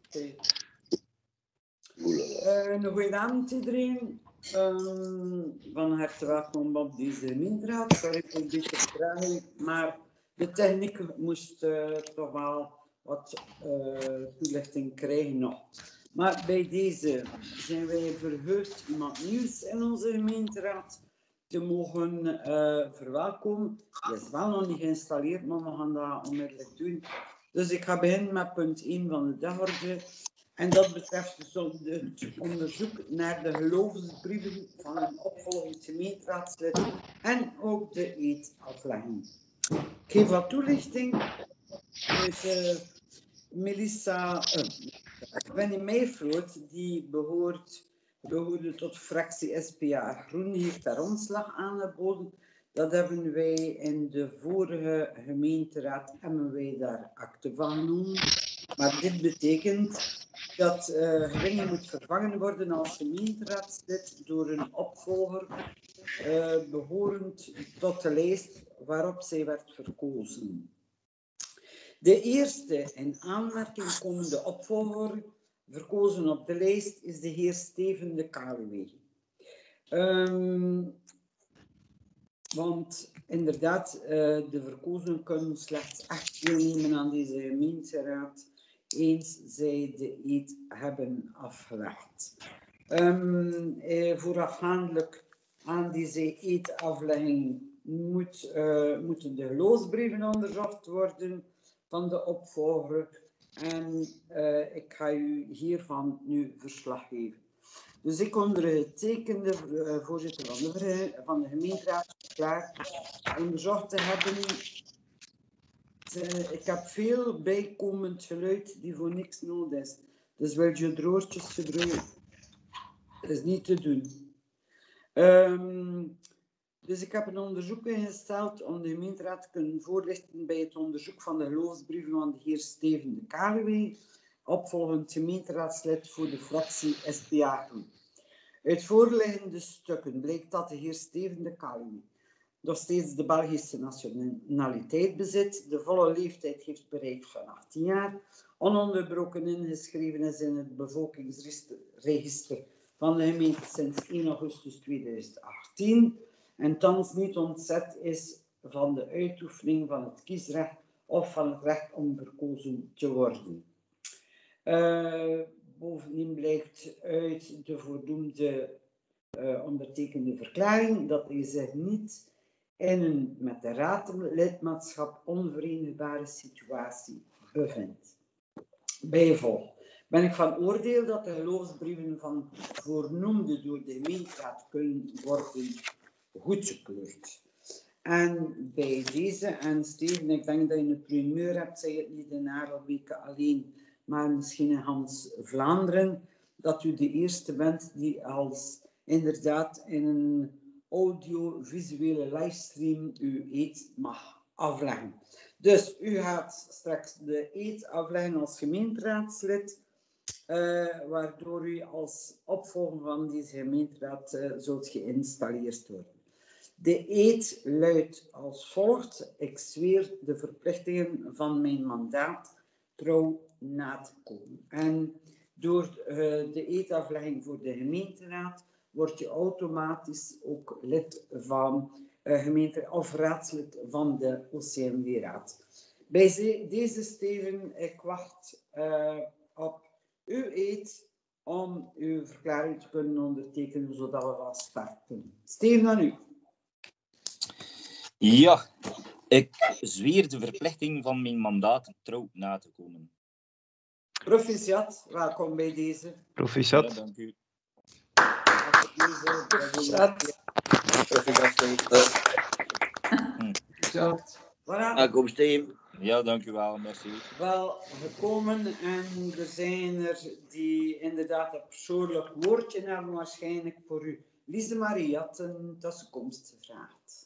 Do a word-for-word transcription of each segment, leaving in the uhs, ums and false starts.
Okay. Uh, een goeie avond iedereen. Um, van harte welkom op deze gemeenteraad. Sorry voor een beetje vertraging, maar de techniek moest uh, toch wel wat uh, toelichting krijgen nog. Maar bij deze zijn wij verheugd iemand nieuws in onze gemeenteraad te mogen uh, verwelkomen. Die is wel nog niet geïnstalleerd, maar we gaan dat onmiddellijk doen. Dus ik ga beginnen met punt één van de dagorde. En dat betreft dus het onderzoek naar de geloofsbrieven van een opvolgend gemeenteraadslid en ook de eedaflegging. Ik geef wat toelichting uit uh, Melissa, uh, Benny Meijfroot, die behoort, behoorde tot fractie S P A Groen, heeft daar ontslag aangeboden. Dat hebben wij in de vorige gemeenteraad, hebben wij daar akte van genomen. Maar dit betekent dat uh, Winnie moet vervangen worden als gemeenteraadslid door een opvolger uh, behorend tot de lijst waarop zij werd verkozen. De eerste in aanmerking komende opvolger verkozen op de lijst is de heer Steven de Kaluwe. Um, want inderdaad, uh, de verkozenen kunnen slechts echt deelnemen aan deze gemeenteraad eens zij de eed hebben afgelegd. Um, eh, voorafgaandelijk aan deze eedaflegging moet, uh, moeten de geloofsbrieven onderzocht worden van de opvolger en uh, ik ga u hiervan nu verslag geven. Dus ik ondergetekende uh, voorzitter van de, van de gemeenteraad verklaar onderzocht te hebben. Uh, ik heb veel bijkomend geluid die voor niks nodig is. Dus wil je droortjes gebruiken? Dat is niet te doen. Um, dus ik heb een onderzoek ingesteld om de gemeenteraad te kunnen voorlichten bij het onderzoek van de geloofsbrieven van de heer Steven de Kaluwe, opvolgend gemeenteraadslid voor de fractie S P A Groen. Uit voorliggende stukken blijkt dat de heer Steven de Kaluwe nog steeds de Belgische nationaliteit bezit, de volle leeftijd heeft bereikt van achttien jaar, ononderbroken ingeschreven is in het bevolkingsregister van de gemeente sinds één augustus tweeduizend achttien en thans niet ontzet is van de uitoefening van het kiesrecht of van het recht om verkozen te worden. Uh, bovendien blijkt uit de voordoende uh, ondertekende verklaring dat hij zich niet in een met de raadlidmaatschap onverenigbare situatie bevindt. Bijvolg ben ik van oordeel dat de geloofsbrieven van voornoemde door de gemeenteraad kunnen worden goedgekeurd. En bij deze, en Steven, ik denk dat je een primeur hebt, zeg het niet in Harelbeke alleen, maar misschien in Hans Vlaanderen, dat u de eerste bent die als inderdaad in een audiovisuele livestream uw eed mag afleggen. Dus u gaat straks de eed afleggen als gemeenteraadslid, uh, waardoor u als opvolger van deze gemeenteraad uh, zult geïnstalleerd worden. De eed luidt als volgt: ik zweer de verplichtingen van mijn mandaat trouw na te komen. En door uh, de eedaflegging voor de gemeenteraad word je automatisch ook lid van uh, gemeente of raadslid van de O C M W-raad. Bij ze, deze Steven, ik wacht uh, op uw eed om uw verklaring te kunnen ondertekenen, zodat we van start kunnen. Steven, aan u. Ja, ik zweer de verplichting van mijn mandaat trouw na te komen. Proficiat, welkom bij deze. Proficiat. Ja, dank u. Proficiat. Proficiat. Voilà. Welkom, Steven. Ja, dank u wel, merci. Wel gekomen en er zijn er die inderdaad een persoonlijk woordje hebben waarschijnlijk voor u. Lise Marie had een tussenkomst gevraagd.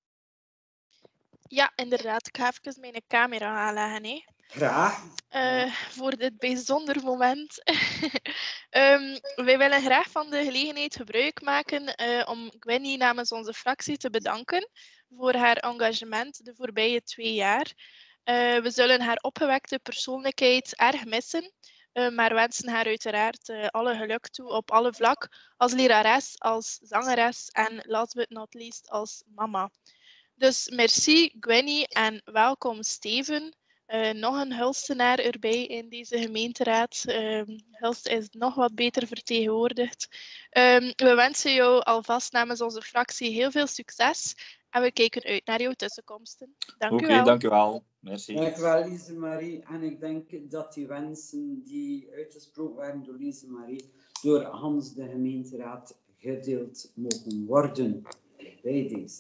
Ja, inderdaad. Ik ga even mijn camera aanleggen. Hè. Graag. Uh, voor dit bijzonder moment. um, wij willen graag van de gelegenheid gebruik maken uh, om Gwynnie namens onze fractie te bedanken voor haar engagement de voorbije twee jaar. Uh, we zullen haar opgewekte persoonlijkheid erg missen, Uh, maar wensen haar uiteraard uh, alle geluk toe op alle vlak. Als lerares, als zangeres en last but not least als mama. Dus merci Gwenny en welkom Steven. Uh, nog een Hulstenaar erbij in deze gemeenteraad. Um, Hulst is nog wat beter vertegenwoordigd. Um, we wensen jou alvast namens onze fractie heel veel succes en we kijken uit naar jouw tussenkomsten. Dank Oké, u wel. dank u wel. Merci. Dank u wel, Lise-Marie. En ik denk dat die wensen die uitgesproken werden door Lise-Marie door Hans de gemeenteraad gedeeld mogen worden bij deze.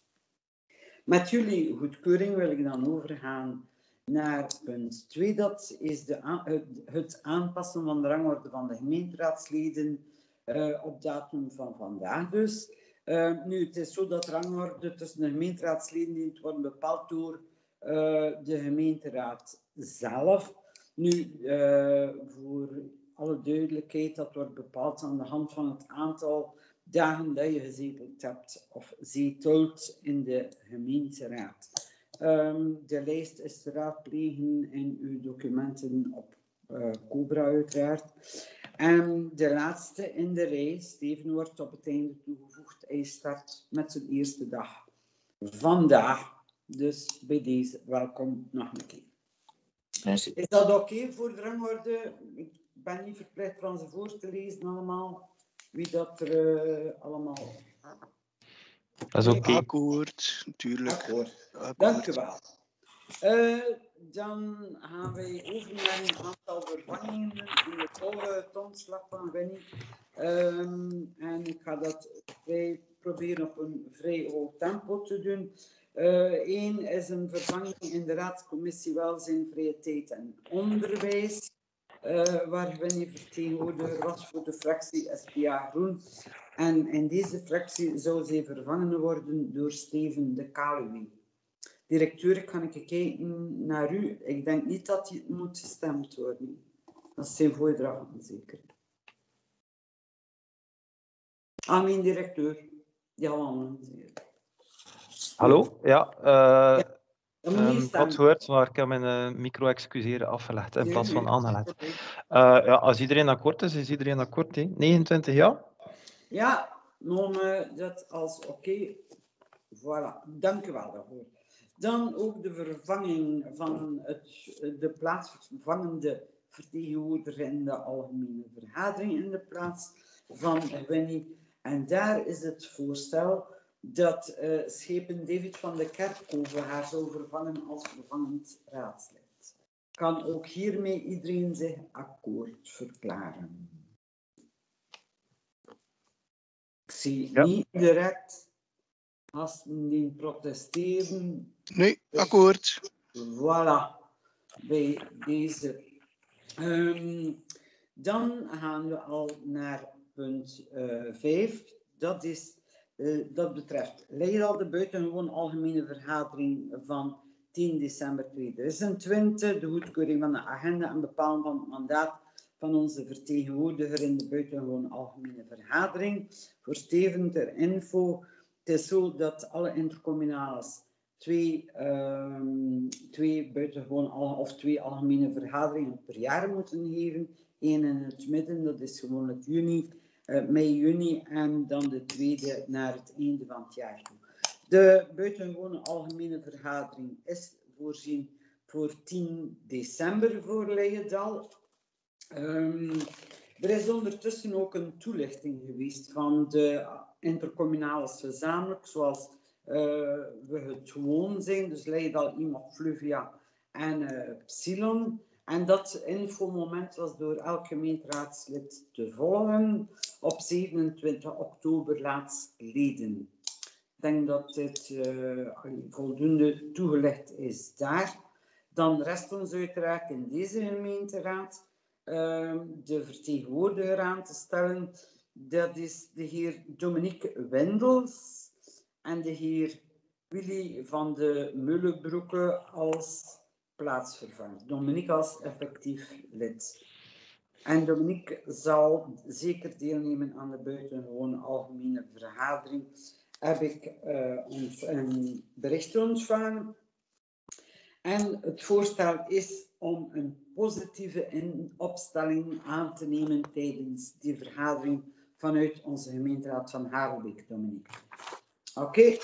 Met jullie goedkeuring wil ik dan overgaan naar punt twee. Dat is de aan, het, het aanpassen van de rangorde van de gemeenteraadsleden uh, op datum van vandaag dus. Uh, nu, het is zo dat de rangorde tussen de gemeenteraadsleden dient worden bepaald door uh, de gemeenteraad zelf. Nu, uh, voor alle duidelijkheid, dat wordt bepaald aan de hand van het aantal dagen dat je gezeteld hebt of zetelt in de gemeenteraad. Um, de lijst is te raadplegen in uw documenten op uh, Cobra uiteraard. En de laatste in de rij, Steven, wordt op het einde toegevoegd. Hij start met zijn eerste dag vandaag. Dus bij deze, welkom nog een keer. Merci. Is dat oké okay voor de rangorde? Ik ben niet verplicht van ze voor te lezen allemaal. Wie dat er uh, allemaal... Dat is oké. Okay. Akkoord, natuurlijk. Akkoord. Akkoord. Dank u wel. Uh, dan gaan wij over naar een aantal vervangingen in de volle tonslag van Winnie. Um, en ik ga dat vrij, proberen op een vrij hoog tempo te doen. Eén uh, is een vervanging in de raadscommissie Welzijn, Vrije Tijd en Onderwijs. Uh, waar Winnie vertegenwoordiger was voor de fractie S P A Groen. En in deze fractie zou zij vervangen worden door Steven de Kaluwe. Directeur, kan ik kijken naar u? Ik denk niet dat hij moet gestemd worden. Dat is zijn voordracht, zeker. Ah, mijn directeur. Ja, man. Hallo? Ja, uh, ja um, wat hoort, maar ik heb mijn uh, micro excuseren afgelegd in nee, plaats van nee. aangelegd. Uh, ja, als iedereen akkoord is, is iedereen akkoord. Hè? negenentwintig ja? Ja, noem dat als oké. Okay. Voilà, dank u wel daarvoor. Dan ook de vervanging van het, de plaatsvervangende vertegenwoordiger in de algemene vergadering in de plaats van Winnie. En daar is het voorstel dat uh, schepen David van de Kerkhoven haar zou vervangen als vervangend raadslid. Kan ook hiermee iedereen zich akkoord verklaren? Ik zie ja. niet direct gasten die protesteren. Nee, akkoord. Voilà, bij deze. Um, dan gaan we al naar punt uh, vijf. Dat, is, uh, dat betreft Leidal, de buitengewoon algemene vergadering van tien december tweeduizend twintig. De goedkeuring van de agenda en bepalen van het mandaat van onze vertegenwoordiger in de buitengewoon algemene vergadering. Voor Steven ter info. Het is zo dat alle intercommunales twee, um, twee buitengewoon al, of twee algemene vergaderingen per jaar moeten geven. Eén in het midden, dat is gewoonlijk juni, uh, mei, juni, en dan de tweede naar het einde van het jaar toe. De buitengewone algemene vergadering is voorzien voor tien december voor Leidal. Um, er is ondertussen ook een toelichting geweest van de intercommunales gezamenlijk, zoals uh, we het gewoon zijn, dus Leidal, Imap, Fluvia en uh, Psilon. En dat infomoment was door elk gemeenteraadslid te volgen op zevenentwintig oktober laatstleden. Ik denk dat dit uh, voldoende toegelicht is daar. Dan rest ons uiteraard in deze gemeenteraad uh, de vertegenwoordiger aan te stellen. Dat is de heer Dominique Wendels en de heer Willy van de Mullenbroeke als plaatsvervanger. Dominique als effectief lid. En Dominique zal zeker deelnemen aan de buitengewone algemene vergadering. Heb ik uh, ons een bericht ontvangen. En het voorstel is om een positieve in- opstelling aan te nemen tijdens die vergadering vanuit onze gemeenteraad van Harelbeek, Dominique. Oké. Okay.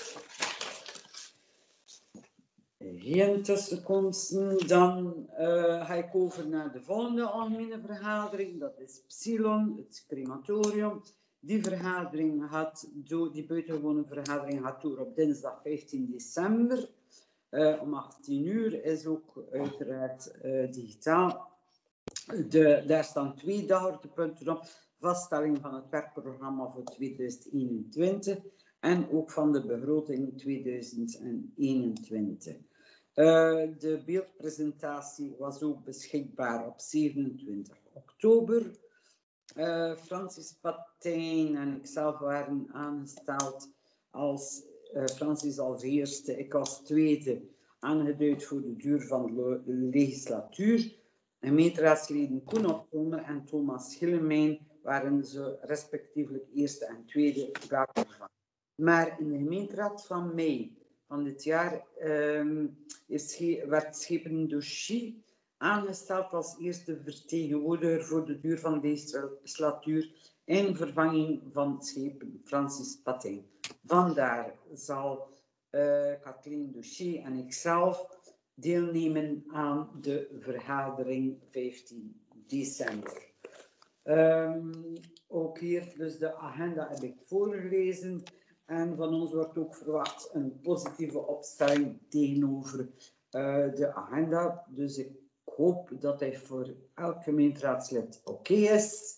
Geen tussenkomsten. Dan uh, ga ik over naar de volgende algemene vergadering. Dat is Psilon, het crematorium. Die vergadering gaat door, die buitengewone vergadering gaat door op dinsdag vijftien december. Uh, om achttien uur is ook uiteraard uh, digitaal. De, daar staan twee daghoogtepunten op. Vaststelling van het werkprogramma voor tweeduizend eenentwintig en ook van de begroting tweeduizend eenentwintig. Uh, de beeldpresentatie was ook beschikbaar op zevenentwintig oktober. Uh, Francis Patijn en ikzelf waren aangesteld als uh, Francis als eerste, ik als tweede, aangeduid voor de duur van de legislatuur. Gemeenteraadsleden Koen Opkomer en Thomas Schillemijn waren ze respectievelijk eerste en tweede plaatsvervanger. Maar in de gemeenteraad van mei van dit jaar um, is ge- werd Schepen Doshi aangesteld als eerste vertegenwoordiger voor de duur van de legislatuur in vervanging van Schepen Francis Patijn. Vandaar zal uh, Kathleen Doshi en ikzelf deelnemen aan de vergadering vijftien december. Um, ook hier dus de agenda heb ik voorgelezen en van ons wordt ook verwacht een positieve opstelling tegenover uh, de agenda. Dus ik hoop dat hij voor elk gemeenteraadslid oké okay is.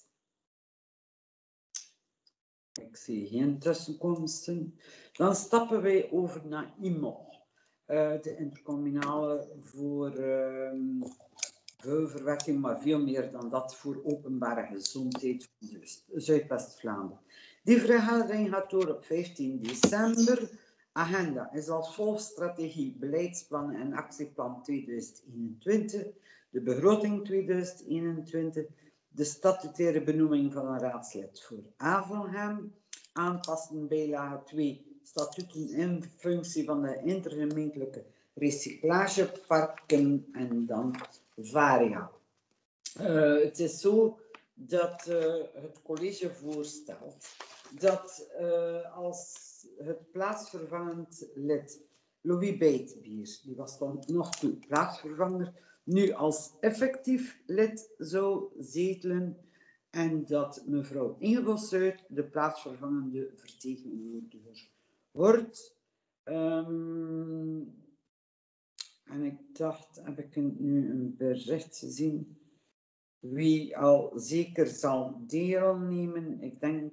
Ik zie geen tussenkomsten. Dan stappen wij over naar I M O. Uh, de intercommunale voor uh, verwerking, maar veel meer dan dat voor openbare gezondheid van Zuidwest-Vlaanderen. Die vergadering gaat door op vijftien december. Agenda is als volgt: strategie, beleidsplannen en actieplan tweeduizend eenentwintig, de begroting tweeduizend eenentwintig, de statutaire benoeming van een raadslid voor Avelgem, aanpassen bijlage twee, statuten in functie van de intergemeentelijke recyclageparken en dan Varia. Uh, het is zo dat uh, het college voorstelt dat uh, als het plaatsvervangend lid Louis Bijtbier, die was dan nog toe plaatsvervanger, nu als effectief lid zou zetelen en dat mevrouw Ingeborg Zuid de plaatsvervangende vertegenwoordiger wordt. Um, en ik dacht, heb ik nu een bericht gezien wie al zeker zal deelnemen? Ik denk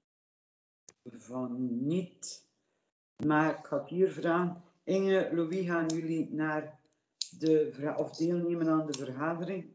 van niet, maar ik ga het hier vragen. Inge, Louis, gaan jullie naar de vra- of deelnemen aan de vergadering?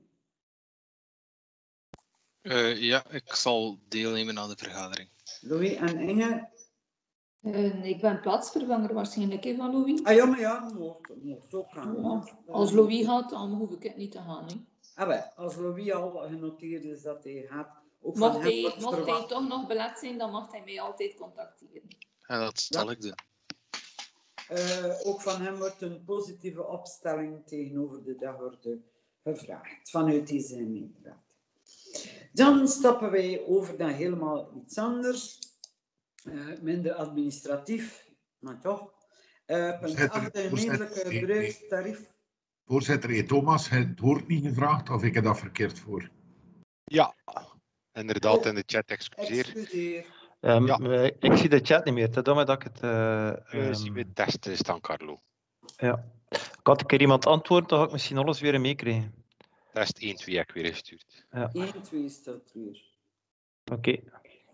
Uh, ja, ik zal deelnemen aan de vergadering. Louis en Inge? Uh, ik ben plaatsvervanger waarschijnlijk hè, van Louis. Ah ja, maar ja, mocht, mocht ook gaan. Ja, als Louis gaat, dan hoef ik het niet te gaan. Hè. Ah, wel, als Louis al genoteerd is dat hij gaat. Ook mocht van hij, hem mocht hij toch nog belet zijn, dan mag hij mij altijd contacteren. En dat zal ja. ik doen. Uh, ook van hem wordt een positieve opstelling tegenover de dagorde gevraagd vanuit deze gemeenteraad. Dan stappen wij over naar helemaal iets anders, uh, minder administratief, maar toch. Uh, punt acht, de gemeentelijke gebruikstarief. Voorzitter, hey, Thomas, het wordt niet gevraagd of ik heb dat verkeerd voor? Ja, inderdaad, Oh, in de chat, excuseer. Excuseer. Um, Ja. uh, ik zie de chat niet meer, dat is dat ik het... Uh, Uh, um, zien we testen staan, Carlo. Ja. Ik had een keer iemand antwoorden, dan ga ik misschien alles weer meekrijgen. Test één twee heb ik weer gestuurd. Ja. één twee staat weer. Oké. Okay.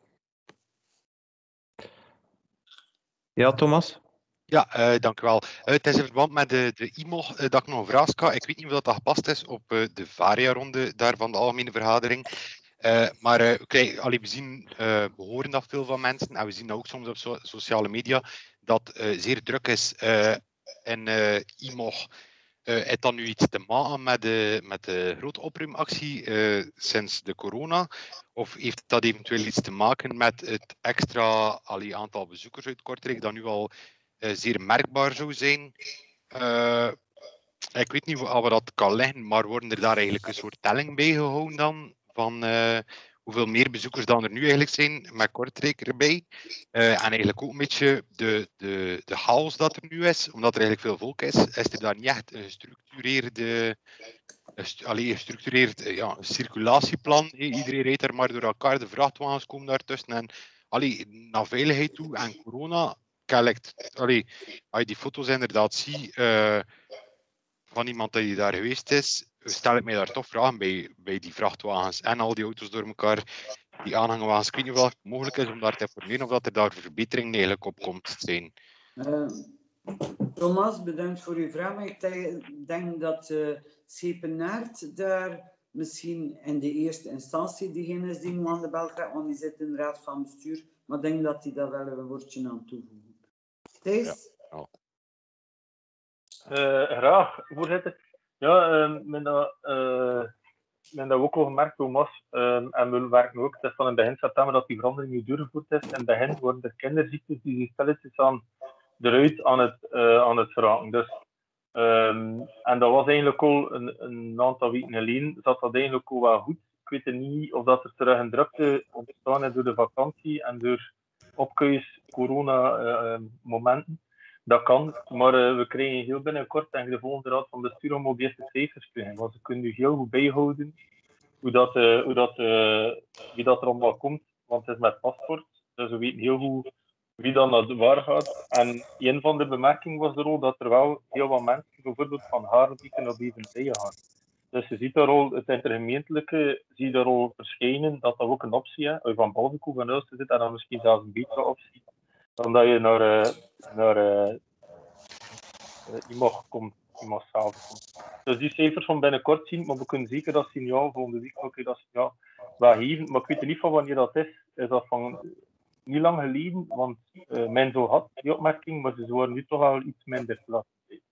Ja, Thomas? Ja, uh, dank u wel. Uh, het is in verband met de, de I M O uh, dat ik nog een vraag had. Ik weet niet of dat gepast is op uh, de Varia-ronde daar van de algemene vergadering. Uh, maar uh, okay, allee, we zien, uh, we horen dat veel van mensen en we zien dat ook soms op so sociale media, dat uh, zeer druk is uh, in uh, I M O. Uh, heeft dat nu iets te maken met de, met de grote opruimactie uh, sinds de corona? Of heeft dat eventueel iets te maken met het extra allee, aantal bezoekers uit Kortrijk dat nu al uh, zeer merkbaar zou zijn? Uh, ik weet niet waar dat kan liggen, maar worden er daar eigenlijk een soort telling bij gehouden dan? Van uh, hoeveel meer bezoekers dan er nu eigenlijk zijn, met Kortrijk erbij. Uh, en eigenlijk ook een beetje de, de, de chaos dat er nu is, omdat er eigenlijk veel volk is. Is er daar niet echt een gestructureerde, een stu allee, een gestructureerd uh, ja, een circulatieplan? Hey, iedereen rijdt er maar door elkaar, de vrachtwagens komen daartussen. En allee, naar veiligheid toe en corona, kijk, allee, als je die foto's inderdaad ziet uh, van iemand die daar geweest is, stel ik mij daar toch vragen bij, bij die vrachtwagens en al die auto's door elkaar, die aanhangwagens. Ik weet niet of het mogelijk is om daar te informeren of dat er daar verbetering eigenlijk op komt te zijn. Uh, Thomas, bedankt voor uw vraag. Maar ik denk dat uh, Schepenaert daar misschien in de eerste instantie diegene is die moet aan de bel trekken, want die zit in de raad van bestuur. Maar ik denk dat hij daar wel een woordje aan toevoegt. Thijs? Ja. Oh. Uh, graag, voorzitter. Ja, uh, men dat, uh, men dat ook al gemerkt, Thomas, uh, en we werken ook, het is van in begin september dat die verandering nu doorgevoerd is. In het begin worden er kinderziektes die zich stilletjes aan eruit aan het, uh, aan het geraken. Dus, um, en dat was eigenlijk al een, een aantal weken geleden, zat dat eigenlijk al wel goed. Ik weet niet of dat er terug een drukte ontstaan is door de vakantie en door opkuis corona-momenten. Uh, Dat kan, maar uh, we krijgen heel binnenkort denk ik, de volgende raad van bestuur om ook de eerste cijfers krijgen. Want ze kunnen nu heel goed bijhouden hoe dat, uh, hoe dat, uh, wie dat er allemaal komt. Want het is met paspoort, dus we weten heel goed wie dan naar waar gaat. En een van de bemerkingen was er al dat er wel heel wat mensen, bijvoorbeeld van Harenbieken naar Beventrije gaan. Dus je ziet daar al, het intergemeentelijke, zie je daar al verschijnen, dat dat ook een optie is. Als je van Balvenkoe van Oosten zit, en dan misschien zelfs een betere optie. Dan dat je naar, uh, naar uh, uh, iemand komt, iemand zelf komt. Dus die cijfers van binnenkort zien, maar we kunnen zeker dat signaal volgende week ook dat signaal wel geven. Maar ik weet niet van wanneer dat is. Is dat van niet lang geleden, want uh, men zo had die opmerking, maar ze worden nu toch wel iets minder plat.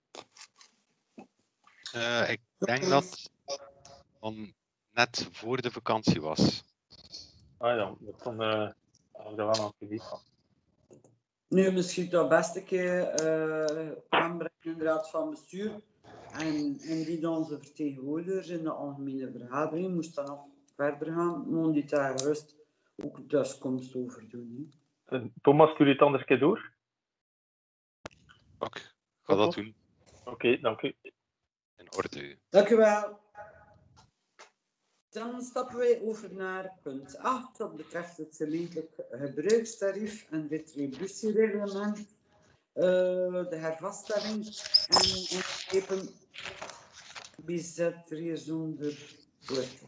Uh, ik denk dat het net voor de vakantie was. Ah ja, dat kan uh, ik wel aan het gebied van. Nu, misschien dat beste keer uh, aanbrengen in de raad van bestuur. En, en die onze vertegenwoordigers in de algemene vergadering moest dan nog verder gaan. Mogen die daar gerust ook een thuiskomst over doen. Uh, Thomas, stuur je het anders een keer door? Oké, ik ga dat doen. Oké, okay, dank u. In orde. Dank u wel. Dan stappen wij over naar punt acht. Dat betreft het gemeentelijk gebruikstarief en retributiereglement. Uh, de hervaststelling en inschepen. Wie zet er hier zonder woord?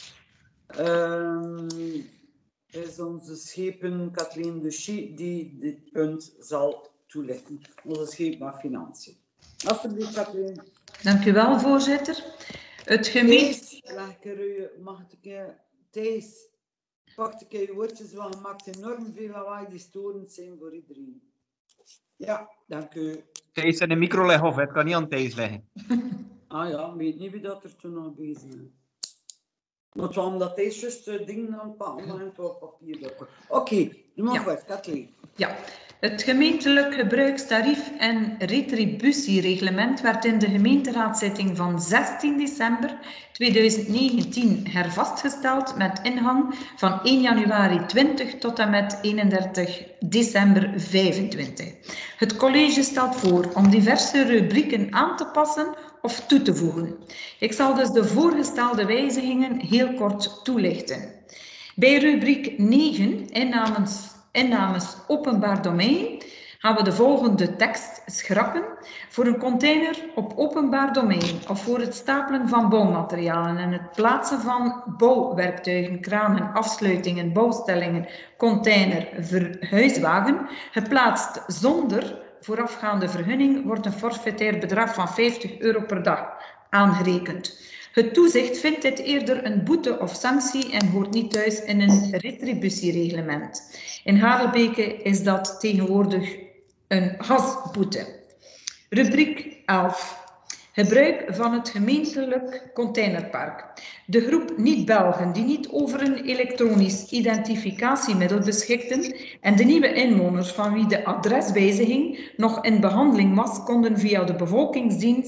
Uh, is onze schepen Kathleen Duchy die dit punt zal toelichten. Onze schepen van Financiën. Alsjeblieft, Kathleen. Dank u wel, voorzitter. Het gemeente... Mag ik een keer... Thijs, pak een keer je woordjes, want je maakt enorm veel lawaai die storend zijn voor iedereen. Ja, dank u. Thijs in de micro leggen of het kan niet aan Thijs leggen. Ah ja, ik weet niet wie dat er toen nog bezig is. Maar waarom omdat Thijs juist uh, dingen aan het pakken op papier dokken. Oké, okay, doe maar goed, Kathleen. Ja. Het gemeentelijk gebruikstarief en retributiereglement werd in de gemeenteraadszitting van zestien december tweeduizend negentien hervastgesteld met ingang van één januari twintig tot en met eenendertig december vijfentwintig. Het college stelt voor om diverse rubrieken aan te passen of toe te voegen. Ik zal dus de voorgestelde wijzigingen heel kort toelichten. Bij rubriek negen, innames Innames openbaar domein, gaan we de volgende tekst schrappen. Voor een container op openbaar domein of voor het stapelen van bouwmaterialen en het plaatsen van bouwwerktuigen, kranen, afsluitingen, bouwstellingen, container, verhuiswagen, geplaatst zonder voorafgaande vergunning, wordt een forfaitair bedrag van vijftig euro per dag aangerekend. Het toezicht vindt dit eerder een boete of sanctie en hoort niet thuis in een retributiereglement. In Harelbeke is dat tegenwoordig een gasboete. Rubriek elf. Gebruik van het gemeentelijk containerpark. De groep niet-Belgen die niet over een elektronisch identificatiemiddel beschikten en de nieuwe inwoners van wie de adreswijziging nog in behandeling was, konden via de bevolkingsdienst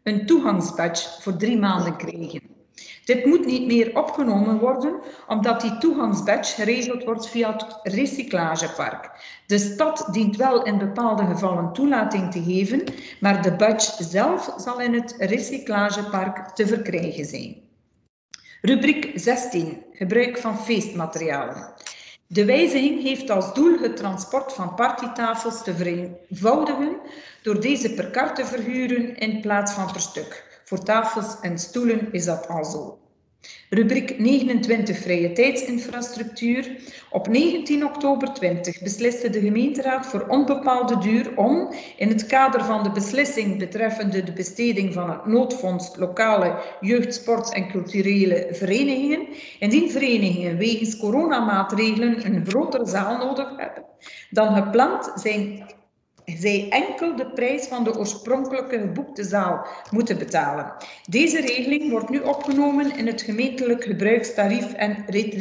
een toegangsbadge voor drie maanden krijgen. Dit moet niet meer opgenomen worden, omdat die toegangsbadge geregeld wordt via het recyclagepark. De stad dient wel in bepaalde gevallen toelating te geven, maar de badge zelf zal in het recyclagepark te verkrijgen zijn. Rubriek zestien. Gebruik van feestmaterialen. De wijziging heeft als doel het transport van partytafels te vereenvoudigen door deze per kar te verhuren in plaats van per stuk. Voor tafels en stoelen is dat al zo. Rubriek negenentwintig. Vrije tijdsinfrastructuur. Op negentien oktober twintig besliste de gemeenteraad voor onbepaalde duur om, in het kader van de beslissing betreffende de besteding van het noodfonds lokale jeugd, sport en culturele verenigingen, indien verenigingen wegens coronamaatregelen een grotere zaal nodig hebben dan gepland, zijn zij enkel de prijs van de oorspronkelijke geboekte zaal moeten betalen. Deze regeling wordt nu opgenomen in het gemeentelijk gebruikstarief en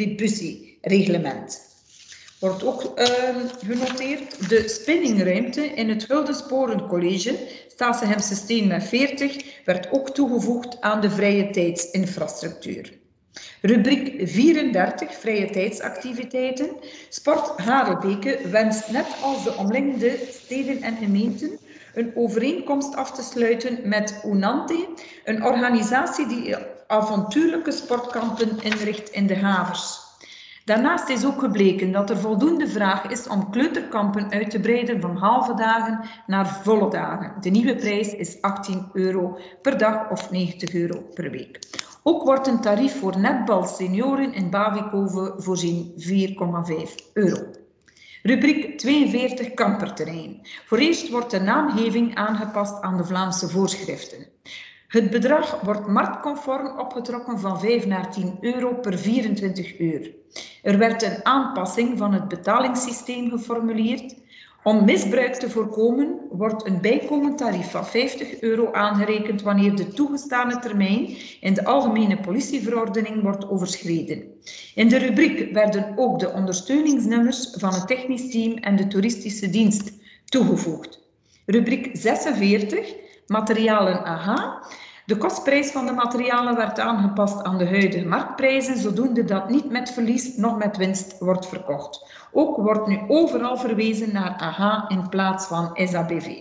retributiereglement. Wordt ook uh, genoteerd de spinningruimte in het Huldesporencollege, Staatshemse Steen met veertig, werd ook toegevoegd aan de vrije tijdsinfrastructuur. Rubriek vierendertig, vrije tijdsactiviteiten. Sport Harelbeke wenst net als de omliggende steden en gemeenten een overeenkomst af te sluiten met Unante, een organisatie die avontuurlijke sportkampen inricht in de havens. Daarnaast is ook gebleken dat er voldoende vraag is om kleuterkampen uit te breiden van halve dagen naar volle dagen. De nieuwe prijs is achttien euro per dag of negentig euro per week. Ook wordt een tarief voor netbal senioren in Bavikoven voorzien vier komma vijf euro. Rubriek tweeënveertig kamperterrein. Voor eerst wordt de naamgeving aangepast aan de Vlaamse voorschriften. Het bedrag wordt marktconform opgetrokken van vijf naar tien euro per vierentwintig uur. Er werd een aanpassing van het betalingssysteem geformuleerd. Om misbruik te voorkomen wordt een bijkomend tarief van vijftig euro aangerekend wanneer de toegestane termijn in de algemene politieverordening wordt overschreden. In de rubriek werden ook de ondersteuningsnummers van het technisch team en de toeristische dienst toegevoegd. Rubriek zesenveertig, materialen A H. De kostprijs van de materialen werd aangepast aan de huidige marktprijzen, zodoende dat niet met verlies, noch met winst wordt verkocht. Ook wordt nu overal verwezen naar A H in plaats van S A B V.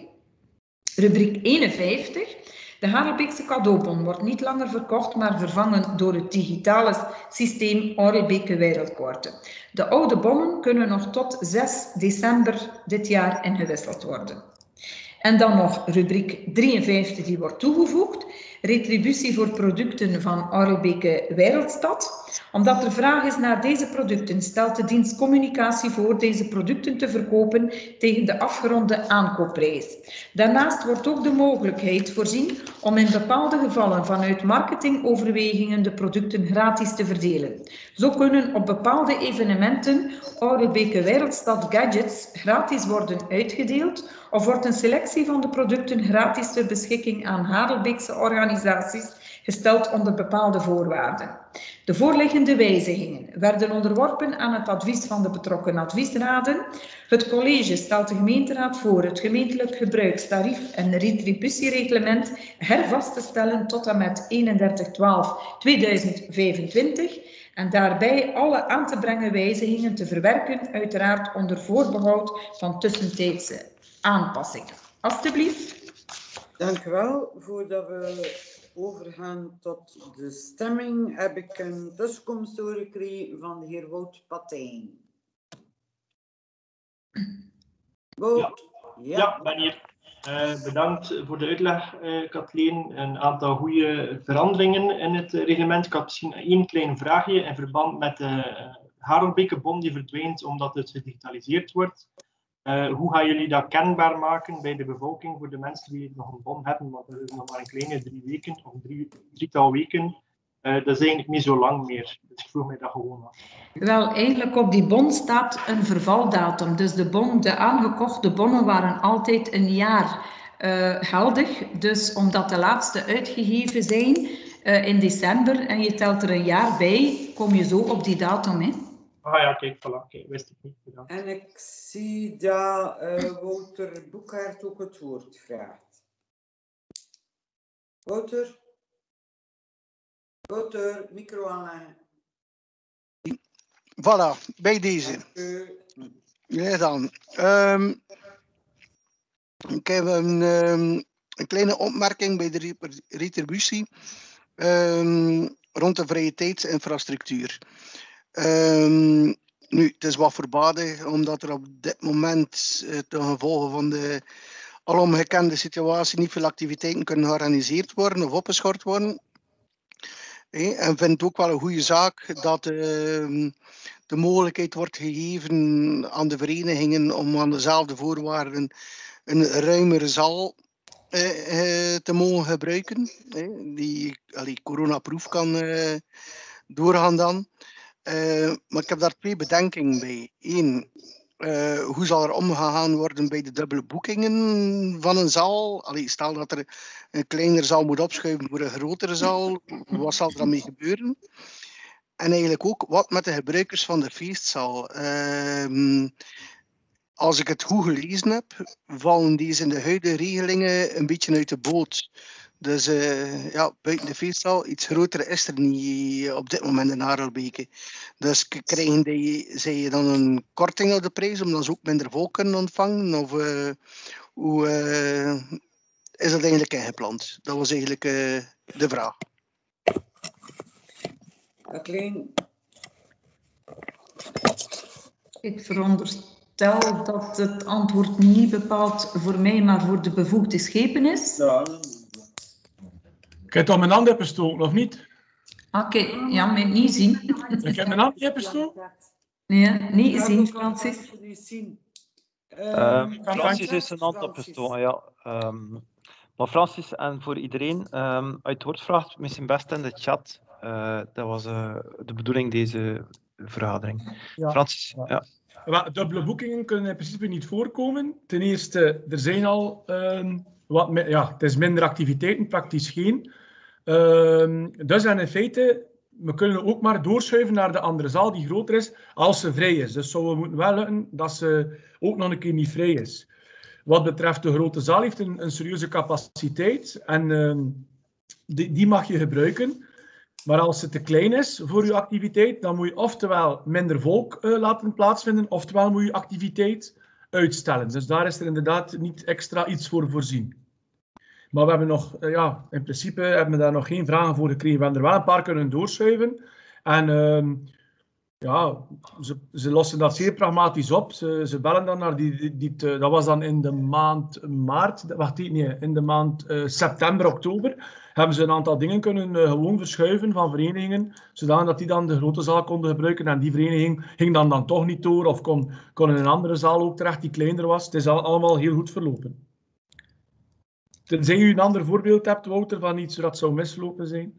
Rubriek eenenvijftig. De Harelbeekse cadeaubon wordt niet langer verkocht, maar vervangen door het digitale systeem Harelbeke Wereldkaarten. De oude bonnen kunnen nog tot zes december dit jaar ingewisseld worden. En dan nog rubriek drieënvijftig, die wordt toegevoegd. Retributie voor producten van Harelbeke Wereldstad. Omdat er vraag is naar deze producten, stelt de dienst communicatie voor deze producten te verkopen tegen de afgeronde aankoopprijs. Daarnaast wordt ook de mogelijkheid voorzien om in bepaalde gevallen vanuit marketingoverwegingen de producten gratis te verdelen. Zo kunnen op bepaalde evenementen Harelbeke Wereldstad gadgets gratis worden uitgedeeld of wordt een selectie van de producten gratis ter beschikking aan Harelbeekse organisaties gesteld onder bepaalde voorwaarden. De voorliggende wijzigingen werden onderworpen aan het advies van de betrokken adviesraden. Het college stelt de gemeenteraad voor het gemeentelijk gebruikstarief en retributiereglement hervast te stellen tot en met eenendertig twaalf tweeduizend vijfentwintig en daarbij alle aan te brengen wijzigingen te verwerken, uiteraard onder voorbehoud van tussentijdse aanpassingen. Alsjeblieft. Dank u wel. Voordat we overgaan tot de stemming, heb ik een tussenkomst doorgekregen van de heer Wout Patijn. Wout? Ja, ja, ben hier. Uh, bedankt voor de uitleg, uh, Kathleen. Een aantal goede veranderingen in het reglement. Ik had misschien één klein vraagje in verband met de uh, Harelbeke-bon die verdwijnt omdat het gedigitaliseerd wordt. Uh, hoe gaan jullie dat kenbaar maken bij de bevolking voor de mensen die nog een bon hebben? Want dat is nog maar een kleine drie weken of drie, drietal weken. Uh, dat is eigenlijk niet zo lang meer. Dus ik vroeg mij dat gewoon af. Wel, eigenlijk op die bon staat een vervaldatum. Dus de, bon, de aangekochte bonnen waren altijd een jaar uh, geldig. Dus omdat de laatste uitgegeven zijn uh, in december en je telt er een jaar bij, kom je zo op die datum. Hè? Ah ja, kijk, voilà. Kijk, wist ik niet. Bedankt. En ik zie dat uh, Wouter Boekhaert ook het woord vraagt. Wouter? Wouter, micro aanleggen. Voilà, bij deze. Ja, dan. Um, ik heb een, um, een kleine opmerking bij de retributie um, rond de vrije tijdsinfrastructuur. Um, nu, het is wat verbaasd, omdat er op dit moment uh, ten gevolge van de alom gekende situatie niet veel activiteiten kunnen georganiseerd worden of opgeschort worden. Hey, en ik vind het ook wel een goede zaak dat uh, de mogelijkheid wordt gegeven aan de verenigingen om aan dezelfde voorwaarden een ruimere zaal uh, uh, te mogen gebruiken. Hey, die allee, coronaproof kan uh, doorgaan dan. Uh, maar ik heb daar twee bedenkingen bij. Eén, uh, hoe zal er omgegaan worden bij de dubbele boekingen van een zaal? Allee, stel dat er een kleinere zaal moet opschuiven voor een grotere zaal. Wat zal er dan mee gebeuren? En eigenlijk ook, wat met de gebruikers van de feestzaal? Uh, als ik het goed gelezen heb, vallen deze in de huidige regelingen een beetje uit de boot. Dus uh, ja, buiten de feestzaal, iets groter is er niet op dit moment in Harelbeke. Dus krijgen die, zij je dan een korting op de prijs, omdat ze ook minder volk kunnen ontvangen? Of uh, hoe uh, is dat eigenlijk ingepland? Dat was eigenlijk uh, de vraag. Kathleen? Ik veronderstel dat het antwoord niet bepaald voor mij, maar voor de bevoegde schepen is. Ja. Ik heb al mijn hand opgestoken, of niet? Oké, okay, ja, mij niet zien. Ik heb mijn hand niet opgestoken? Nee, niet zien, Francis. Uh, Francis is zijn hand opgestoken, ja. Um, maar Francis, en voor iedereen, um, uit hoort vraagt misschien best in de chat. Uh, dat was uh, de bedoeling deze vergadering. Ja. Francis, ja. ja. Well, dubbele boekingen kunnen in principe niet voorkomen. Ten eerste, er zijn al um, wat, ja, het is minder activiteiten, praktisch geen. Um, dus en in feite, we kunnen ook maar doorschuiven naar de andere zaal die groter is, als ze vrij is. Dus zou we moeten wel lukken dat ze ook nog een keer niet vrij is. Wat betreft de grote zaal heeft een, een serieuze capaciteit en um, die, die mag je gebruiken. Maar als het te klein is voor je activiteit, dan moet je oftewel minder volk uh, laten plaatsvinden, oftewel moet je activiteit uitstellen. Dus daar is er inderdaad niet extra iets voor voorzien. Maar we hebben nog, uh, ja, in principe hebben we daar nog geen vragen voor gekregen. We hebben er wel een paar kunnen doorschuiven. En uh, ja, ze, ze lossen dat zeer pragmatisch op. Ze, ze bellen dan naar die, die, die te, dat was dan in de maand maart, wacht nee, in de maand uh, september, oktober. Hebben ze een aantal dingen kunnen uh, gewoon verschuiven van verenigingen, zodat die dan de grote zaal konden gebruiken. En die vereniging ging dan, dan toch niet door, of kon, kon in een andere zaal ook terecht die kleiner was. Het is al, allemaal heel goed verlopen. Tenzij u een ander voorbeeld hebt, Wouter, van iets dat zou mislopen zijn?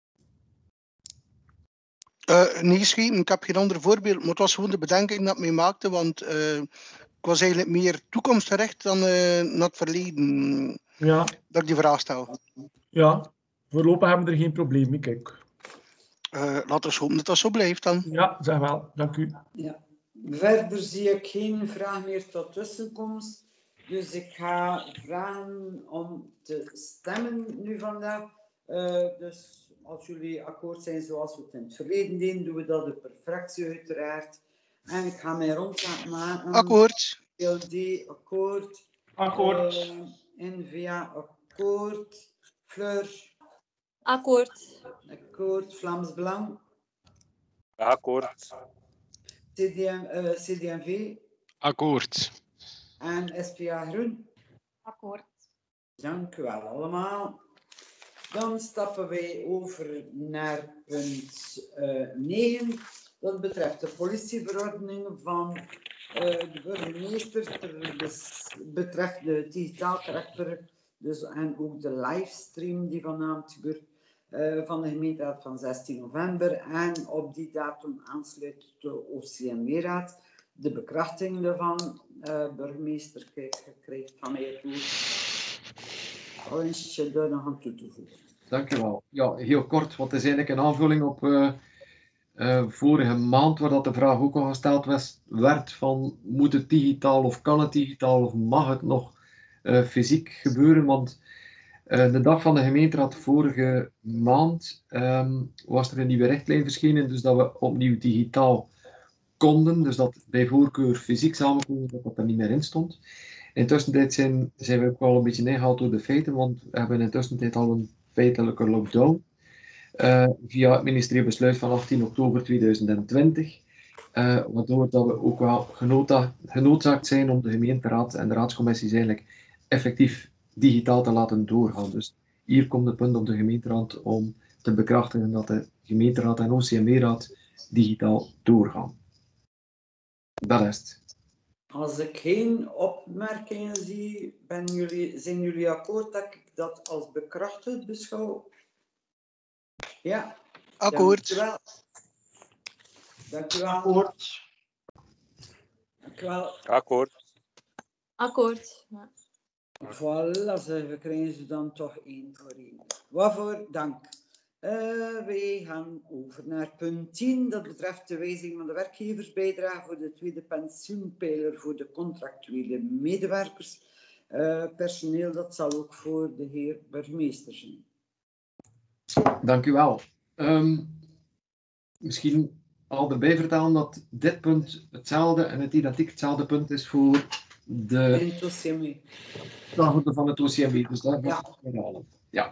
Uh, nee, Schien, ik heb geen ander voorbeeld, maar het was gewoon de bedenking dat ik mee maakte, want uh, ik was eigenlijk meer toekomstgericht dan uh, naar het verleden. Ja. Dat ik die vraag stel. Ja, voorlopig hebben we er geen probleem mee, kijk. Uh, laten we hopen dat dat zo blijft dan. Ja, zeg wel. Dank u. Ja. Verder zie ik geen vraag meer tot tussenkomst. Dus ik ga vragen om te stemmen nu vandaag. Uh, dus als jullie akkoord zijn zoals we het in het verleden deden, doen we dat per fractie uiteraard. En ik ga mij rond laten maken. Akkoord. L D, akkoord. Akkoord. Uh, N V A, akkoord. Fleur. Akkoord. Akkoord. Vlaams Belang. Akkoord. C D M, uh, C D M V. Akkoord. En S P A Groen. Akkoord. Dank u wel allemaal. Dan stappen wij over naar punt uh, negen. Dat betreft de politieverordening van uh, de burgemeester. Ter, dus, betreft de digitaal karakter. Dus, en ook de livestream die vanavond gebeurt uh, van de gemeenteraad van zestien november. En op die datum aansluit de O C M W-raad. De bekrachtiging daarvan. Uh, burgemeester, kijk, krijgt van mij het woord. Wens je daar nog aan toe te voegen? Dank u wel. Ja, heel kort, want het is eigenlijk een aanvulling op uh, uh, vorige maand, waar dat de vraag ook al gesteld was, werd van, moet het digitaal of kan het digitaal of mag het nog uh, fysiek gebeuren? Want Uh, de dag van de gemeenteraad vorige maand um, was er een nieuwe richtlijn verschenen, dus dat we opnieuw digitaal konden, dus dat bij voorkeur fysiek samenkomen, dat dat er niet meer in stond. Intussen zijn, zijn we ook wel een beetje ingehaald door de feiten, want we hebben intussen al een feitelijke lockdown uh, via het ministerie besluit van achttien oktober tweeduizend twintig, uh, waardoor dat we ook wel genoodza genoodzaakt zijn om de gemeenteraad en de raadscommissies eigenlijk effectief digitaal te laten doorgaan. Dus hier komt het punt op de gemeenteraad om te bekrachtigen dat de gemeenteraad en O C M E-raad digitaal doorgaan. Dat is het. Als ik geen opmerkingen zie, ben jullie, zijn jullie akkoord dat ik dat als bekrachtigd beschouw? Ja. Akkoord. Dankjewel. Dankjewel. Akkoord. Dankjewel. Akkoord. Akkoord. Ja. Voilà, we krijgen ze dan toch één voor één. Waarvoor dank. Uh, wij gaan over naar punt tien. Dat betreft de wijziging van de werkgeversbijdrage voor de tweede pensioenpijler voor de contractuele medewerkers. Uh, personeel, dat zal ook voor de heer burgemeester zijn. Dank u wel. Um, misschien al erbij vertellen dat dit punt hetzelfde en het identiek hetzelfde punt is voor de O C M E. van het O C M E. Dus daar ja. herhalen. Ja.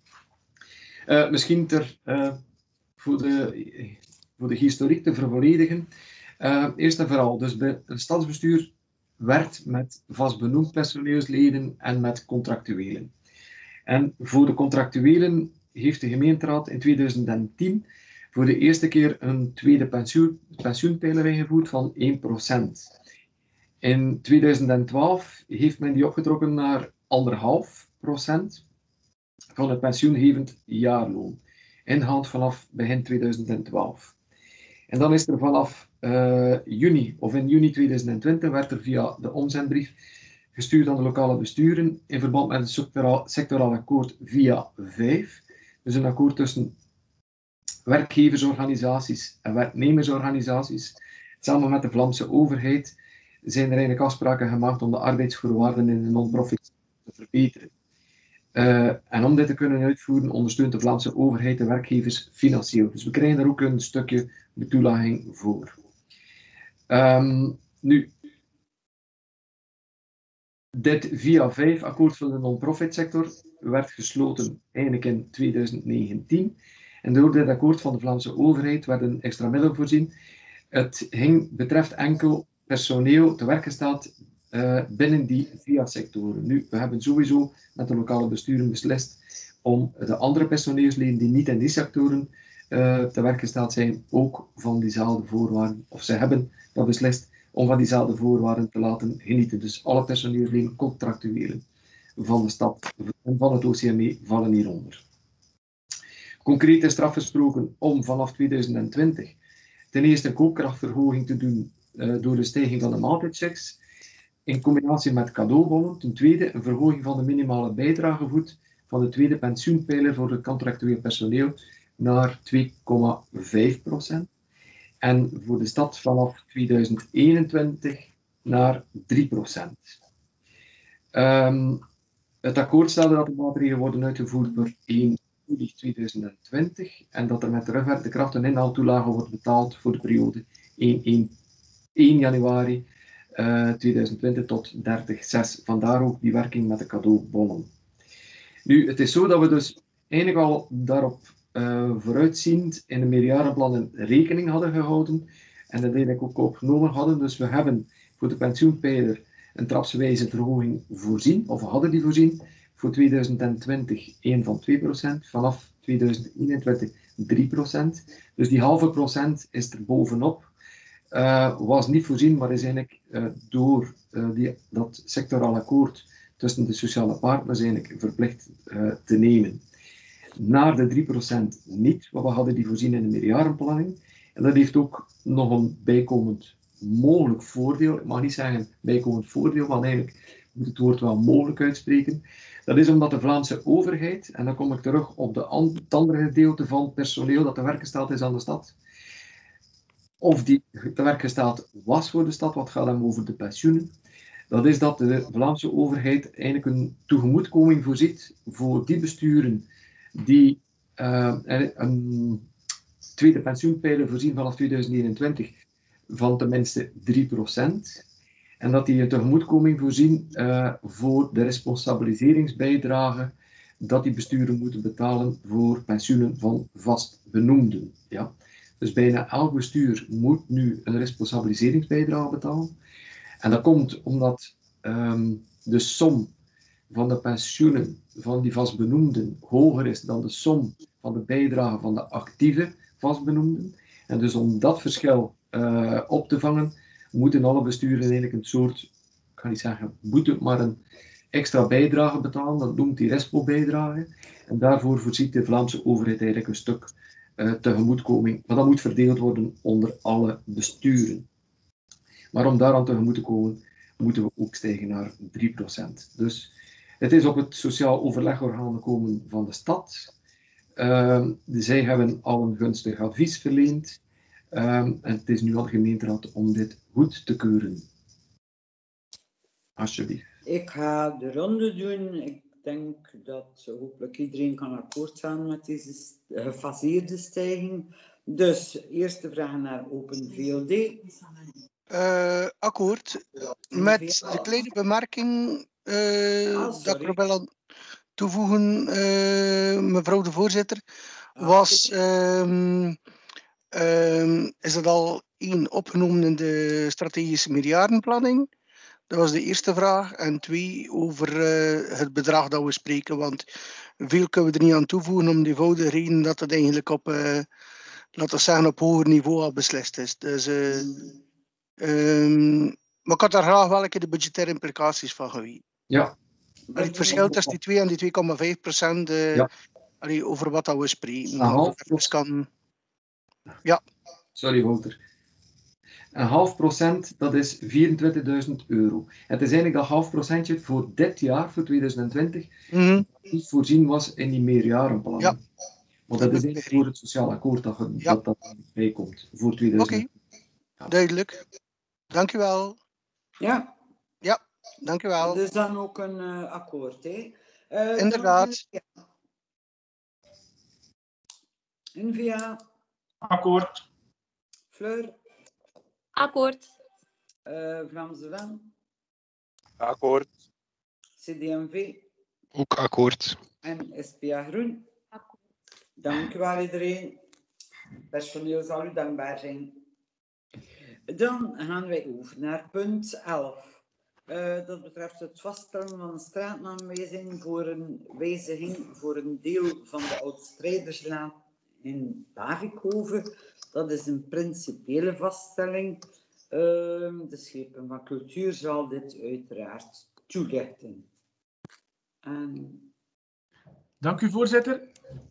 Uh, misschien ter, uh, voor, de, voor de historiek te vervolledigen. Uh, eerst en vooral, dus bij het stadsbestuur werkt met vastbenoemd personeelsleden en met contractuelen. En voor de contractuelen heeft de gemeenteraad in tweeduizend tien voor de eerste keer een tweede pensioen, pensioenpijler ingevoerd van één procent. In tweeduizend twaalf heeft men die opgetrokken naar anderhalf procent van het pensioengevend jaarloon, ingaand vanaf begin tweeduizend twaalf. En dan is er vanaf uh, juni, of in juni tweeduizend twintig, werd er via de omzendbrief gestuurd aan de lokale besturen in verband met het sectoraal, sectoraal akkoord via vijf. Dus een akkoord tussen werkgeversorganisaties en werknemersorganisaties. Samen met de Vlaamse overheid zijn er eigenlijk afspraken gemaakt om de arbeidsvoorwaarden in de non-profit te verbeteren. Uh, en om dit te kunnen uitvoeren, ondersteunt de Vlaamse overheid de werkgevers financieel. Dus we krijgen daar ook een stukje betoelaging voor. Um, nu, dit via vijf akkoord voor de non-profit sector werd gesloten eigenlijk in tweeduizend negentien. En door dit akkoord van de Vlaamse overheid werden extra middelen voorzien. Het ging, betreft enkel personeel te werk gesteld uh, binnen die via sectoren. Nu, we hebben sowieso met de lokale besturen beslist om de andere personeelsleden die niet in die sectoren uh, te werk gesteld zijn, ook van diezelfde voorwaarden, of ze hebben dat beslist om van diezelfde voorwaarden te laten genieten. Dus alle personeelsleden, contractuelen van de stad en van het O C M E vallen hieronder. Concreet is er afgesproken om vanaf tweeduizend twintig ten eerste een koopkrachtverhoging te doen uh, door de stijging van de maaltijdchecks, in combinatie met cadeaubonnen. Ten tweede een verhoging van de minimale bijdragevoet van de tweede pensioenpijler voor het contractueel personeel naar twee komma vijf procent. En voor de stad vanaf tweeduizend eenentwintig naar drie procent. Um, het akkoord stelde dat de maatregelen worden uitgevoerd per één juli tweeduizend twintig en dat er met terugwerkende kracht een inhaaltoelage wordt betaald voor de periode één januari uh, tweeduizend twintig tot dertig zes. Vandaar ook die werking met de cadeaubonnen. Nu, het is zo dat we dus eigenlijk al daarop uh, vooruitziend in de meerjarenplannen rekening hadden gehouden en dat eigenlijk ook opgenomen hadden. Dus we hebben voor de pensioenpijler een trapswijze verhoging voorzien, of we hadden die voorzien, voor tweeduizend twintig één van twee procent, vanaf tweeduizend eenentwintig drie procent. Dus die halve procent is er bovenop. Uh, was niet voorzien, maar is eigenlijk uh, door uh, die, dat sectoraal akkoord tussen de sociale partners eigenlijk verplicht uh, te nemen. Naar de drie procent niet, want we hadden die voorzien in de meerjarenplanning. En dat heeft ook nog een bijkomend mogelijk voordeel. Ik mag niet zeggen bijkomend voordeel, want eigenlijk moet het woord wel mogelijk uitspreken. Dat is omdat de Vlaamse overheid, en dan kom ik terug op de and- het andere gedeelte van personeel dat te werk gesteld is aan de stad, of die te werk gesteld was voor de stad, wat gaat dan over de pensioenen, Dat is dat de Vlaamse overheid eigenlijk een tegemoetkoming voorziet voor die besturen die uh, een tweede pensioenpijler voorzien vanaf tweeduizend eenentwintig van tenminste drie procent. En dat die een tegemoetkoming voorzien uh, voor de responsabiliseringsbijdrage dat die besturen moeten betalen voor pensioenen van vastbenoemden. Ja. Dus bijna elk bestuur moet nu een responsabiliseringsbijdrage betalen. En dat komt omdat um, de som van de pensioenen van die vastbenoemden hoger is dan de som van de bijdrage van de actieve vastbenoemden. En dus om dat verschil uh, op te vangen, moeten alle besturen eigenlijk een soort, ik ga niet zeggen boete, maar een extra bijdrage betalen. Dat noemt die respo-bijdrage. En daarvoor voorziet de Vlaamse overheid eigenlijk een stuk uh, tegemoetkoming. Maar dat moet verdeeld worden onder alle besturen. Maar om daaraan tegemoet te komen, moeten we ook stijgen naar drie procent. Dus het is op het sociaal overlegorgaan gekomen van de stad. Uh, zij hebben al een gunstig advies verleend. Um, en het is nu aan de gemeenteraad om dit goed te keuren. Alsjeblieft. Ik ga de ronde doen. Ik denk dat hopelijk iedereen kan akkoord gaan met deze gefaseerde stijging. Dus, eerste vraag naar Open V L D. Uh, akkoord. Met de kleine bemerking uh, ah, dat ik er wel aan toevoegen, uh, mevrouw de voorzitter, was... Uh, Uh, is dat al één opgenomen in de strategische meerjarenplanning? Dat was de eerste vraag. En twee, over uh, het bedrag dat we spreken. Want veel kunnen we er niet aan toevoegen om die eenvoudige reden dat het eigenlijk op, uh, laten we zeggen, op hoger niveau al beslist is. Dus, uh, um, maar ik had daar graag wel een keer de budgettaire implicaties van geweten. Ja. En het verschil tussen die twee en die twee komma vijf procent uh, ja. allee, over wat dat we spreken. Aha, kan... Ja. Sorry, Wouter. Een half procent, dat is vierentwintigduizend euro. Het is eigenlijk dat half procentje voor dit jaar, voor tweeduizend twintig, mm-hmm. niet voorzien was in die meerjarenplan. Ja. Want dat is eigenlijk voor het sociaal akkoord dat je, ja. dat, dat bijkomt, voor tweeduizend twintig. Oké, okay. ja. Duidelijk. Dank u wel. Ja. Ja, dank u wel. Dus dan ook een uh, akkoord, hè? Uh, Inderdaad. Dan... N V A. Akkoord. Fleur. Akkoord. Uh, Vlaamse Van. Akkoord. C D M V. Ook akkoord. En S P A Groen. Akkoord. Dank u wel iedereen. Personeel zal u dankbaar zijn. Dan gaan wij over naar punt elf. Uh, dat betreft het vaststellen van een straatnaamwijziging voor een wijziging voor een deel van de Oud-Strijderslaan in Bavikhoven. Dat is een principiële vaststelling. Uh, de schepen van cultuur zal dit uiteraard toelichten. En... Dank u, voorzitter.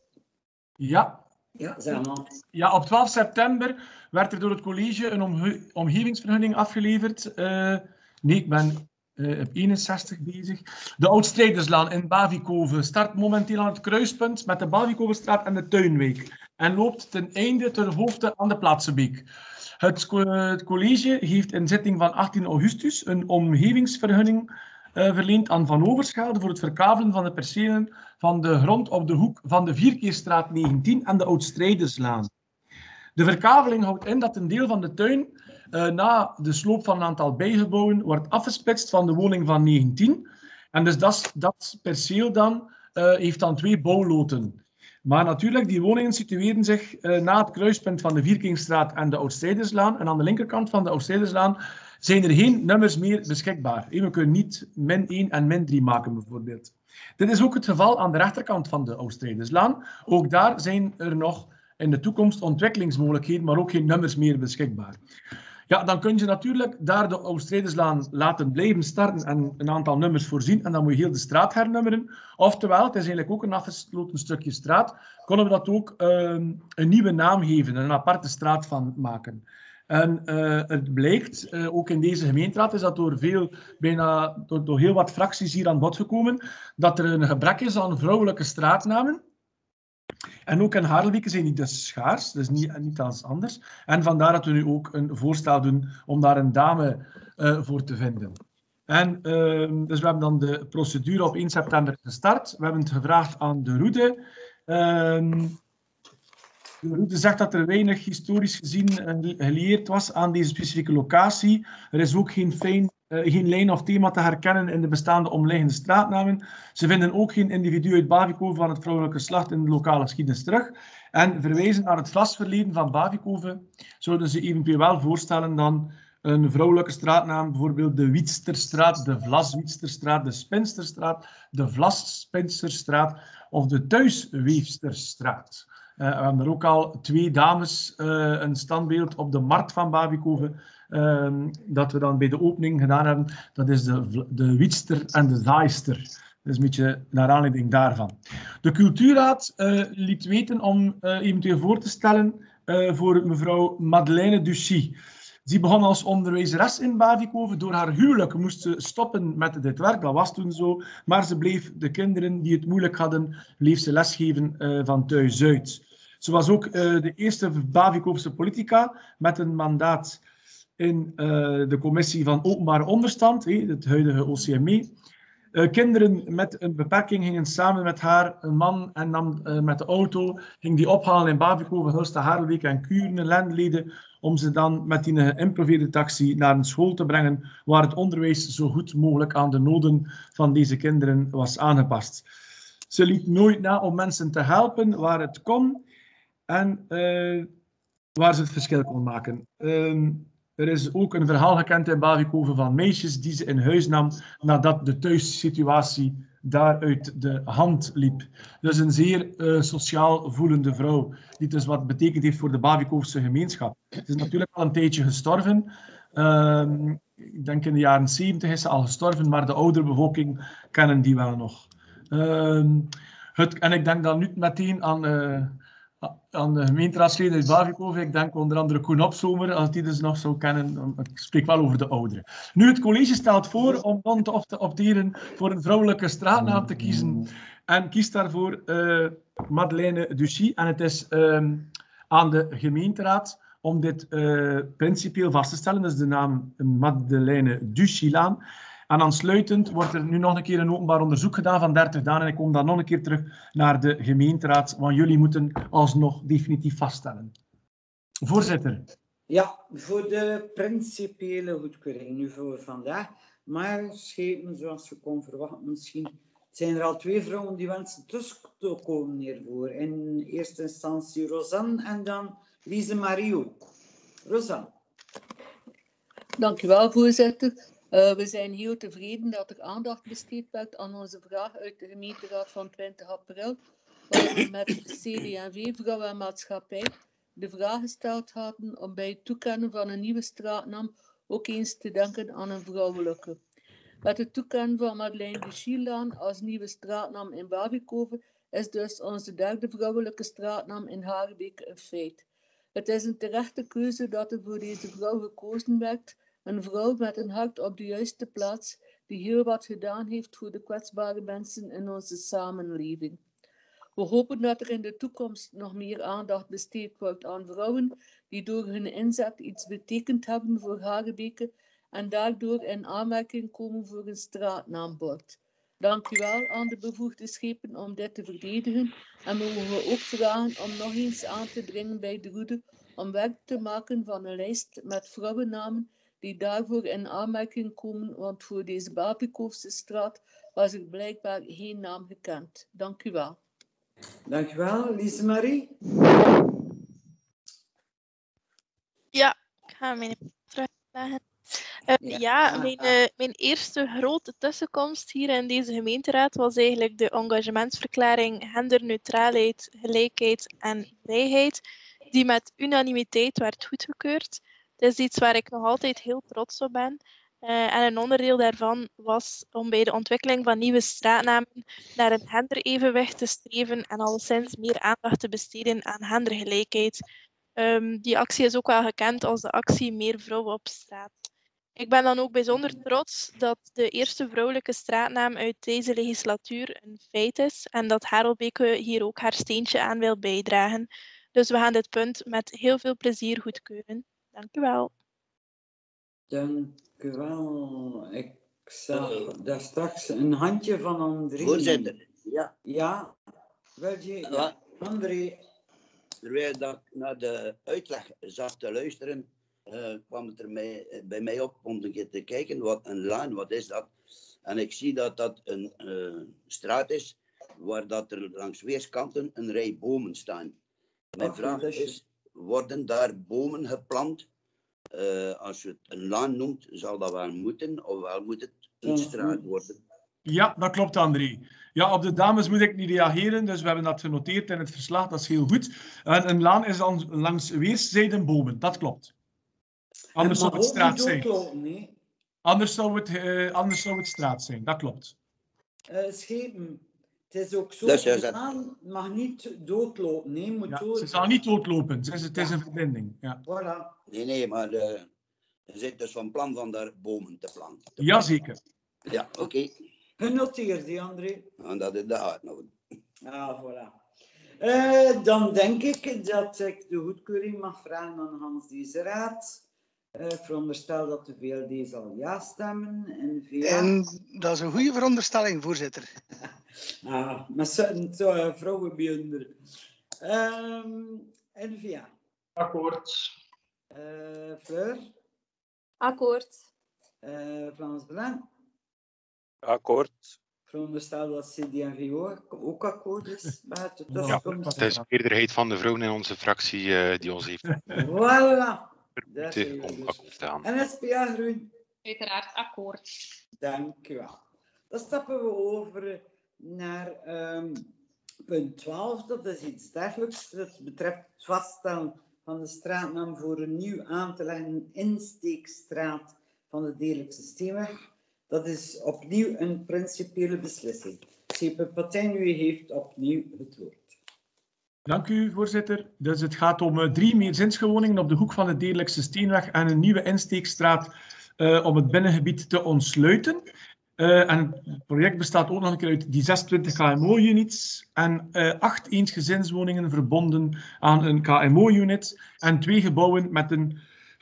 Ja. Ja, zeg maar. Ja, op twaalf september werd er door het college een omge omgevingsvergunning afgeleverd. Uh, nee, ik ben uh, op eenenzestig bezig. De Oud-Strijderslaan in Bavikhoven start momenteel aan het kruispunt met de Bavikhovenstraat en de Tuinwijk en loopt ten einde ter hoogte aan de Plaatsenbeek. Het, co het college heeft in zitting van achttien augustus een omgevingsvergunning uh, verleend aan Van Overschelde voor het verkavelen van de percelen van de grond op de hoek van de Vierkeerstraat negentien en de Oud-Strijderslaan. De verkaveling houdt in dat een deel van de tuin uh, na de sloop van een aantal bijgebouwen wordt afgesplitst van de woning van negentien. En dus dat, dat perceel dan uh, heeft dan twee bouwloten. Maar natuurlijk, die woningen situeren zich uh, na het kruispunt van de Vierkeerstraat en de Oud-Strijderslaan. En aan de linkerkant van de Oud-Strijderslaan zijn er geen nummers meer beschikbaar. We kunnen niet min één en min drie maken, bijvoorbeeld. Dit is ook het geval aan de rechterkant van de Oud-Strijderslaan. Ook daar zijn er nog in de toekomst ontwikkelingsmogelijkheden, maar ook geen nummers meer beschikbaar. Ja, dan kun je natuurlijk daar de Oud-Strijderslaan laten blijven starten en een aantal nummers voorzien en dan moet je heel de straat hernummeren. Oftewel, het is eigenlijk ook een afgesloten stukje straat, kunnen we dat ook uh, een nieuwe naam geven, een aparte straat van maken. En uh, het blijkt, uh, ook in deze gemeenteraad is dat door, veel, bijna, door, door heel wat fracties hier aan bod gekomen, dat er een gebrek is aan vrouwelijke straatnamen. En ook in Harelbeke zijn die dus schaars, dus niet, niet als anders. En vandaar dat we nu ook een voorstel doen om daar een dame uh, voor te vinden. En uh, dus we hebben dan de procedure op één september gestart. We hebben het gevraagd aan de Roede. Uh, de Roede zegt dat er weinig historisch gezien uh, gelieerd was aan deze specifieke locatie. Er is ook geen, fijn, uh, geen lijn of thema te herkennen in de bestaande omliggende straatnamen. Ze vinden ook geen individu uit Bavikoven van het vrouwelijke geslacht in de lokale geschiedenis terug. En verwijzen naar het vlasverleden van Bavikoven zouden ze eventueel wel voorstellen dan een vrouwelijke straatnaam, bijvoorbeeld de Wietsterstraat, de Vlaswietsterstraat, de Spinsterstraat, de Vlasspinsterstraat of de Thuisweefsterstraat. Uh, we hebben er ook al twee dames uh, een standbeeld op de markt van Bavikoven, uh, dat we dan bij de opening gedaan hebben. Dat is de, de Wietster en de Zaaister. Dat is een beetje naar aanleiding daarvan. De cultuurraad uh, liet weten om uh, eventueel voor te stellen uh, voor mevrouw Madeleine Duchy. Ze begon als onderwijzeres in Bavikoven. Door haar huwelijk moest ze stoppen met dit werk. Dat was toen zo. Maar ze bleef de kinderen die het moeilijk hadden, bleef ze lesgeven uh, van thuis uit. Ze was ook uh, de eerste Bavikovense politica met een mandaat in uh, de commissie van openbare onderstand, hey, het huidige O C M E. Uh, kinderen met een beperking gingen samen met haar, een man, en nam uh, met de auto, ging die ophalen in Bavikoven, Hulste, Harelbeek en Kuurne, Lendeleden, om ze dan met die geïmproviseerde taxi naar een school te brengen, waar het onderwijs zo goed mogelijk aan de noden van deze kinderen was aangepast. Ze liet nooit na om mensen te helpen waar het kon en uh, waar ze het verschil kon maken. Uh, Er is ook een verhaal gekend in Bavikoven van meisjes die ze in huis nam nadat de thuissituatie daaruit de hand liep. Dus een zeer uh, sociaal voelende vrouw, die dus wat betekend heeft voor de Bavikovense gemeenschap. Ze is natuurlijk al een tijdje gestorven. Uh, ik denk in de jaren zeventig is ze al gestorven, maar de oudere bevolking kennen die wel nog. Uh, het, en ik denk dan nu meteen aan... Uh, aan de gemeenteraadsleden uit Bavikoven. Ik denk onder andere Koen Opzomer, als die dus nog zou kennen. Ik spreek wel over de ouderen. Nu, het college stelt voor om dan te opteren voor een vrouwelijke straatnaam te kiezen. En kiest daarvoor uh, Madeleine Duchy. En het is uh, aan de gemeenteraad om dit uh, principieel vast te stellen. Dat is de naam Madeleine Duchylaan. En aansluitend wordt er nu nog een keer een openbaar onderzoek gedaan van dertig dagen. En ik kom dan nog een keer terug naar de gemeenteraad, want jullie moeten alsnog definitief vaststellen. Voorzitter. Ja, voor de principiële goedkeuring nu voor vandaag. Maar schepen, zoals je kon verwachten, misschien zijn er al twee vrouwen die wensen terug te komen hiervoor. In eerste instantie Rosanne en dan Lise Marie ook. Rosanne. Dank u wel, voorzitter. Uh, we zijn heel tevreden dat er aandacht besteed werd aan onze vraag uit de gemeenteraad van twintig april, waar we met C D en V, Vrouw en Maatschappij, de vraag gesteld hadden om bij het toekennen van een nieuwe straatnaam ook eens te denken aan een vrouwelijke. Met het toekennen van Madeleine Duchylaan als nieuwe straatnaam in Bavikoven is dus onze derde vrouwelijke straatnaam in Harelbeek een feit. Het is een terechte keuze dat er voor deze vrouw gekozen werd. Een vrouw met een hart op de juiste plaats, die heel wat gedaan heeft voor de kwetsbare mensen in onze samenleving. We hopen dat er in de toekomst nog meer aandacht besteed wordt aan vrouwen die door hun inzet iets betekend hebben voor Harelbeek en daardoor in aanmerking komen voor een straatnaambord. Dank u wel aan de bevoegde schepen om dit te verdedigen en we mogen ook vragen om nog eens aan te dringen bij de Roede om werk te maken van een lijst met vrouwennamen die daarvoor in aanmerking komen, want voor deze Bavikovense straat was er blijkbaar geen naam gekend. Dank u wel. Dank u wel, Lise Marie. Ja, ik ga mijn vraag zeggen. Uh, ja, ja mijn, uh, mijn eerste grote tussenkomst hier in deze gemeenteraad was eigenlijk de engagementsverklaring genderneutraalheid, gelijkheid en vrijheid, die met unanimiteit werd goedgekeurd. Het is iets waar ik nog altijd heel trots op ben. Uh, en een onderdeel daarvan was om bij de ontwikkeling van nieuwe straatnamen naar een genderevenwicht te streven en alleszins meer aandacht te besteden aan gendergelijkheid. Um, die actie is ook wel gekend als de actie Meer Vrouwen op straat. Ik ben dan ook bijzonder trots dat de eerste vrouwelijke straatnaam uit deze legislatuur een feit is en dat Harelbeek hier ook haar steentje aan wil bijdragen. Dus we gaan dit punt met heel veel plezier goedkeuren. Dank u wel. Dank u wel. Ik Ik zag daar straks een handje van André. Voorzitter, ja. Ja, wil je? Ja. André. Terwijl dat ik naar de uitleg zat te luisteren, uh, kwam het er mij, bij mij op om een keer te kijken wat een laan, wat is dat? En ik zie dat dat een uh, straat is waar dat er langs weerskanten een rij bomen staan. Mijn Ach, vraag is... is, worden daar bomen geplant? Uh, als je het een laan noemt, zal dat wel moeten, of wel moet het een straat worden? Ja, dat klopt, André. Ja, op de dames moet ik niet reageren, dus we hebben dat genoteerd in het verslag, dat is heel goed. En een laan is dan langs weerszijden bomen, dat klopt. Anders zou het straat zijn. Doodlopen, nee? Anders zou het, uh, anders zou het straat zijn, dat klopt. Uh, schepen. Het is ook zo, dus de laan mag niet doodlopen, nee, moet ja, door... Ze zal niet doodlopen, het is, het is ja. een verbinding. Ja. Voilà. Nee, nee, maar uh, je zit dus van plan van daar bomen te planten. Jazeker. Ja, oké. Okay. Genoteerd, die André. En dat is de hard nog. Ah, voilà. Uh, dan denk ik dat ik de goedkeuring mag vragen aan Hans deze raad. Uh, veronderstel dat de V L D zal ja stemmen. En, V A... en dat is een goede veronderstelling, voorzitter. ah, maar zo'n zo, vrouwen bij onder. Um, N V A. Akkoord. Uh, Fleur. Akkoord. Uh, Vlaams Belang. Akkoord. Veronderstel dat C D en V O ook akkoord is. Ja, het is de meerderheid van de vrouwen in onze fractie uh, die ons heeft. Voilà. Om akkoord te gaan. En S P A Groen? Uiteraard akkoord. Dank u wel. Dan stappen we over naar um, punt twaalf. Dat is iets dergelijks. Dat betreft het vaststellen van de straatnaam voor een nieuw aan te leggen insteekstraat van de Dierlijkse Steenweg. Dat is opnieuw een principiële beslissing. Schepe Partij nu heeft opnieuw het woord. Dank u, voorzitter. Dus het gaat om uh, drie meerzinswoningen op de hoek van de Dierlijkse Steenweg en een nieuwe insteekstraat uh, om het binnengebied te ontsluiten. Uh, en het project bestaat ook nog een keer uit die zesentwintig K M O-units en uh, acht eensgezinswoningen verbonden aan een K M O-unit en twee gebouwen met een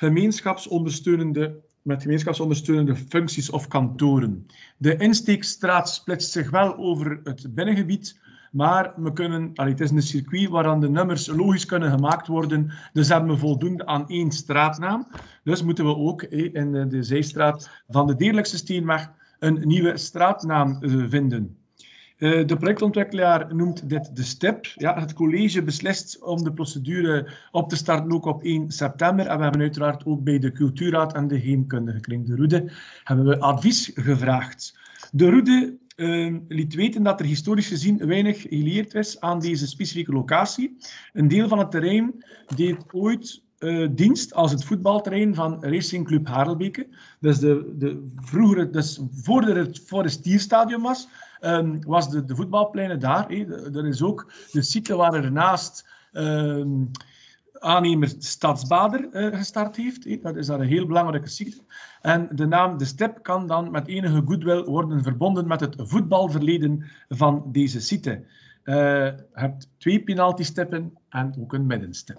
gemeenschapsondersteunende met gemeenschapsondersteunende functies of kantoren. De insteekstraat splitst zich wel over het binnengebied, maar we kunnen, allee, het is een circuit waaraan de nummers logisch kunnen gemaakt worden, dus hebben we voldoende aan één straatnaam. Dus moeten we ook eh, in de, de zijstraat van de Dierlijkse Steenweg een nieuwe straatnaam uh, vinden. Uh, de projectontwikkelaar noemt dit de step. Ja, het college beslist om de procedure op te starten ook op één september. En we hebben uiteraard ook bij de cultuurraad en de heemkundige kring, de Roede, hebben we advies gevraagd. De Roede uh, liet weten dat er historisch gezien weinig geleerd is aan deze specifieke locatie. Een deel van het terrein deed ooit Uh, dienst als het voetbalterrein van Racing Club Harelbeke. Dus de, de vroegere, dus voordat het Forestierstadion was, um, was de, de voetbalpleinen daar. He. Er is ook de site waar ernaast um, aannemer Stadsbader uh, gestart heeft. He. Dat is daar een heel belangrijke site. En de naam De Step kan dan met enige goodwill worden verbonden met het voetbalverleden van deze site. Uh, je hebt twee penaltysteppen en ook een middenstep.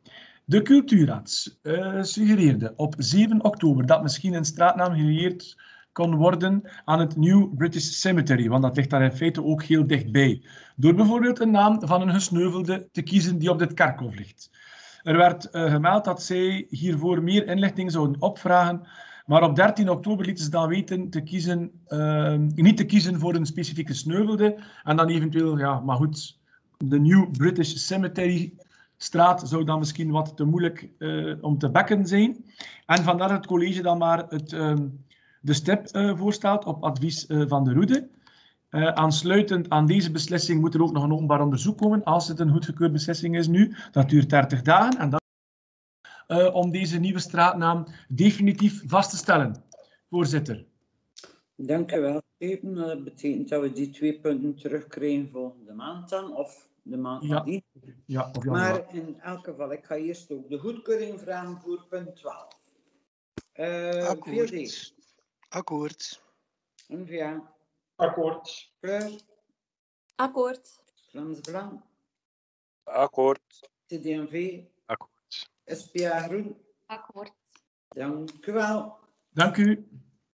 De cultuurraad uh, suggereerde op zeven oktober dat misschien een straatnaam gelieerd kon worden aan het New British Cemetery, want dat ligt daar in feite ook heel dichtbij. Door bijvoorbeeld een naam van een gesneuvelde te kiezen die op dit kerkhof ligt. Er werd uh, gemeld dat zij hiervoor meer inlichting zouden opvragen, maar op dertien oktober lieten ze dan weten te kiezen, uh, niet te kiezen voor een specifieke gesneuvelde en dan eventueel, ja, maar goed, de New British Cemetery straat zou dan misschien wat te moeilijk uh, om te bekken zijn. En vandaar dat het college dan maar het, uh, de step uh, voorstelt op advies uh, van de Roede. Uh, aansluitend aan deze beslissing moet er ook nog een openbaar onderzoek komen, als het een goedgekeurde beslissing is nu. Dat duurt dertig dagen. En dat uh, om deze nieuwe straatnaam definitief vast te stellen. Voorzitter. Dank u wel. Dat betekent dat we die twee punten terugkrijgen volgende maand dan, of de maand ja. nadien. Ja, of maar in elk geval, ik ga eerst ook de goedkeuring vragen voor punt twaalf. Uh, Akkoord. V L D. Akkoord. N V A. Akkoord. Fleur. Akkoord. Vlaams Belang. Akkoord. C D en V. Akkoord. S P A Groen. Akkoord. Dank u wel. Dank u.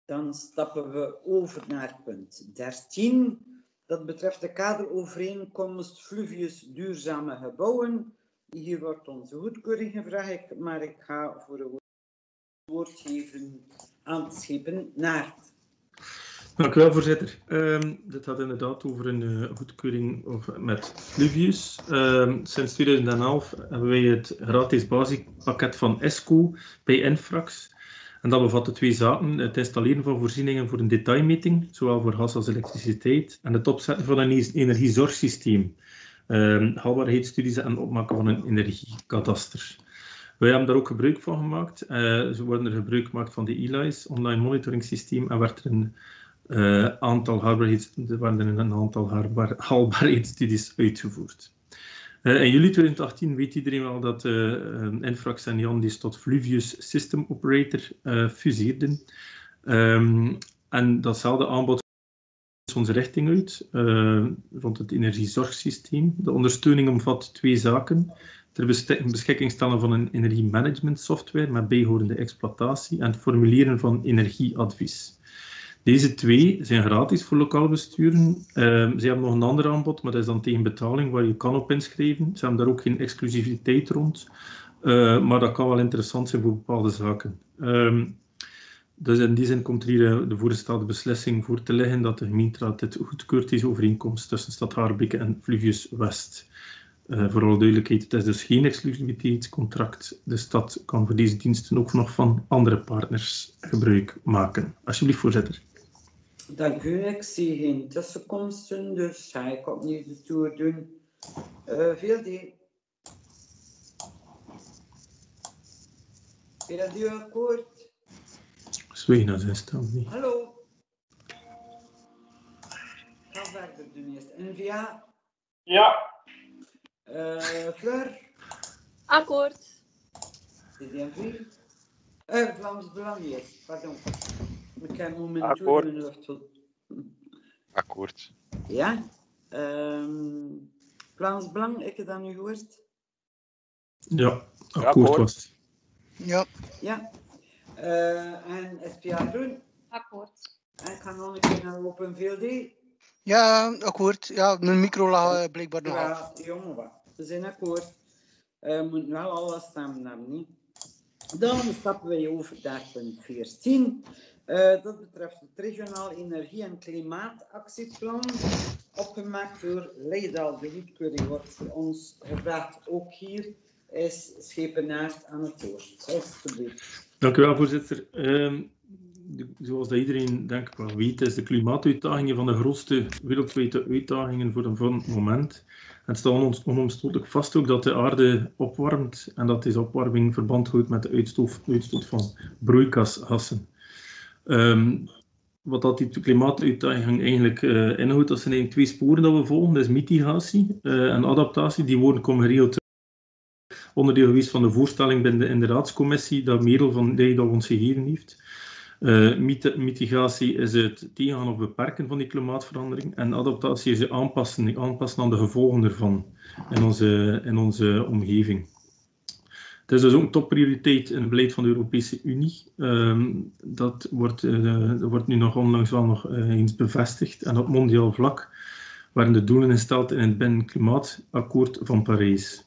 Dan stappen we over naar punt dertien. Dat betreft de kaderovereenkomst Fluvius Duurzame Gebouwen. Hier wordt onze goedkeuring gevraagd, maar ik ga voor een woord geven aan het schepen Naert. Dank u wel, voorzitter. Um, dit gaat inderdaad over een uh, goedkeuring of, met Fluvius. Um, sinds tweeduizend elf hebben wij het gratis basispakket van ESCO bij Infrax. En dat bevat twee zaken: het installeren van voorzieningen voor een detailmeting, zowel voor gas als elektriciteit, en het opzetten van een energiezorgsysteem, um, haalbaarheidsstudies en opmaken van een energiekadaster. Wij hebben daar ook gebruik van gemaakt. Uh, zo worden er gebruik gemaakt van de E L I S, online monitoring systeem, en werd er een uh, aantal, haalbaarheids, er werden een aantal haalbaar, haalbaarheidsstudies uitgevoerd. Uh, in juli tweeduizend achttien weet iedereen wel dat uh, Infrax en Jandis tot Fluvius System Operator uh, fuseerden. Um, en datzelfde aanbod is onze richting uit, uh, rond het energiezorgsysteem. De ondersteuning omvat twee zaken: ter beschikking stellen van een energiemanagement software met bijhorende exploitatie en het formuleren van energieadvies. Deze twee zijn gratis voor lokaal besturen. Uh, ze hebben nog een ander aanbod, maar dat is dan tegen betaling, waar je kan op inschrijven. Ze hebben daar ook geen exclusiviteit rond, uh, maar dat kan wel interessant zijn voor bepaalde zaken. Um, dus in die zin komt er hier de voorgestelde beslissing voor te liggen dat de gemeenteraad dit goedkeurt, deze overeenkomst tussen Stad Haarbeke en Fluvius West. Uh, voor alle duidelijkheid, het is dus geen exclusiviteitscontract. De stad kan voor deze diensten ook nog van andere partners gebruik maken. Alsjeblieft, voorzitter. Dank u. Ik zie geen tussenkomsten, dus ga ik opnieuw de tour doen. Uh, V L D. Bent u akkoord? Zwegen als hij staat niet. Hallo. Ga verder doen eerst. N V A? Ja. Uh, Fleur? Akkoord. C D M V? Uh, Vlaams Belang eerst, pardon. Ik heb momenteel Akkoord. in de lucht. Akkoord. Ja. Um, Vlaams Belang, ik heb dat nu gehoord. Ja, akkoord was het. Ja. Ja. Uh, en S P A Groen? Akkoord. En ik ga nog een keer naar Open V L D. Ja, akkoord. Ja, mijn micro lag uh, blijkbaar nog Ja, af. jongen, wat. We zijn akkoord. We uh, moeten wel alles stemmen hebben, niet? Dan stappen wij over naar punt veertien. Uh, dat betreft het regionaal energie- en klimaatactieplan. Opgemaakt door Leidaal. De goedkeuring wordt voor ons gevraagd. Ook hier is Schepenaert aan het woord. Alsjeblieft. Dank u wel, voorzitter. Uh, de, zoals dat iedereen denk ik wel weet, is de klimaatuitdaging een van de grootste wereldwijde uitdagingen voor een volgend moment. Het staat onomstotelijk vast ook dat de aarde opwarmt en dat deze opwarming verband houdt met de uitstoot, uitstoot van broeikasgassen. Um, wat dat die klimaatuitdaging eigenlijk uh, inhoudt, dat zijn eigenlijk twee sporen dat we volgen. Dat is mitigatie uh, en adaptatie. Die woorden komen geregeld onderdeel geweest van de voorstelling binnen de, in de raadscommissie dat Merel van Leidaal ons gegeven heeft. Uh, mit mitigatie is het tegengaan of beperken van die klimaatverandering en adaptatie is het aanpassen, aanpassen aan de gevolgen ervan in onze, in onze omgeving. Het is dus ook een topprioriteit in het beleid van de Europese Unie. Um, dat, wordt, uh, dat wordt nu nog onlangs wel nog uh, eens bevestigd en op mondiaal vlak werden de doelen gesteld in het Binnen-Klimaatakkoord van Parijs.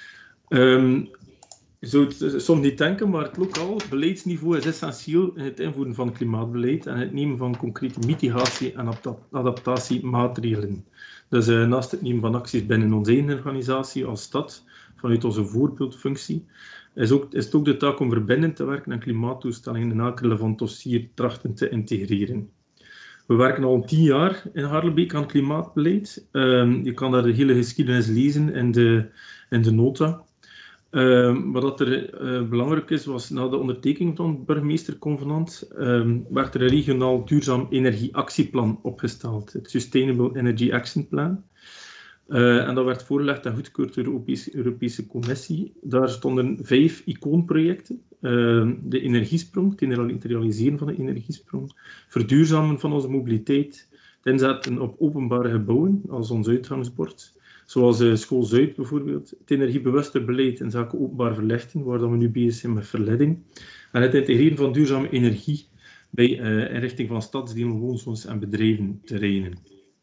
Um, Je zou het soms niet denken, maar het lokaal beleidsniveau is essentieel in het invoeren van klimaatbeleid en het nemen van concrete mitigatie- en adaptatiemaatregelen. Dus uh, naast het nemen van acties binnen onze eigen organisatie als stad, vanuit onze voorbeeldfunctie, is, ook, is het ook de taak om verbindend te werken en klimaatdoelstellingen in elk relevant dossier trachten te integreren. We werken al tien jaar in Harelbeek aan klimaatbeleid. Uh, je kan daar de hele geschiedenis lezen in de, in de nota. Uh, wat er uh, belangrijk is, was na de ondertekening van het burgemeesterconvenant uh, werd er een regionaal duurzaam energieactieplan opgesteld, het Sustainable Energy Action Plan. Uh, en dat werd voorgelegd en goedgekeurd door de Europese, Europese Commissie. Daar stonden vijf icoonprojecten. Uh, de energiesprong, het internaliseren van de energiesprong, verduurzamen van onze mobiliteit, het inzetten op openbare gebouwen als ons uitgangsbord, zoals uh, School Zuid bijvoorbeeld, het energiebewuster beleid in zaken openbaar verlichting, waar we nu bezig zijn met verleiding, en het integreren van duurzame energie bij uh, inrichting van stadsdelen, woonzones en bedrijventerreinen.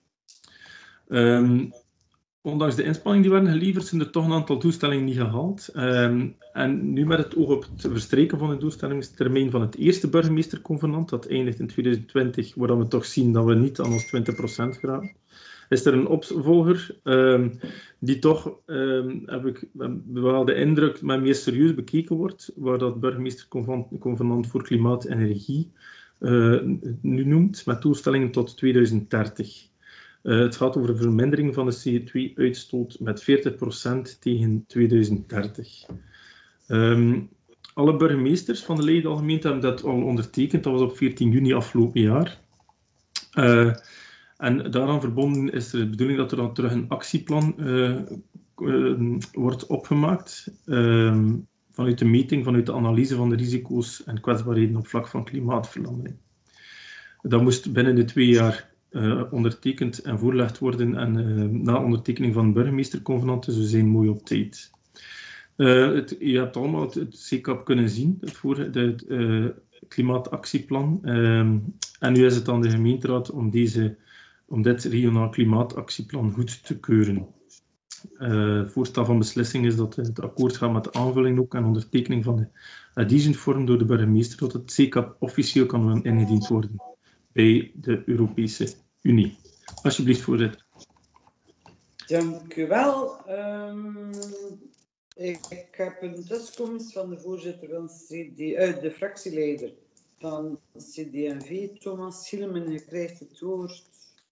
Um, ondanks de inspanningen die werden geleverd, zijn er toch een aantal doelstellingen niet gehaald. Um, en nu met het oog op het verstreken van de doelstellingstermijn van het eerste burgemeesterconvenant, dat eindigt in twintig twintig, waar we toch zien dat we niet aan ons twintig procent geraken. Is er een opvolger um, die toch, um, heb ik wel de indruk, maar meer serieus bekeken wordt, waar dat burgemeesterconvenant voor klimaat en energie uh, nu noemt, met doelstellingen tot tweeduizend dertig. Uh, het gaat over een vermindering van de C O twee uitstoot met veertig procent tegen tweeduizend dertig. Um, alle burgemeesters van de Leiden-Algemeente hebben dat al ondertekend, dat was op veertien juni afgelopen jaar. Uh, En daaraan verbonden is er de bedoeling dat er dan terug een actieplan uh, uh, wordt opgemaakt uh, vanuit de meting, vanuit de analyse van de risico's en kwetsbaarheden op vlak van klimaatverandering. Dat moest binnen de twee jaar uh, ondertekend en voorgelegd worden en uh, na ondertekening van de burgemeesterconvenant, dus we zijn mooi op tijd. Uh, het, je hebt allemaal het, het C C A P kunnen zien, het, voor, het uh, klimaatactieplan. Uh, en nu is het aan de gemeenteraad om deze om dit regionaal klimaatactieplan goed te keuren. Uh, het voorstel van beslissing is dat het akkoord gaat met de aanvulling ook en ondertekening van de adhesion-vorm door de burgemeester, dat het C C A P officieel kan ingediend worden bij de Europese Unie. Alsjeblieft, voorzitter. Dank u wel. Um, ik, ik heb een tussenkomst van de voorzitter van C D, uh, de fractieleider van C D en V, Thomas Hieleman. Je krijgt het woord.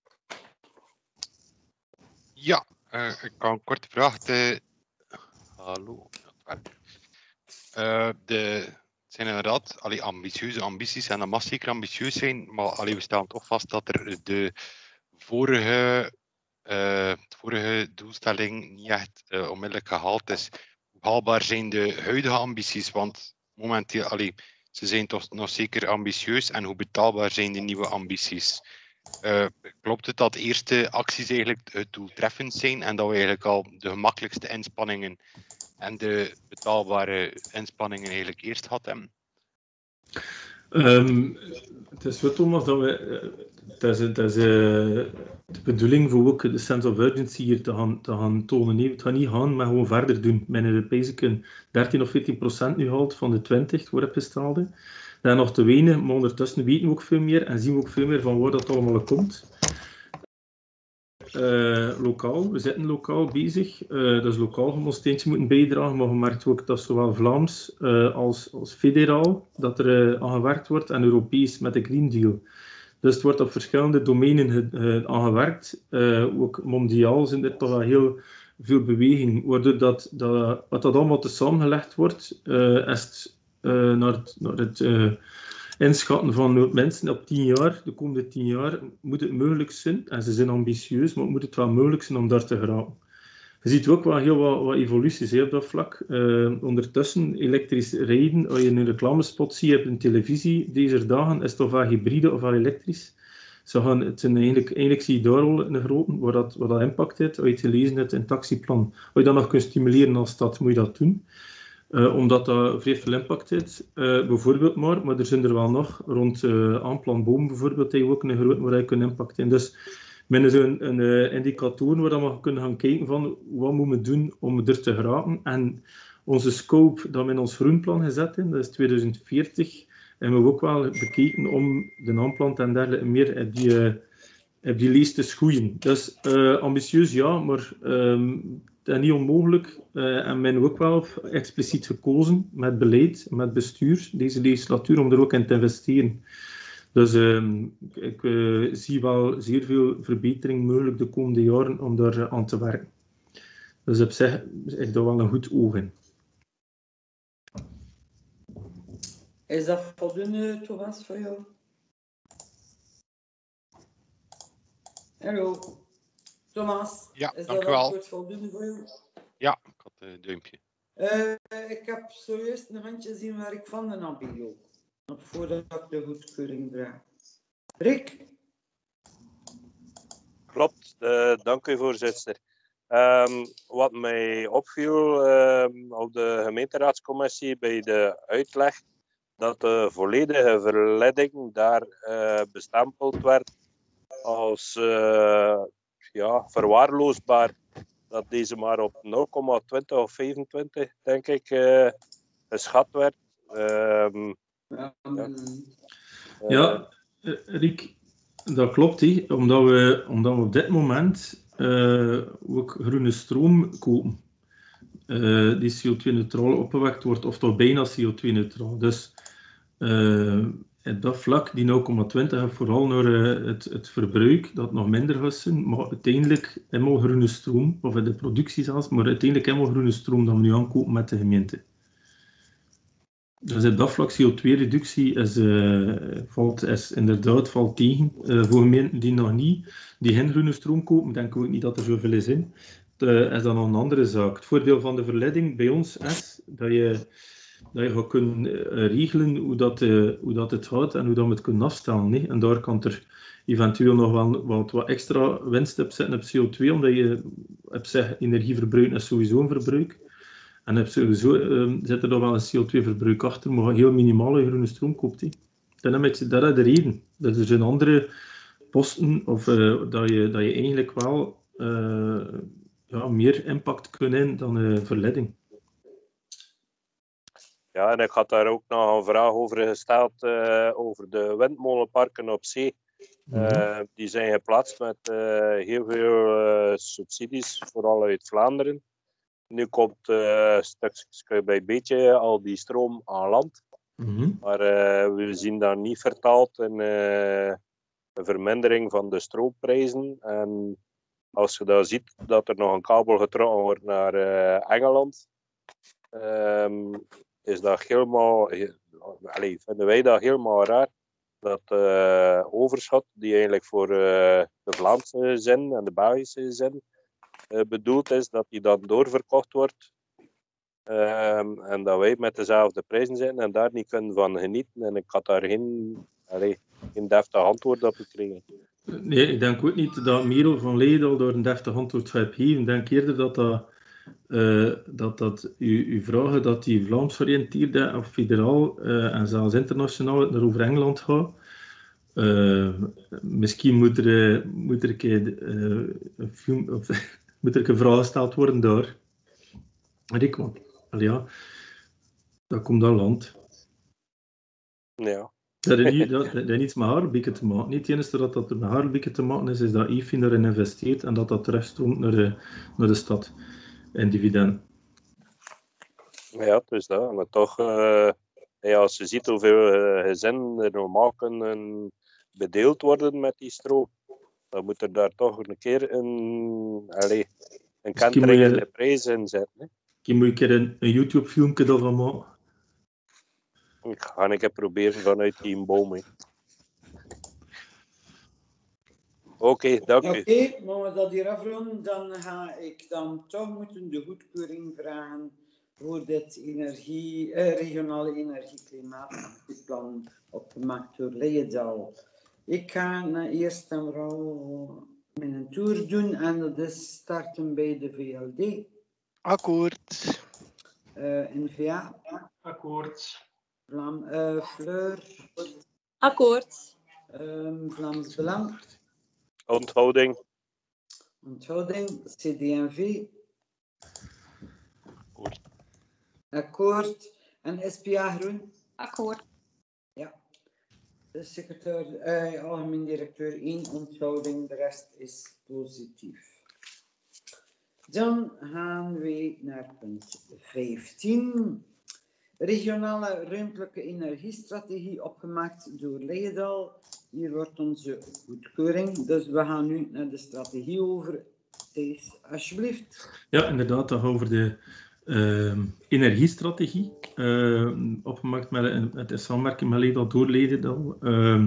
Ja, uh, ik kan een korte vraag. De... Hallo. Uh, de... Het zijn inderdaad allee, ambitieuze ambities en dat mag zeker ambitieus zijn, maar allee, we stellen toch vast dat er de vorige, uh, de vorige doelstelling niet echt uh, onmiddellijk gehaald is. Hoe haalbaar zijn de huidige ambities? Want momenteel, allee, ze zijn toch nog zeker ambitieus en hoe betaalbaar zijn de nieuwe ambities? Uh, klopt het dat eerste acties eigenlijk het doeltreffend zijn en dat we eigenlijk al de gemakkelijkste inspanningen en de betaalbare inspanningen eigenlijk eerst hadden? Um, het is zo, Thomas, dat we... Uh, het is, het is uh, de bedoeling voor ook de sense of urgency hier te gaan, te gaan tonen. Nee, het gaat niet gaan, maar gewoon verder doen. Mijn Europese dertien of veertien procent nu haalt van de twintig vooropgestelde. Dat is nog te weinig, maar ondertussen weten we ook veel meer en zien we ook veel meer van waar dat allemaal komt. Uh, lokaal, we zitten lokaal bezig, uh, dus lokaal gaan we ons steentje moeten bijdragen, maar we merken ook dat zowel Vlaams uh, als, als federaal dat er uh, aan gewerkt wordt en Europees met de Green Deal. Dus het wordt op verschillende domeinen uh, aan gewerkt, uh, ook mondiaal zijn er toch wel heel veel beweging, waardoor dat, dat, wat dat allemaal te samengelegd wordt, uh, is het, uh, naar het, naar het uh, inschatten van mensen op tien jaar, de komende tien jaar, moet het mogelijk zijn, en ze zijn ambitieus, maar moet het wel mogelijk zijn om daar te geraken. Je ziet ook wel heel wat, wat evoluties he, op dat vlak. Uh, ondertussen, elektrisch rijden, als je een reclamespot ziet op de televisie deze dagen, is het of wel hybride of wel elektrisch. Ze gaan, het zijn eigenlijk, eigenlijk zie je daar al een grote, waar dat, waar dat impact heeft. Als je het gelezen hebt in het actieplan, als je dat nog kunt stimuleren als stad, moet je dat doen. Uh, omdat dat vrij veel impact heeft, uh, bijvoorbeeld maar, maar er zijn er wel nog, rond uh, aanplan boom bijvoorbeeld, dat je ook een groot waar je kunt impact in. Dus men is een, een uh, indicator waar we kunnen gaan kijken van wat moeten we doen om er te geraken. En onze scope dat we in ons groenplan gezet hebben, dat is tweeduizend veertig, en we hebben ook wel bekeken om de aanplant en dergelijke meer op die, uh, op die lijst te schoeien. Dus uh, ambitieus ja, maar um, dat is niet onmogelijk. Uh, en men heeft ook wel expliciet gekozen met beleid, met bestuur, deze legislatuur, om er ook in te investeren. Dus uh, ik uh, zie wel zeer veel verbetering mogelijk de komende jaren om daar uh, aan te werken. Dus op zich is daar wel een goed oog in. Is dat voldoende, Thomas, voor jou? Hallo. Thomas, ja, is dank dat u wel. antwoord voldoende voor jou? Ja, ik had een duimpje. Uh, ik heb zojuist een handje zien waar ik van de Nabio. Nog voordat ik de goedkeuring draag. Rick? Klopt, uh, dank u voorzitter. Um, wat mij opviel um, op de gemeenteraadscommissie bij de uitleg, dat de volledige verleiding daar uh, bestempeld werd als uh, ja, verwaarloosbaar. Dat deze maar op nul komma twintig of vijfentwintig, denk ik, uh, geschat werd. Um, ja, ja. Uh, ja, Riek, dat klopt. He, omdat, we, omdat we op dit moment uh, ook groene stroom kopen. Uh, die C O twee neutraal opgewekt wordt, of toch bijna C O twee neutraal. Dus uh, in dat vlak, die nul komma twintig, gaat vooral naar uh, het, het verbruik, dat nog minder gaat zijn, maar uiteindelijk helemaal groene stroom, of in de productie zelfs, maar uiteindelijk helemaal groene stroom dat we nu aankopen met de gemeente. Dus in dat vlak C O twee reductie is, uh, valt, is inderdaad valt tegen. Uh, voor gemeenten die nog niet, die geen groene stroom kopen, denk ik ook niet dat er zoveel is in. Uh, is dan nog een andere zaak. Het voordeel van de verleiding bij ons is dat je, dat je gaat kunnen uh, regelen hoe, dat, uh, hoe dat het gaat en hoe dat we het kunnen afstellen. Nee? En daar kan er eventueel nog wel wat, wat extra winst op zitten op C O twee, omdat je op zich energieverbruik is sowieso een verbruik. En heb sowieso uh, zit er nog wel een C O twee verbruik achter, maar heel minimale groene stroom koopt. He. Dan heb je, dat is de reden. Dat er zijn andere posten of, uh, dat, je, dat je eigenlijk wel uh, ja, meer impact kunnen hebben dan uh, verleiding. Ja, en ik had daar ook nog een vraag over gesteld, uh, over de windmolenparken op zee. Uh, mm-hmm. Die zijn geplaatst met uh, heel veel uh, subsidies, vooral uit Vlaanderen. Nu komt uh, stukje bij beetje al die stroom aan land. Mm-hmm. Maar uh, we zien dat niet vertaald in uh, een vermindering van de stroomprijzen. En als je dan ziet dat er nog een kabel getrokken wordt naar uh, Engeland, um, is dat helemaal, allez, vinden wij dat helemaal raar. Dat uh, overschot, die eigenlijk voor uh, de Vlaamse zin en de Belgische zin uh, bedoeld is, dat die dan doorverkocht wordt. Um, en dat wij met dezelfde prijzen zitten en daar niet kunnen van genieten. En ik had daar geen, allez, geen deftig antwoord op gekregen. Nee, ik denk ook niet dat Merel van Leedel door een deftig antwoord gaat geven. Ik denk eerder dat dat, uh, dat, dat uw, uw vragen dat die Vlaams georiënteerd of federaal uh, en zelfs internationaal naar over Engeland gaat. Uh, misschien moet er, uh, moet er een keer uh, een film, of, moet er een vraag gesteld worden daar. Rick, want ja, dat komt aan land. Ja. Dat heeft niet, dat, dat niets met Haarlebeke te maken. Niet het enige dat dat met Haarlebeke te maken is, is dat I F I erin investeert en dat dat terugstroomt naar de, naar de stad in dividend. Ja, dus dat. Maar toch, uh, ja, als je ziet hoeveel uh, gezinnen er normaal kunnen bedeeld worden met die stroom, dan moet er daar toch een keer een, allez, een kentering in de prijs in zetten. Je moet een keer een, een YouTube-filmpje daarvan maken. Ik ga een keer proberen vanuit die boom. Oké, okay, dank u. Oké, okay, maar we dat hier afronden, dan ga ik dan toch moeten de goedkeuring vragen voor dit energie, eh, regionale energie-klimaatplan opgemaakt door Leijendal. Ik ga eerst en vooral mijn tour doen en dat is starten bij de V L D. Akkoord. Uh, N V A. Akkoord. Vlaam, uh, Fleur. Akkoord. Um, Vlaams Belang. Onthouding. Onthouding. C D en V. Akkoord. Akkoord. En S P A Groen. Akkoord. Ja. De secretaris, uh, algemeen directeur één onthouding, de rest is positief. Dan gaan we naar punt vijftien. Regionale ruimtelijke energiestrategie opgemaakt door Leijendal. Hier wordt onze goedkeuring. Dus we gaan nu naar de strategie over. Thijs, alsjeblieft. Ja, inderdaad. Dat gaat over de uh, energiestrategie. Uh, opgemaakt met, met de samenwerking met Leijendal door Leijendal. Uh,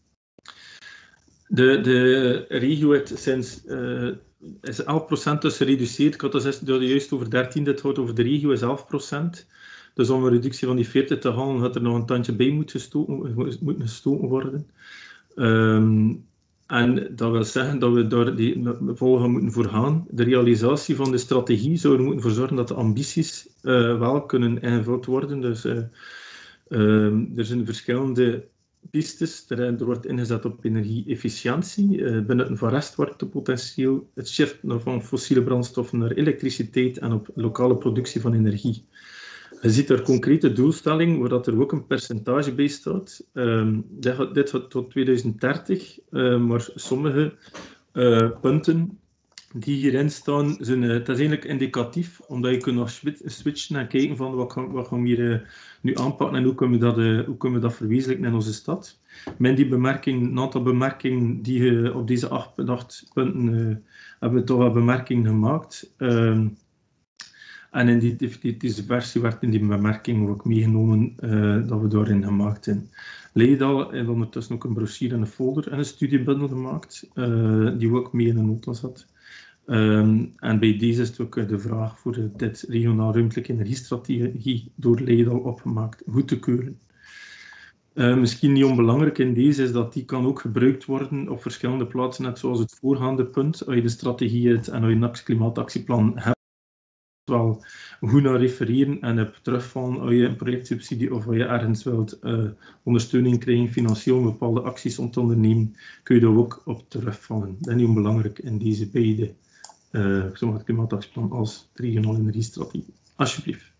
de, de regio heeft sinds... Uh, is elf procent dus gereduceerd. Ik had het juist over dertien, dit gaat over de regio, is elf procent. Dus om een reductie van die veertig te halen, had er nog een tandje bij moeten gestoken, moeten gestoken worden. Um, en dat wil zeggen dat we daar die volgen moeten voor gaan. De realisatie van de strategie zou er moeten voor zorgen dat de ambities uh, wel kunnen ingevuld worden. Dus uh, Um, er zijn verschillende pistes. Er, er wordt ingezet op energie-efficiëntie, uh, benutten van restwarmtepotentieel, het shiften van fossiele brandstoffen naar elektriciteit en op lokale productie van energie. Je ziet er concrete doelstelling, waar dat er ook een percentage bij staat. Um, dit, gaat, dit gaat tot tweeduizend dertig, uh, maar sommige uh, punten die hierin staan, zijn, uh, het is eigenlijk indicatief, omdat je kunt nog switchen en kijken van wat gaan, wat gaan we hier uh, nu aanpakken en hoe kunnen we dat, uh, hoe kunnen we dat verwezenlijken in onze stad. Met die bemerking, een aantal bemerkingen die uh, op deze acht, acht punten uh, hebben we toch wel bemerkingen gemaakt. Uh, en in die, die, deze versie werd in die bemerking ook meegenomen uh, dat we daarin gemaakt zijn. Leidal heeft ondertussen ook een brochure en een folder en een studiebundel gemaakt, uh, die ook mee in de nota zat. Um, en bij deze is het ook de vraag voor de, dit regionaal ruimtelijke energiestrategie door Leidal opgemaakt goed te keuren. Uh, misschien niet onbelangrijk in deze is dat die kan ook gebruikt worden op verschillende plaatsen, net zoals het voorgaande punt. Als je de strategie hebt en als je een klimaatactieplan hebt, wel goed naar refereren en op terugvallen als je een projectsubsidie of als je ergens wilt uh, ondersteuning krijgen, financieel om bepaalde acties om te ondernemen, kun je daar ook op terugvallen. Dat is niet onbelangrijk in deze beide, uh, zowel het klimaatactieplan als de regionale energiestrategie. Alsjeblieft.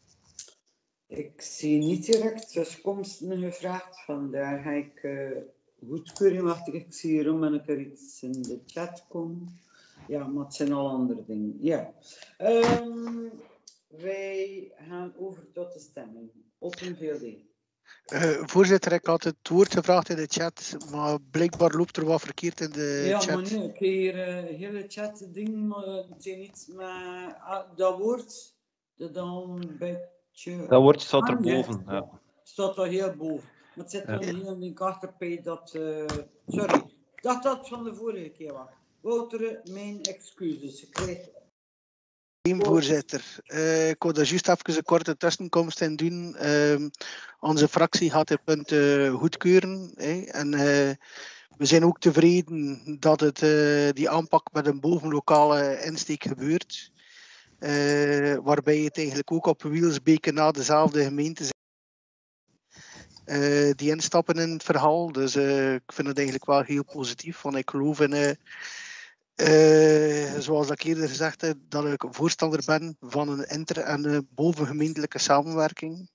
Ik zie niet direct tussenkomsten gevraagd, vandaar ga ik uh, goedkeuring wachten. Ik zie hierom en ik er iets in de chat komen. Ja, maar het zijn al andere dingen. Ja. Um, wij gaan over tot de stemming. Op een V L D. Uh, voorzitter, ik had het woord gevraagd in de chat, maar blijkbaar loopt er wat verkeerd in de ja, chat. Ja, maar nee, ik heb hier uh, hele chat ding, maar het zijn iets met uh, dat woord, dat dan een beetje... Dat woord staat erboven, ja. Staat er heel boven. Maar het zit dan ja. heel in de achterpij dat... Uh, sorry, ik dacht dat het van de vorige keer was. Wouter, mijn excuses. Ik krijg... Voorzitter, uh, ik wil daar juist even een korte tussenkomst in doen. Uh, onze fractie gaat het punt uh, goedkeuren. Hè, en uh, we zijn ook tevreden dat het, uh, die aanpak met een bovenlokale insteek gebeurt. Uh, waarbij het eigenlijk ook op Wielsbeke na dezelfde gemeente zijn. Uh, die instappen in het verhaal. Dus uh, ik vind het eigenlijk wel heel positief. Want ik geloof in... Uh, Uh, zoals ik eerder gezegd heb, dat ik voorstander ben van een inter- en een bovengemeentelijke samenwerking.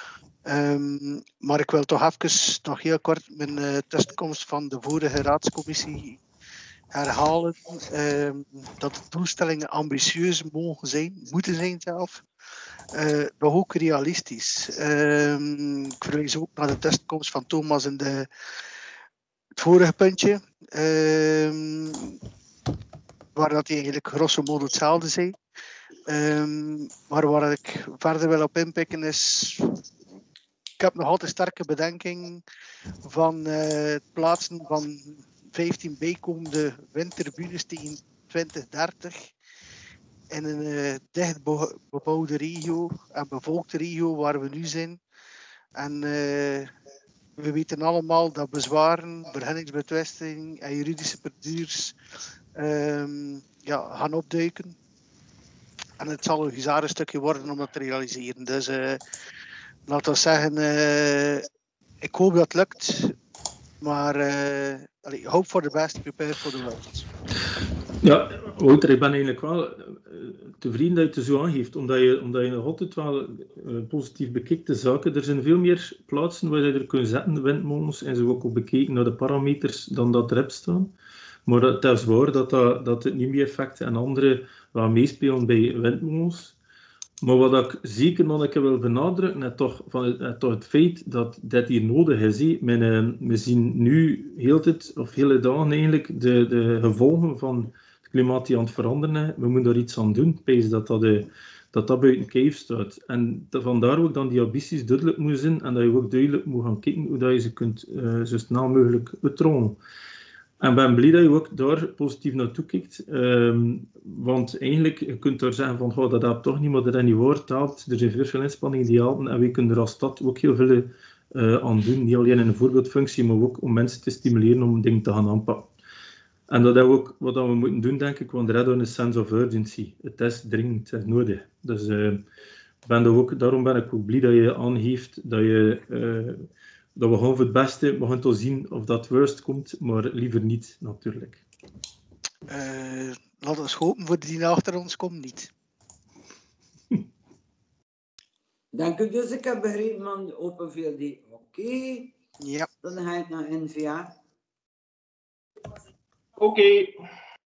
Um, maar ik wil toch even nog heel kort mijn uh, tussenkomst van de vorige raadscommissie herhalen. Um, dat de doelstellingen ambitieus mogen zijn, moeten zijn zelf. Uh, nog ook realistisch. Um, ik verwijs ook naar de tussenkomst van Thomas in de, het vorige puntje. Um, waar dat die eigenlijk grosso modo hetzelfde zijn. Um, maar waar ik verder wil op inpikken is... Ik heb nog altijd sterke bedenking van uh, het plaatsen van vijftien bijkomende windturbines tegen twintig dertig in een uh, dicht bebouwde regio en bevolkte regio waar we nu zijn. En uh, we weten allemaal dat bezwaren, vergunningsbetwisting en juridische procedures Um, ja, gaan opduiken. En het zal een huzarenstukje worden om dat te realiseren. Dus uh, laten we zeggen, uh, ik hoop dat het lukt. Maar uh, allez, hope for the best, prepare for the worst. Ja, Wouter, ik ben eigenlijk wel tevreden dat je het zo aangeeft, omdat je, omdat je nog altijd wel uh, positief bekijkt de zaken. Er zijn veel meer plaatsen waar je er kunt zetten, windmolens, en ze ook al bekeken naar de parameters dan dat erop staan. Maar het is waar dat, dat, dat het N I M I-effect en andere wel meespelen bij windmolens. Maar wat ik zeker nog een keer wil benadrukken, is toch, van, is toch het feit dat dit hier nodig is. He. Men, uh, we zien nu heel tijd, of hele dagen eigenlijk, de, de gevolgen van het klimaat die aan het veranderen is. We moeten daar iets aan doen. Pees dat dat, uh, dat dat buiten kijf staat. En dat, vandaar ook dan die ambities duidelijk moeten zijn en dat je ook duidelijk moet gaan kijken hoe dat je ze kunt uh, zo snel mogelijk uitrollen. En ik ben blij dat je ook daar positief naartoe kijkt. Um, want eigenlijk, je kunt daar zeggen van, oh, dat helpt toch niet, maar dat is niet waar, het helpt. Er zijn veel inspanningen die helpen en wij kunnen er als stad ook heel veel uh, aan doen. Niet alleen in een voorbeeldfunctie, maar ook om mensen te stimuleren om dingen te gaan aanpakken. En dat is ook wat we moeten doen, denk ik, want er is een sense of urgency. Het is dringend, het is nodig. Dus uh, ben ook, daarom ben ik ook blij dat je aangeeft dat, je, uh, dat we gaan voor het beste. We gaan toch zien of dat worst komt, maar liever niet, natuurlijk. Uh, laten we hopen voor die achter ons komt niet. Dank u. Dus ik heb begrepen van de Open V L D. Oké. Okay. Ja. Dan ga ik naar N V A. Oké. Okay.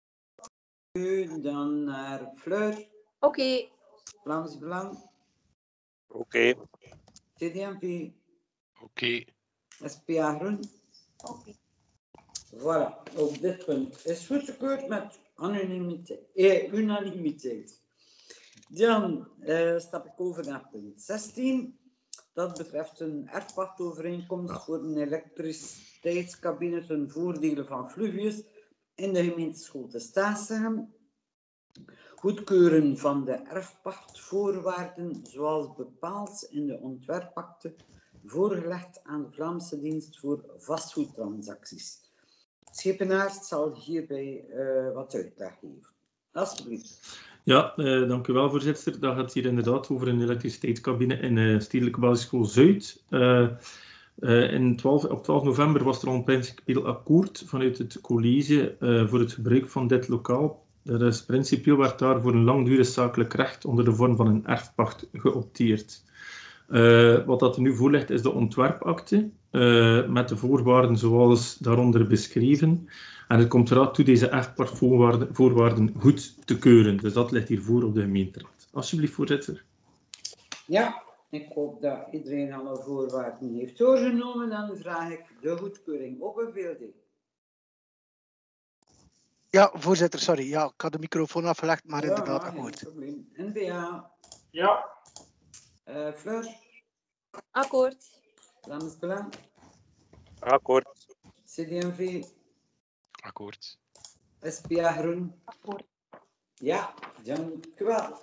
Dan naar Fleur. Oké. Okay. Vlaams Belang. Oké. Okay. C D M V. Oké. Okay. S P A Groen. Oké. Okay. Voilà, op dit punt is goedgekeurd met anonimiteit, eh, unanimiteit. Dan uh, stap ik over naar punt zestien. Dat betreft een erfpachtovereenkomst voor een elektriciteitscabine ten voordele van Fluvius in de gemeente Scholte Staatsen. Goedkeuren van de erfpachtvoorwaarden zoals bepaald in de ontwerpakte voorgelegd aan de Vlaamse dienst voor vastgoedtransacties. Schepenaars zal hierbij uh, wat uitleg geven. Alsjeblieft. Ja, uh, dank u wel, voorzitter. Dat gaat hier inderdaad over een elektriciteitscabine in uh, Stedelijke Basisschool Zuid. Uh, uh, in twaalf, op twaalf november was er al een principieel akkoord vanuit het college uh, voor het gebruik van dit lokaal. Dat is principieel werd daar voor een langdurig zakelijk recht onder de vorm van een erfpacht geopteerd. Uh, wat dat er nu voor ligt is de ontwerpakte uh, met de voorwaarden zoals daaronder beschreven. En het komt eraan toe deze erfpachtvoorwaarden voorwaarden goed te keuren. Dus dat ligt hier voor op de gemeenteraad. Alsjeblieft, voorzitter. Ja, ik hoop dat iedereen alle voorwaarden heeft doorgenomen. Dan vraag ik de goedkeuring op een V L D. Ja, voorzitter, sorry. Ja, ik had de microfoon afgelegd, maar ja, inderdaad geen akkoord. Probleem. N V A. Ja. Uh, Fleur. Akkoord. Vlaams Belang. Akkoord. C D M V. Akkoord. S P A Groen. Akkoord. Ja, dank u wel.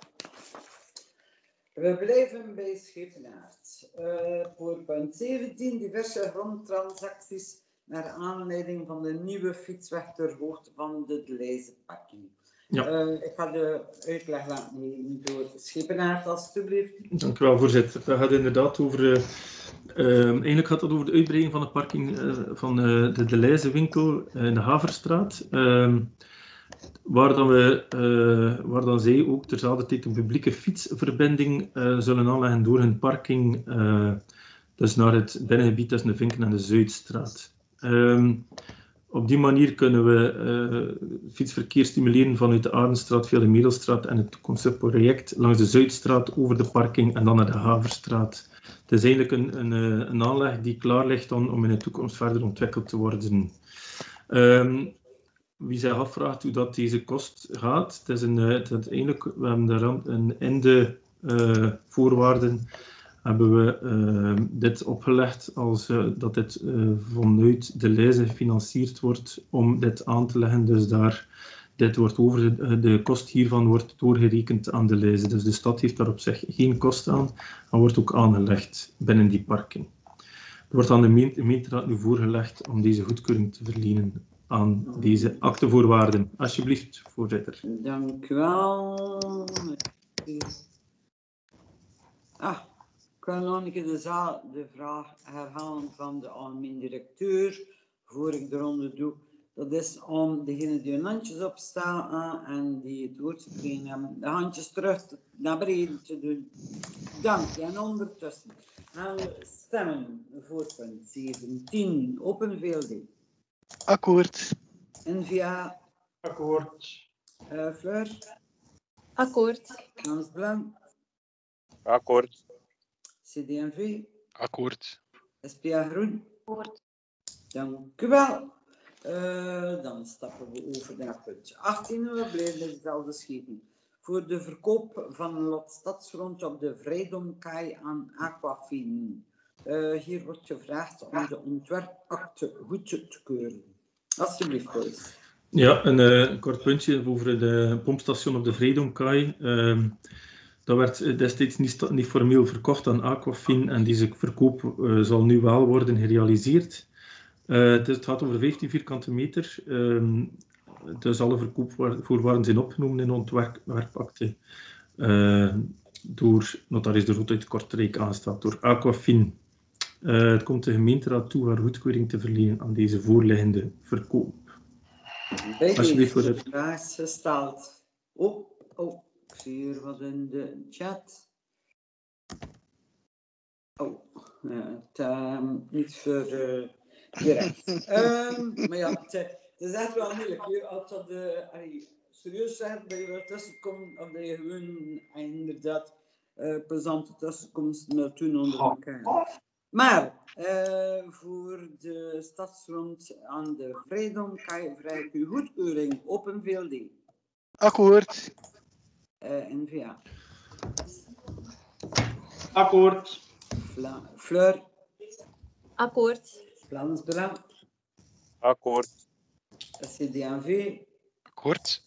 We blijven bij Schepenaard. Uh, voor punt zeventien, diverse grondtransacties naar aanleiding van de nieuwe fietsweg ter hoogte van de Delijzenparking. Ja. Uh, ik ga de uitleg laten geven door Schepenaard, alstublieft. Dank u wel, voorzitter. Dat gaat inderdaad over... Uh, uh, eigenlijk gaat het over de uitbreiding van de parking uh, van uh, de Delijzenwinkel uh, in de Haverstraat. Uh, waar, dan we, uh, waar dan zij ook terzelfde tijd een publieke fietsverbinding uh, zullen aanleggen door hun parking. Uh, dus naar het binnengebied tussen de Vinken en de Zuidstraat. Um, Op die manier kunnen we uh, fietsverkeer stimuleren vanuit de Arenstraat via de Medelstraat en het conceptproject langs de Zuidstraat over de parking en dan naar de Haverstraat. Het is eigenlijk een, een, een aanleg die klaar ligt dan om in de toekomst verder ontwikkeld te worden. Um, wie zich afvraagt hoe dat deze kost gaat, het is een, het is eigenlijk, we hebben daar een, in de uh, voorwaarden hebben we uh, dit opgelegd als uh, dat dit uh, vanuit de lijzen gefinancierd wordt om dit aan te leggen. Dus daar, dit wordt over, de, de kost hiervan wordt doorgerekend aan de lijzen. Dus de stad heeft daar op zich geen kost aan, maar wordt ook aangelegd binnen die parking. Er wordt aan de gemeenteraad nu voorgelegd om deze goedkeuring te verlenen aan deze aktevoorwaarden. Alsjeblieft, voorzitter. Dank u wel. Ah. Ik wil nog een keer de, zaal, de vraag herhalen van de algemeen directeur, voor ik de ronde doe. Dat is om degene die hun handjes opstaan en die het woord gekregen hebben, de handjes terug te, naar beneden te doen. Dank je. En ondertussen gaan we stemmen voor punt zeventien. Open V L D. Akkoord. N V A. Akkoord. Uh, Fleur. Akkoord. Vlaams Belang. Akkoord. C D M V. Akkoord. S P A Groen. Akkoord. Dank u wel. Uh, dan stappen we over naar punt achttien. We blijven bij dezelfde schepen. Voor de verkoop van een lot stadsgrond op de Vrijdomkaai aan Aquafine. Uh, hier wordt gevraagd om de ontwerpakte goed te keuren. Alsjeblieft, Boys. Ja, een uh, kort puntje over de pompstation op de Vrijdomkaai. Uh, Dat werd destijds niet, niet formeel verkocht aan Aquafine en deze verkoop uh, zal nu wel worden gerealiseerd. Uh, het, is, het gaat over vijftien vierkante meter. Um, dus alle verkoopvoorwaarden zijn opgenomen in de ontwerpakte. Uh, door notaris De Rot uit Kortrijk aangesteld door Aquafin. Uh, het komt de gemeenteraad toe haar goedkeuring te verlenen aan deze voorliggende verkoop. Bij Alsjeblieft voor deze de... vraag is gesteld. Oh, oh, ik zie hier wat in de chat. Oh, ja, het, um, niet voor uh, direct. um, maar ja, het, het is echt wel moeilijk. Als dat uh, allee, serieus zegt dat je er tussen komt, of dat je gewoon inderdaad uh, plezante tussenkomsten wil doen onder elkaar. Maar uh, voor de stadsrond aan de Vrijdom krijg ik uw goedkeuring op een V L D. Akkoord. Uh, N V A. Akkoord. Fla Fleur. Akkoord. Vlaanderen. Akkoord. C D A V. Akkoord.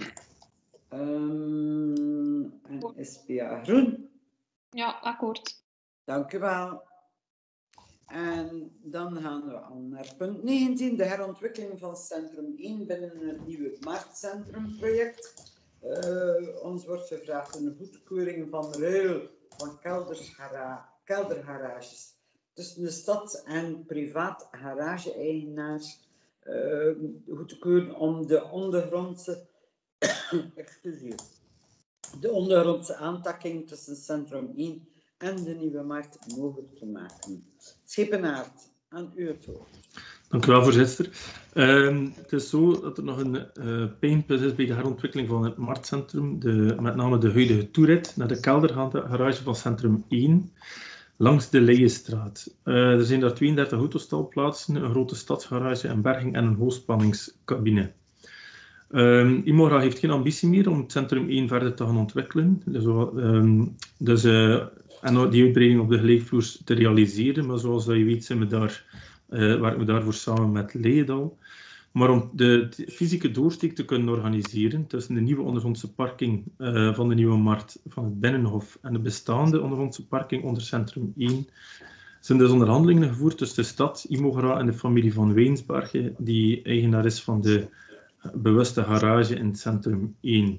Um, en S P A Groen. Ja, akkoord. Dank u wel. En dan gaan we al naar punt negentien, de herontwikkeling van Centrum één binnen het nieuwe Marktcentrumproject. Uh, ons wordt gevraagd een goedkeuring van ruil van keldergarages tussen de stad en privaat garage-eigenaars uh, goed te keuren om de ondergrondse, excuseer, de ondergrondse aantakking tussen Centrum één en de nieuwe markt mogelijk te maken. Schepenaert, aan u het woord. Dank u wel, voorzitter. Uh, het is zo dat er nog een uh, pijnpunt is bij de herontwikkeling van het marktcentrum, de, met name de huidige toerit naar de keldergarage van Centrum één, langs de Leijenstraat. Uh, er zijn daar tweeëndertig autostalplaatsen, een grote stadsgarage en berging en een hoogspanningscabine. Uh, Imora heeft geen ambitie meer om het Centrum één verder te gaan ontwikkelen. Dus, uh, dus, uh, en die uitbreiding op de gelijkvloers te realiseren. Maar zoals je weet zijn we daar, uh, werken we daarvoor samen met Leidal. Maar om de, de fysieke doorsteek te kunnen organiseren tussen de nieuwe ondergrondse parking uh, van de Nieuwe Markt van het Binnenhof en de bestaande ondergrondse parking onder Centrum één, zijn dus onderhandelingen gevoerd tussen de stad, Imogera en de familie van Weensbergen, die eigenaar is van de bewuste garage in Centrum één.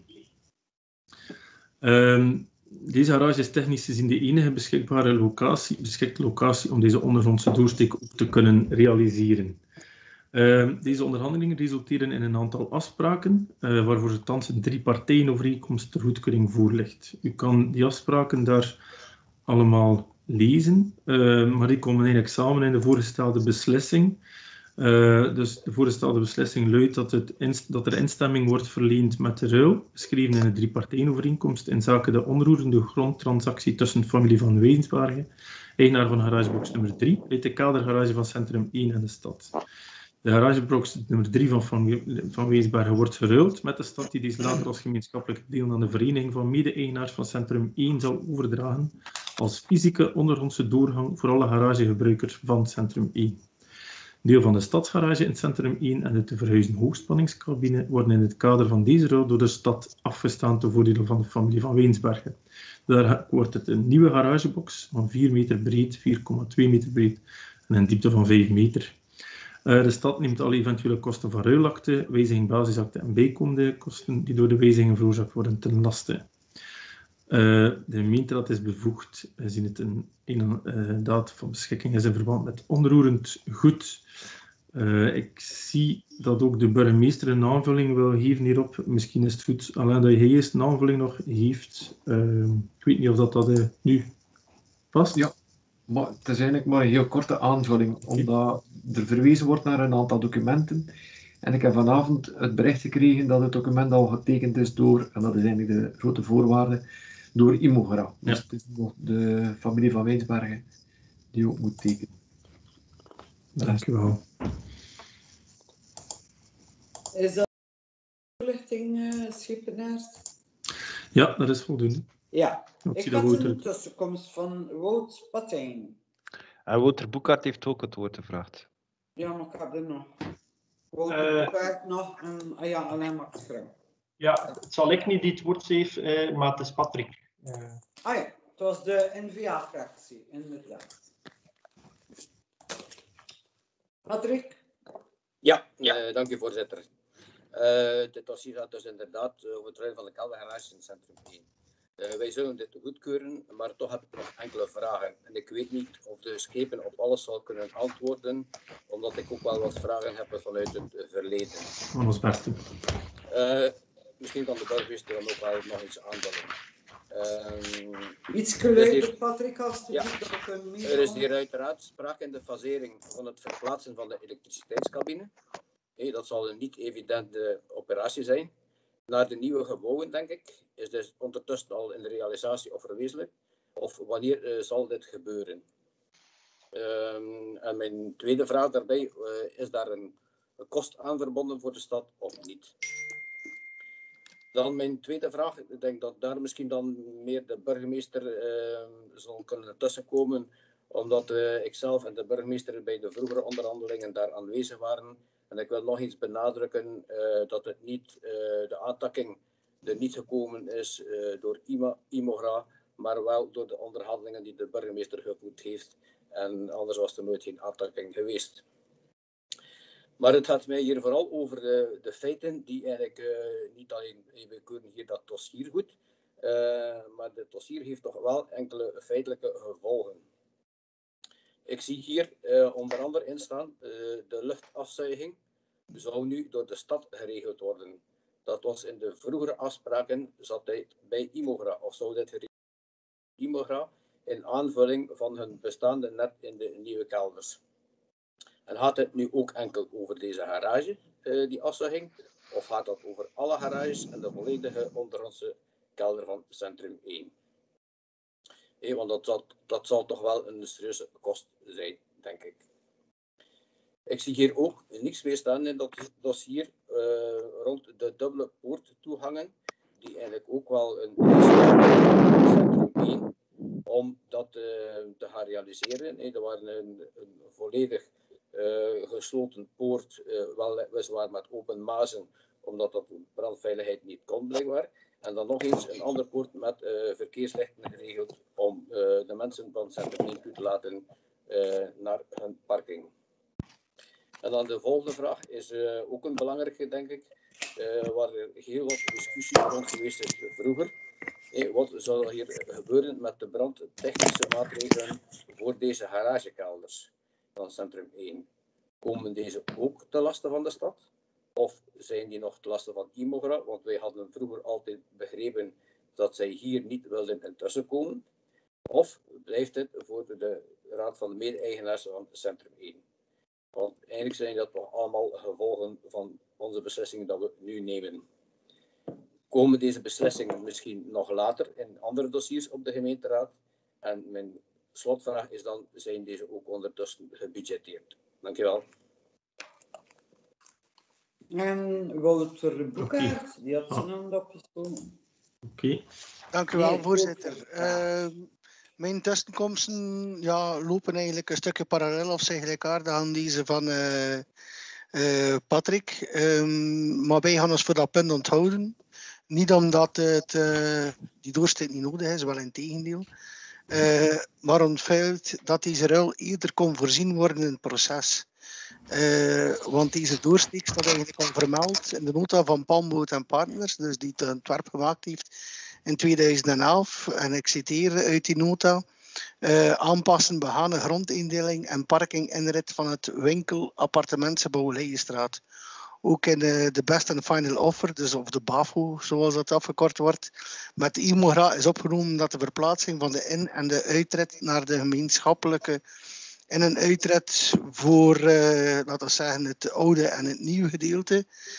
Um, deze garage is technisch gezien de enige beschikbare locatie, beschikte locatie om deze ondergrondse doorsteek ook te kunnen realiseren. Uh, deze onderhandelingen resulteren in een aantal afspraken, uh, waarvoor er thans een drie-partijen-overeenkomst ter goedkeuring voorligt. U kan die afspraken daar allemaal lezen, uh, maar die komen eigenlijk samen in de voorgestelde beslissing. Uh, dus de voorgestelde beslissing luidt dat, het inst dat er instemming wordt verleend met de ruil, beschreven in de drie-partijen-overeenkomst, in zaken de onroerende grondtransactie tussen familie van Weensbergen, eigenaar van garagebox nummer drie, uit de keldergarage van Centrum één en de stad. De garagebox nummer drie van, van Weensbergen wordt geruild met de stad, die deze later als gemeenschappelijk deel aan de vereniging van mede-eigenaars van Centrum één zal overdragen als fysieke ondergrondse doorgang voor alle garagegebruikers van Centrum één. Deel van de stadsgarage in Centrum één en de te verhuizen hoogspanningscabine worden in het kader van deze ruil door de stad afgestaan ten voordele van de familie van Weensbergen. Daar wordt het een nieuwe garagebox van vier meter breed, vier komma twee meter breed en een diepte van vijf meter. Uh, de stad neemt alle eventuele kosten van ruilakte, wijziging basisakte en bijkomende kosten die door de wijzigingen veroorzaakt worden ten laste. Uh, de gemeenteraad is bevoegd, we zien het een, een uh, daad van beschikking is in verband met onroerend goed. Uh, ik zie dat ook de burgemeester een aanvulling wil geven hierop. Misschien is het goed, Alain, dat hij eerst een aanvulling nog heeft. Uh, ik weet niet of dat, dat uh, nu past. Ja, maar het is eigenlijk maar een heel korte aanvulling, omdat er verwezen wordt naar een aantal documenten. En ik heb vanavond het bericht gekregen dat het document al getekend is door, en dat is eigenlijk de grote voorwaarde, door Imogera. Dus ja. Het is nog de familie van Weensbergen die ook moet tekenen. Dank u wel. Is dat toelichting, uh, Schepenaert? Ja, dat is voldoende. Ja, ik, ik had een tussenkomst van Wout Patijn. En Wouter Boekhart heeft ook het woord gevraagd. Ja, maar ik heb er nog. Wouter uh, Boekhart nog en ah ja, alleen Max Vrouw. Ja, het zal ik niet die het woord heeft, uh, maar het is Patrick. Uh. Ah ja, het was de N V A-fractie, inderdaad. Patrick? Ja, ja. Uh, dank u voorzitter. Uh, dit dossier gaat dus inderdaad uh, over het ruil van de keldergarage in het Centrum één. Uh, wij zullen dit goedkeuren, maar toch heb ik nog enkele vragen. En ik weet niet of de schepen op alles zal kunnen antwoorden, omdat ik ook wel wat vragen heb vanuit het verleden. Dat was het beste. Uh, misschien kan de burgemeester dan ook wel nog iets aanvullen. Um, iets geluid, Patrick, als ja, er is hier uiteraard sprake in de fasering van het verplaatsen van de elektriciteitscabine. Hey, dat zal een niet evidente operatie zijn. Naar de nieuwe gebouwen, denk ik, is dus ondertussen al in de realisatie of verwezenlijkt. Of wanneer uh, zal dit gebeuren? Um, en mijn tweede vraag daarbij, uh, is daar een, een kost aan verbonden voor de stad of niet? Dan mijn tweede vraag, ik denk dat daar misschien dan meer de burgemeester uh, zal kunnen tussenkomen, omdat uh, ikzelf en de burgemeester bij de vroegere onderhandelingen daar aanwezig waren. En ik wil nog iets benadrukken, uh, dat het niet, uh, de aantakking er niet gekomen is uh, door Imogra, maar wel door de onderhandelingen die de burgemeester gevoerd heeft. En anders was er nooit geen aantakking geweest. Maar het gaat mij hier vooral over de, de feiten die eigenlijk uh, niet alleen, we keuren hier dat dossier goed, uh, maar het dossier heeft toch wel enkele feitelijke gevolgen. Ik zie hier uh, onder andere in staan, uh, de luchtafzuiging zou nu door de stad geregeld worden. Dat was in de vroegere afspraken, zat hij bij Imogra, of zou dit geregeld worden Imogra, in aanvulling van hun bestaande net in de nieuwe kelders. En gaat het nu ook enkel over deze garage, uh, die afzuiging, of gaat dat over alle garages en de volledige ondergrondse kelder van Centrum één? Hey, want dat zal, dat zal toch wel een serieuze kost zijn, denk ik. Ik zie hier ook niks meer staan in dat dossier uh, rond de dubbele poorttoegangen, die eigenlijk ook wel een Centrum één, om dat uh, te gaan realiseren. Hey, er waren een, een volledig uh, gesloten poort, uh, wel weliswaar met open mazen, omdat dat de brandveiligheid niet kon blijkbaar. En dan nog eens een ander poort met uh, verkeerslichten geregeld om uh, de mensen van Centrum één toe te laten uh, naar hun parking. En dan de volgende vraag is uh, ook een belangrijke, denk ik, uh, waar er heel wat discussie rond geweest is vroeger. Hey, wat zal hier gebeuren met de brandtechnische maatregelen voor deze garagekelders van Centrum één? Komen deze ook ten laste van de stad? Of zijn die nog ten laste van Imogra? Want wij hadden vroeger altijd begrepen dat zij hier niet wilden intussen komen. Of blijft het voor de raad van de mede-eigenaars van Centrum één? Want eigenlijk zijn dat toch allemaal gevolgen van onze beslissingen dat we nu nemen. Komen deze beslissingen misschien nog later in andere dossiers op de gemeenteraad? En mijn slotvraag is dan, zijn deze ook ondertussen gebudgeteerd? Dankjewel. En Wouter Boekaert, okay. Die had zijn hand opgestoken. Oké. Okay. Dank u wel, nee, voorzitter. Uh, mijn tussenkomsten ja, lopen eigenlijk een stukje parallel of zijn gelijkaardig aan deze van uh, uh, Patrick. Um, maar wij gaan ons voor dat punt onthouden. Niet omdat het, uh, die doorstijd niet nodig is, wel in tegendeel. Uh, maar om het feit dat deze ruil eerder kon voorzien worden in het proces. Uh, want deze doorsteek staat eigenlijk al vermeld in de nota van Palmboot en Partners, dus die het ontwerp gemaakt heeft in tweeduizend elf. En ik citeer uit die nota: uh, aanpassen begane grondindeling en parking inrit van het winkel appartementsgebouw Leijenstraat. Ook in de, de best and final offer, dus of de B A F O, zoals dat afgekort wordt, met Imogra is opgenomen dat de verplaatsing van de in- en de uitrit naar de gemeenschappelijke in- en uitrit voor, uh, laten we zeggen, het oude en het nieuwe gedeelte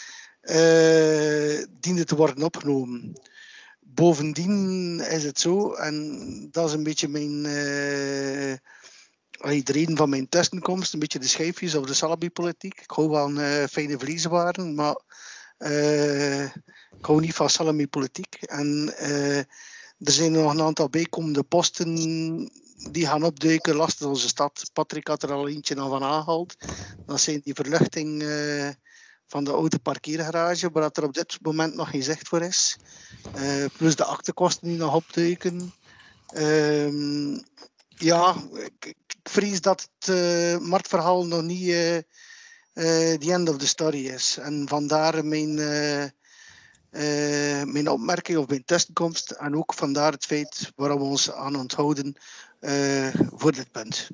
uh, diende te worden opgenomen. Bovendien is het zo, en dat is een beetje mijn, uh, de reden van mijn tussenkomst, een beetje de schijfjes of de salami-politiek. Ik hou wel een uh, fijne vleeswaren, maar uh, ik hou niet van salami-politiek. En uh, er zijn nog een aantal bijkomende posten die gaan opduiken lasten onze stad. Patrick had er al eentje al van aangehaald. Dat zijn die verluchting uh, van de oude parkeergarage, waar er op dit moment nog geen zicht voor is. Uh, plus de aktekosten die nog opduiken. Uh, ja, ik, ik vrees dat het uh, marktverhaal nog niet uh, uh, the end of the story is. En vandaar mijn, uh, uh, mijn opmerking of mijn tussenkomst. En ook vandaar het feit waarom we ons aan onthouden uh, voor dit punt.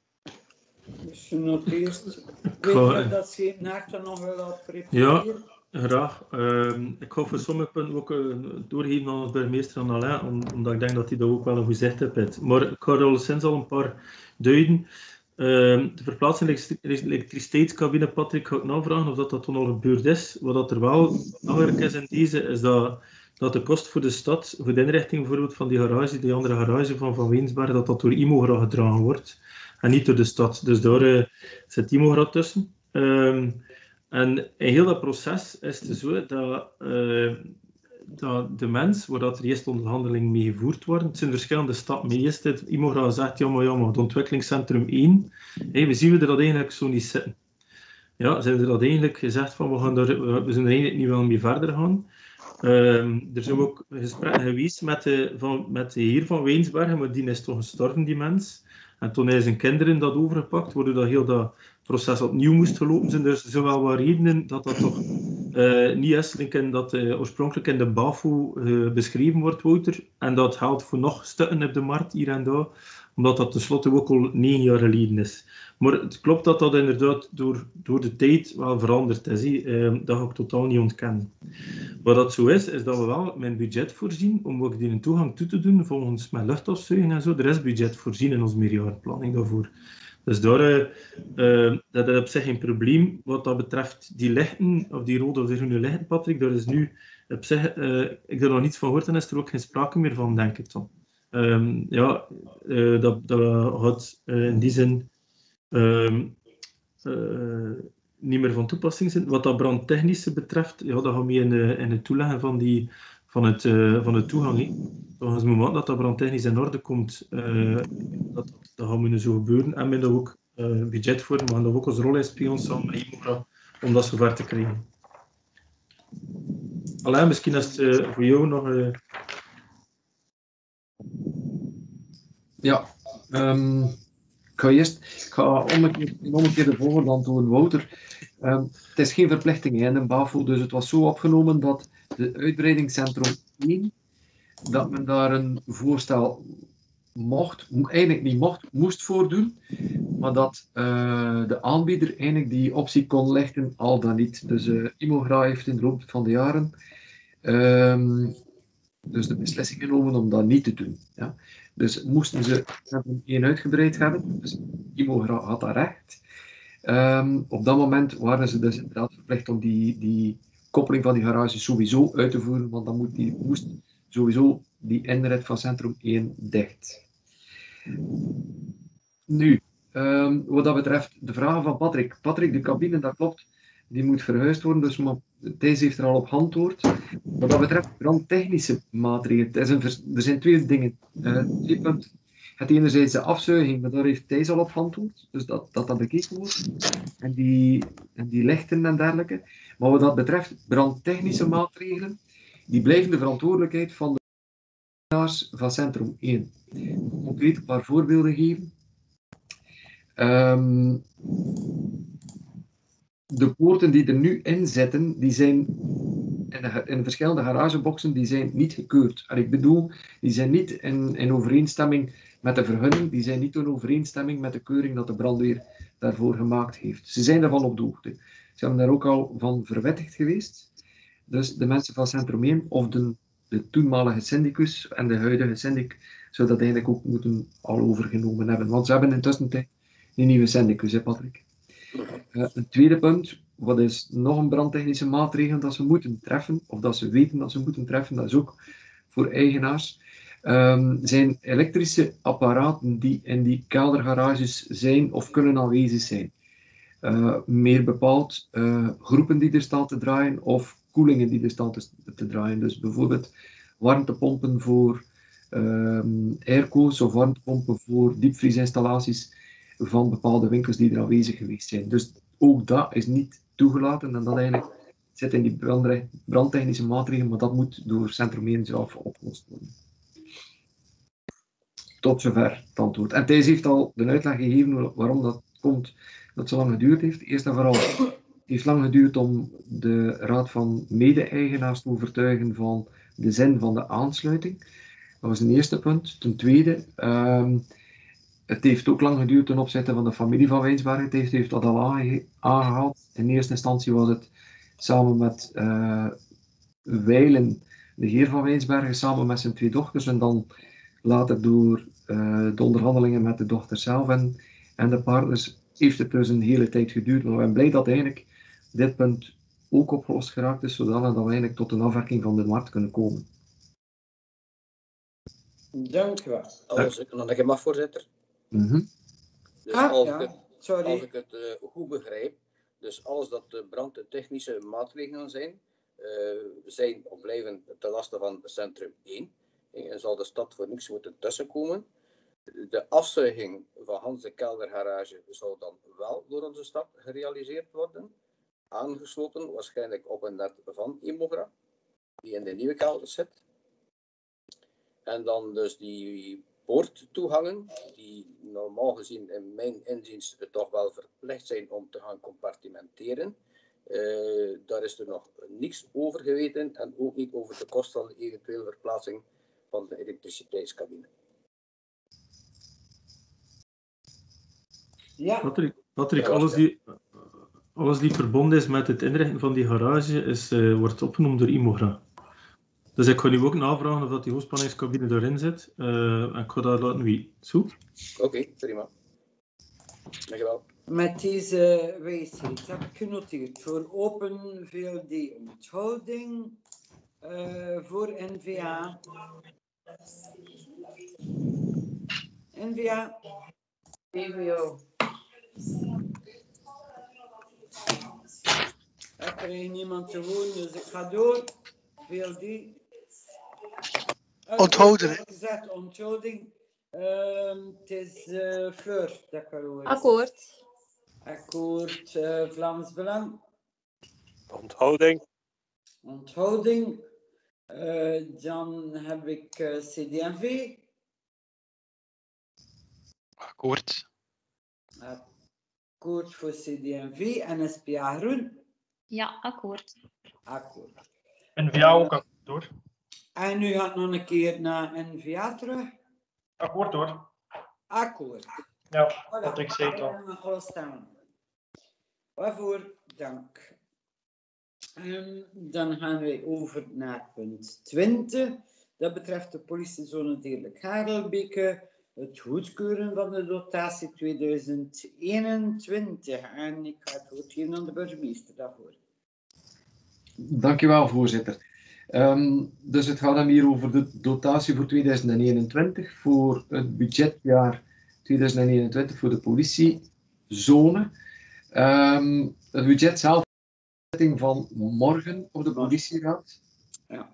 Dus je noteert. Ga- Weet je dat ze nachten nog wel laat prepareren? Ja, graag. Ehm, ik ga voor sommige punten ook uh, doorgeven aan de burgemeester en Alain, om, omdat ik denk dat hij dat ook wel een goed zicht heeft. Maar ik ga er al sinds al een paar duiden. Ehm, de verplaatsing elektriciteitscabine, Patrick, ga ik navragen of dat, dat toen al gebeurd is. Wat dat er wel belangrijk is in deze, is dat, dat de kost voor de stad, voor de inrichting bijvoorbeeld van die garage, die andere garage van Van Weensberg, dat dat door Imogra gedragen wordt en niet door de stad. Dus daar uh, zit Imogra tussen. Um, en in heel dat proces is het zo dat, uh, dat de mens, waar dat er eerst onderhandelingen mee gevoerd worden, het zijn verschillende stappen mee. Eerst het Imogra zegt, ja maar ja, maar het ontwikkelingscentrum één, hey, we zien we er dat eigenlijk zo niet zitten. Ja, ze hebben er dat eigenlijk gezegd van, we, gaan daar, we zijn er eigenlijk niet wel mee verder gaan. Um, er zijn ook gesprekken geweest met de, van, met de heer van Weensbergen, maar die is toch gestorven, die mens. En toen hij zijn kinderen dat overgepakt, waardoor dat heel dat proces opnieuw moest gelopen zijn. Dus er zijn wel wat redenen dat dat toch uh, niet is. Ik denk dat uh, oorspronkelijk in de BAFO uh, beschreven wordt, Wouter. En dat geldt voor nog stukken op de markt hier en daar, omdat dat tenslotte ook al negen jaar geleden is. Maar het klopt dat dat inderdaad door, door de tijd wel veranderd is. Uh, dat ga ik totaal niet ontkennen. Wat dat zo is, is dat we wel mijn budget voorzien om ook die een toegang toe te doen, volgens met luchtafzuiging en zo. Er is budget voorzien in onze meerjarenplanning daarvoor. Dus daar, uh, uh, dat is op zich geen probleem. Wat dat betreft die lichten, of die rode of die groene lichten, Patrick, daar is nu op zich, uh, ik er nog niets van gehoord en is er ook geen sprake meer van, denk ik dan. Um, ja, uh, dat, dat gaat uh, in die zin um, uh, niet meer van toepassing zijn. Wat dat brandtechnische betreft, ja, dat gaan we in, uh, in het toeleggen van, die, van, het, uh, van het toegang. He. Volgens het moment dat dat brandtechnisch in orde komt, uh, dat, dat gaan we zo gebeuren. En we hebben daar ook uh, budget voor, we gaan dat ook als rol inspelen samen met Imogra om dat zover te krijgen. Alain, misschien is het uh, voor jou nog... Uh... Ja, um, ik ga eerst ik ga omgekeerd, omgekeerd de volgende antwoorden, Wouter. Um, het is geen verplichting in een BAFO, dus het was zo opgenomen dat de uitbreidingscentrum één, dat men daar een voorstel mocht, eigenlijk niet mocht, moest voordoen, maar dat uh, de aanbieder eigenlijk die optie kon lichten, al dan niet. Dus uh, Imogra heeft in de loop van de jaren um, dus de beslissing genomen om dat niet te doen. Ja. Dus moesten ze centrum één uitgebreid hebben, dus Imogra had dat recht. Um, op dat moment waren ze dus inderdaad verplicht om die, die koppeling van die garages sowieso uit te voeren, want dan moet die, moest sowieso die inrit van centrum één dicht. Nu, um, wat dat betreft de vragen van Patrick. Patrick, de cabine, dat klopt, die moet verhuisd worden, dus maar Thijs heeft er al op geantwoord. Wat dat betreft brandtechnische maatregelen, het is een, er zijn twee dingen, uh, twee punten. Het enerzijds de afzuiging, maar daar heeft Thijs al op geantwoord, dus dat dat, dat bekeken wordt. En die, en die lichten en dergelijke. Maar wat dat betreft brandtechnische maatregelen, die blijven de verantwoordelijkheid van de eigenaars van centrum één. Concreet een paar voorbeelden geven. Um, de poorten die er nu in zitten, die zijn in de, in de verschillende garageboxen, die zijn niet gekeurd. En ik bedoel, die zijn niet in, in overeenstemming met de vergunning, die zijn niet in overeenstemming met de keuring dat de brandweer daarvoor gemaakt heeft. Ze zijn daarvan op de hoogte. Ze hebben daar ook al van verwittigd geweest. Dus de mensen van Centrum één, of de, de toenmalige syndicus en de huidige syndic, zouden dat eigenlijk ook moeten al overgenomen hebben. Want ze hebben intussen een nieuwe syndicus, hè Patrick? Uh, een tweede punt, wat is nog een brandtechnische maatregel dat ze moeten treffen, of dat ze weten dat ze moeten treffen, dat is ook voor eigenaars, um, zijn elektrische apparaten die in die keldergarages zijn of kunnen aanwezig zijn. Uh, meer bepaald uh, groepen die er staan te draaien of koelingen die er staan te, te draaien. Dus bijvoorbeeld warmtepompen voor um, airco's of warmtepompen voor diepvriesinstallaties van bepaalde winkels die er aanwezig geweest zijn. Dus ook dat is niet toegelaten en dat eigenlijk zit in die brandtechnische maatregelen, maar dat moet door Centrum één zelf opgelost worden. Tot zover het antwoord. En Thijs heeft al de uitleg gegeven waarom dat komt dat het zo lang geduurd heeft. Eerst en vooral heeft lang geduurd om de Raad van Mede-eigenaars te overtuigen van de zin van de aansluiting. Dat was een eerste punt. Ten tweede, um, het heeft ook lang geduurd ten opzichte van de familie van Wijnsbergen. Het heeft, heeft dat al aange aangehaald. In eerste instantie was het samen met uh, Weilen, de heer van Wijnsbergen, samen met zijn twee dochters. En dan later door uh, de onderhandelingen met de dochters zelf en, en de partners heeft het dus een hele tijd geduurd. Maar we zijn blij dat eigenlijk dit punt ook opgelost geraakt is, zodat we eigenlijk tot een afwerking van de markt kunnen komen. Dank u wel. Als ik nog een mag, voorzitter. Mm-hmm. Dus ah, als, ja. ik het, Sorry. als ik het uh, goed begrijp, dus alles dat de brand- en technische maatregelen zijn, uh, zijn of blijven ten laste van Centrum één. En zal de stad voor niks moeten tussenkomen. De afzuiging van Hans de Keldergarage zal dan wel door onze stad gerealiseerd worden. Aangesloten waarschijnlijk op een net van Imogra, die in de nieuwe kelder zit. En dan dus die poorttoegangen, die normaal gezien in mijn inziens toch wel verplicht zijn om te gaan compartimenteren. Uh, daar is er nog niets over geweten en ook niet over de kosten van de eventuele verplaatsing van de elektriciteitscabine. Ja. Patrick, Patrick alles, die, alles die verbonden is met het inrichten van die garage is, uh, wordt opgenomen door Imogra. Dus ik ga nu ook navragen of dat die hoogspanningscabine erin zit. Uh, en ik ga dat laten weten. Zo? Oké, okay, prima. Dankjewel. Met deze wijsheid heb ik genoteerd voor Open V L D onthouding, uh, voor N V A. N V A. E V O. Ik krijg niemand te horen, dus ik ga door. V L D. Onthouden. Gezet, onthouding. Um, het is uh, Fleur, dat ik al hoor. Akkoord. Akkoord, uh, Vlaams Belang. Onthouding. Onthouding. Uh, dan heb ik uh, C D en V. Akkoord. Akkoord voor C D en V en S P A Groen. Ja, akkoord. Akkoord. N V A ook akkoord hoor. En nu gaat nog een keer naar N V A terug. Akkoord hoor. Akkoord. Ja, voilà. wat ik zei toch. En alles staan. Waarvoor dank. En dan gaan wij over naar punt twintig. Dat betreft de politiezone Deerlijk Harelbeke. Het goedkeuren van de dotatie tweeduizend eenentwintig. En ik ga het woord geven aan de burgemeester daarvoor. Dankjewel, voorzitter. Um, dus het gaat dan hier over de dotatie voor tweeduizend eenentwintig, voor het budgetjaar tweeduizend eenentwintig voor de politiezone. Um, het budget zelf van morgen op de politieraad. Ja.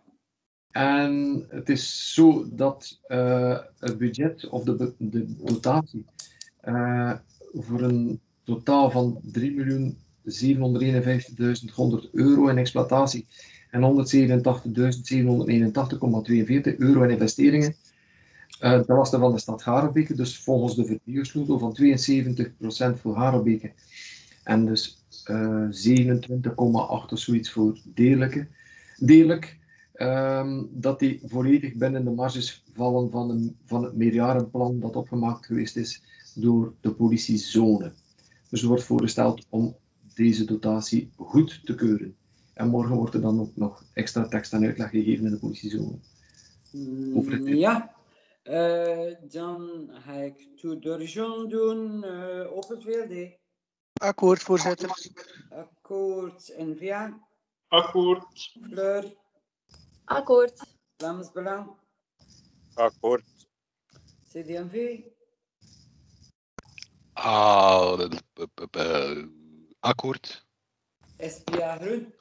En het is zo dat uh, het budget of de, de dotatie uh, voor een totaal van drie miljoen zevenhonderdeenenvijftigduizend honderd euro in exploitatie en honderdzevenentachtigduizend zevenhonderdeenentachtig komma tweeënveertig euro in investeringen uh, ten laste van de stad Harelbeke, dus volgens de verhuursnoodel van tweeënzeventig procent voor Harelbeke en dus uh, zevenentwintig komma acht of zoiets voor Deerlijke. Deerlijk, um, dat die volledig binnen de marges vallen van, een, van het meerjarenplan dat opgemaakt geweest is door de politiezone. Dus er wordt voorgesteld om deze dotatie goed te keuren. En morgen wordt er dan ook nog extra tekst en uitleg gegeven in de politiezone. Over het ja, uh, dan ga ik to de Jean doen uh, op het V L D. Akkoord, voorzitter. Akkoord, N V A. Akkoord. Fleur. Akkoord. Vlaams Belang. Akkoord. C D en V. Ah, uh, uh, akkoord. S P A Groen.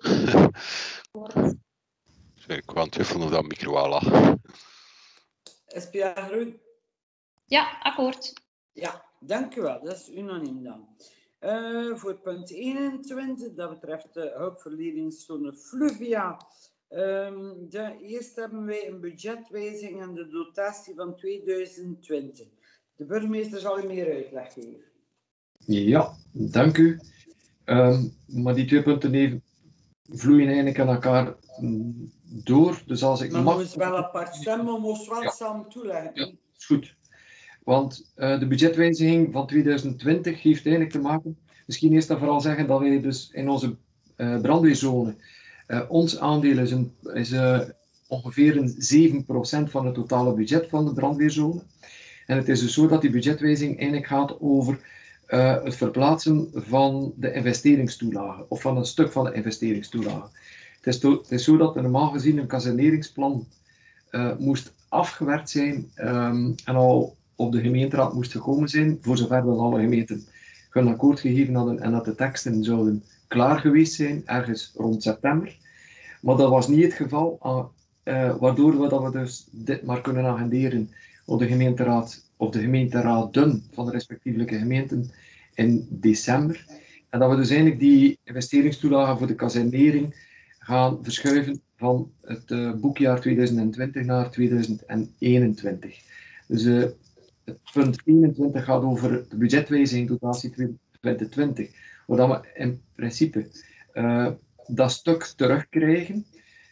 Ik kwam twijfelen of dat micro al lag. S P A Groen. Ja, akkoord. Ja, dank u wel. Dat is unaniem dan. Uh, voor punt eenentwintig, dat betreft de hulpverleningszone Fluvia. Um, de, eerst hebben wij een budgetwijziging en de dotatie van tweeduizend twintig. De burgemeester zal u meer uitleg geven. Ja, dank u. Um, maar die twee punten even vloeien eigenlijk aan elkaar mm, door. Dus als ik Maar mag... we moeten wel apart stemmen, maar we moeten wel Ja. samen toeleggen. Ja, is goed. Want uh, de budgetwijziging van tweeduizend twintig heeft eigenlijk te maken... Misschien eerst en vooral zeggen dat wij dus in onze uh, brandweerzone... Uh, ons aandeel is, een, is uh, ongeveer een zeven procent van het totale budget van de brandweerzone. En het is dus zo dat die budgetwijziging eigenlijk gaat over uh, het verplaatsen van de investeringstoelage, of van een stuk van de investeringstoelage. Het is, to, het is zo dat er normaal gezien een kasaneringsplan uh, moest afgewerkt zijn um, en al op de gemeenteraad moest gekomen zijn, voor zover dat alle gemeenten hun akkoord gegeven hadden en dat de teksten zouden klaar geweest zijn, ergens rond september. Maar dat was niet het geval, uh, uh, waardoor we, dat we dus dit maar kunnen agenderen op de gemeenteraad of de gemeenteraden van de respectievelijke gemeenten in december. En dat we dus eigenlijk die investeringstoelage voor de kazernering gaan verschuiven van het uh, boekjaar tweeduizend twintig naar tweeduizend eenentwintig. Dus uh, het punt eenentwintig gaat over de budgetwijziging dotatie tweeduizend twintig, waar we in principe uh, dat stuk terugkrijgen.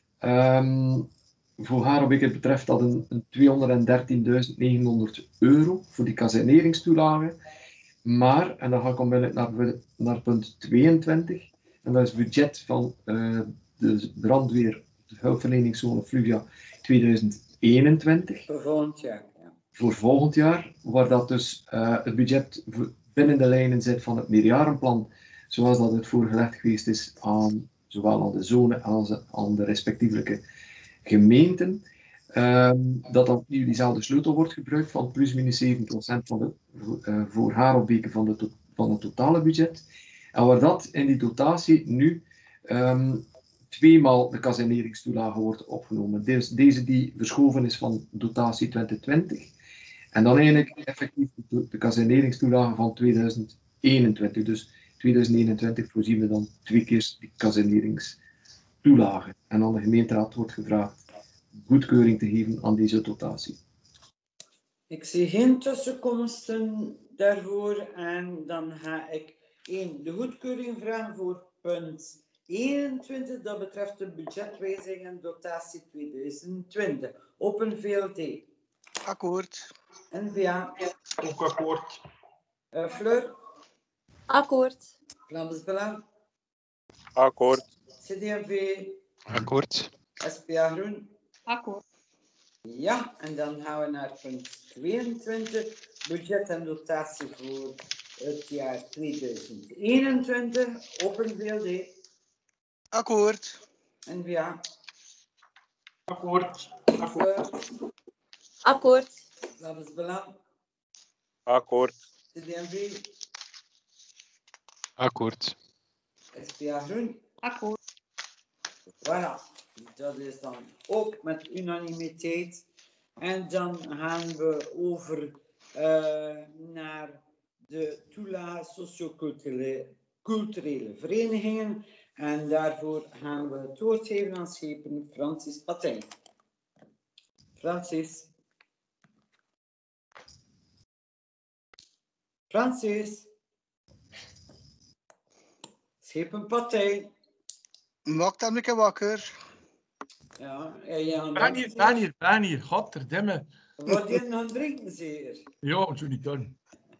Um, Voor haar heb ik het betreft dat een, een tweehonderddertienduizend negenhonderd euro voor die kaserneringstoelage. Maar, en dan ga ik onmiddellijk naar, naar punt tweeëntwintig, en dat is het budget van uh, de brandweer, de hulpverleningszone Fluvia tweeduizend eenentwintig. Voor volgend jaar, ja. Voor volgend jaar, waar dat dus uh, het budget binnen de lijnen zit van het meerjarenplan, zoals dat het voorgelegd geweest is aan zowel aan de zone als aan de respectievelijke gemeenten, um, dat dan opnieuw diezelfde sleutel wordt gebruikt van plus minus zeven procent van de uh, voor haar opweken van, de van het totale budget. En waar dat in die dotatie nu um, tweemaal de kaserneringstoelage wordt opgenomen. Deze, deze die verschoven is van dotatie twintig twintig. En dan eigenlijk effectief de, de kaserneringstoelage van tweeduizend eenentwintig. Dus tweeduizend eenentwintig voorzien we dan twee keer die kaserneringstoelage. En aan de gemeenteraad wordt gevraagd goedkeuring te geven aan deze dotatie. Ik zie geen tussenkomsten daarvoor en dan ga ik één de goedkeuring vragen voor punt eenentwintig, dat betreft de budgetwijziging en dotatie tweeduizend twintig. Open V L T. Akkoord. N V A. Ook akkoord. Uh, Fleur. Akkoord. Vlaams-Belang. Akkoord. C D M V. Akkoord. S P A Groen. Akkoord. Ja, en dan gaan we naar punt tweeëntwintig. Budget en dotatie voor het jaar tweeduizend eenentwintig. Open V L D. Akkoord. N V A. Akkoord. Akkoord. Akkoord. Vlaams-Belang. Akkoord. C D M V. Akkoord. S P A Groen. Akkoord. Voilà. Dat is dan ook met unanimiteit. En dan gaan we over uh, naar de toelage socioculturele culturele verenigingen. En daarvoor gaan we het woord geven aan schepen Francis Patijn. Francis. Francis. Schepen Patijn. Maak dan een keer wakker. Ja, ja. Ben hier, ben hier, ben hier. Godverdomme. Wat je nog drinken, zeer? Ja, wat zou niet doen.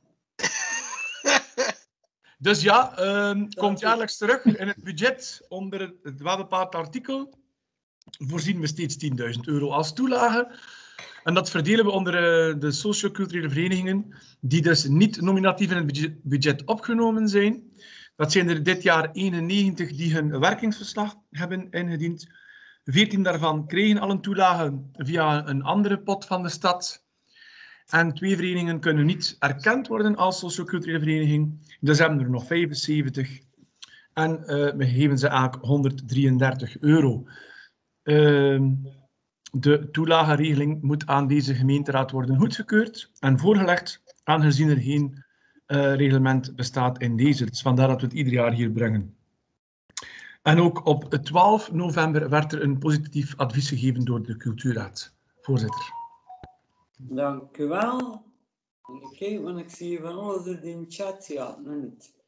Dus ja, um, komt jaarlijks terug in het budget onder het welbepaald artikel. Voorzien we steeds tienduizend euro als toelage. En dat verdelen we onder uh, de socio-culturele verenigingen, die dus niet nominatief in het budget, budget opgenomen zijn. Dat zijn er dit jaar eenennegentig die hun werkingsverslag hebben ingediend. veertien daarvan kregen al een toelage via een andere pot van de stad. En twee verenigingen kunnen niet erkend worden als socioculturele vereniging. Dus hebben er nog vijfenzeventig. En uh, we geven ze eigenlijk honderddrieëndertig euro. Uh, de toelageregeling moet aan deze gemeenteraad worden goedgekeurd en voorgelegd, aangezien er geen uh, reglement bestaat in deze. Dus vandaar dat we het ieder jaar hier brengen. En ook op twaalf november werd er een positief advies gegeven door de Cultuurraad. Voorzitter. Dank u wel. Kijk, want ik zie van alles in de chat, ja, nog niet.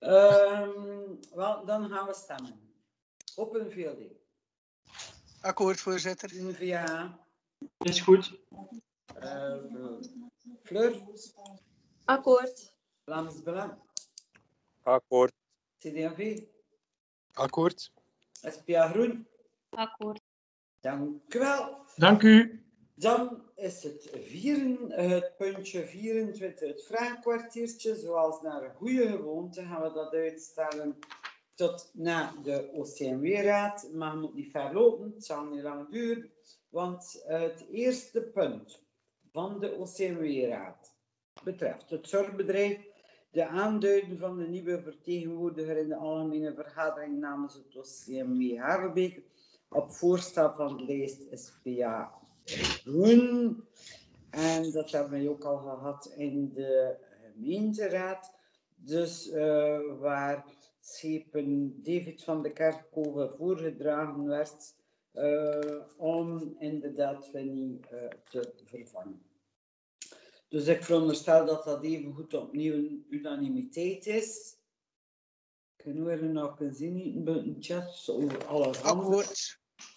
Um, wel, dan gaan we stemmen. Op een V L D. Akkoord, voorzitter. N V A. Is goed. Uh, Fleur. Akkoord. Vlaams Belang. Akkoord. C D en V. Akkoord. S P A Groen. Akkoord. Dank u wel. Dank u. Dan is het vieren, het puntje vierentwintig, het vragenkwartiertje. Zoals naar een goede gewoonte gaan we dat uitstellen tot na de O C M W-raad. Maar het moet niet verlopen, het zal niet lang duren. Want het eerste punt van de O C M W-raad betreft het zorgbedrijf. De aanduiden van de nieuwe vertegenwoordiger in de algemene vergadering namens het O C M W Harelbeke op voorstel van de lijst S P A Groen. En dat hebben we ook al gehad in de gemeenteraad. Dus uh, waar schepen David van de Kerkhoven voorgedragen werd uh, om inderdaad Winnie uh, te vervangen. Dus ik veronderstel dat dat even goed opnieuw een unanimiteit is. Kunnen we er nog een zin in de chat over alles Akkoord.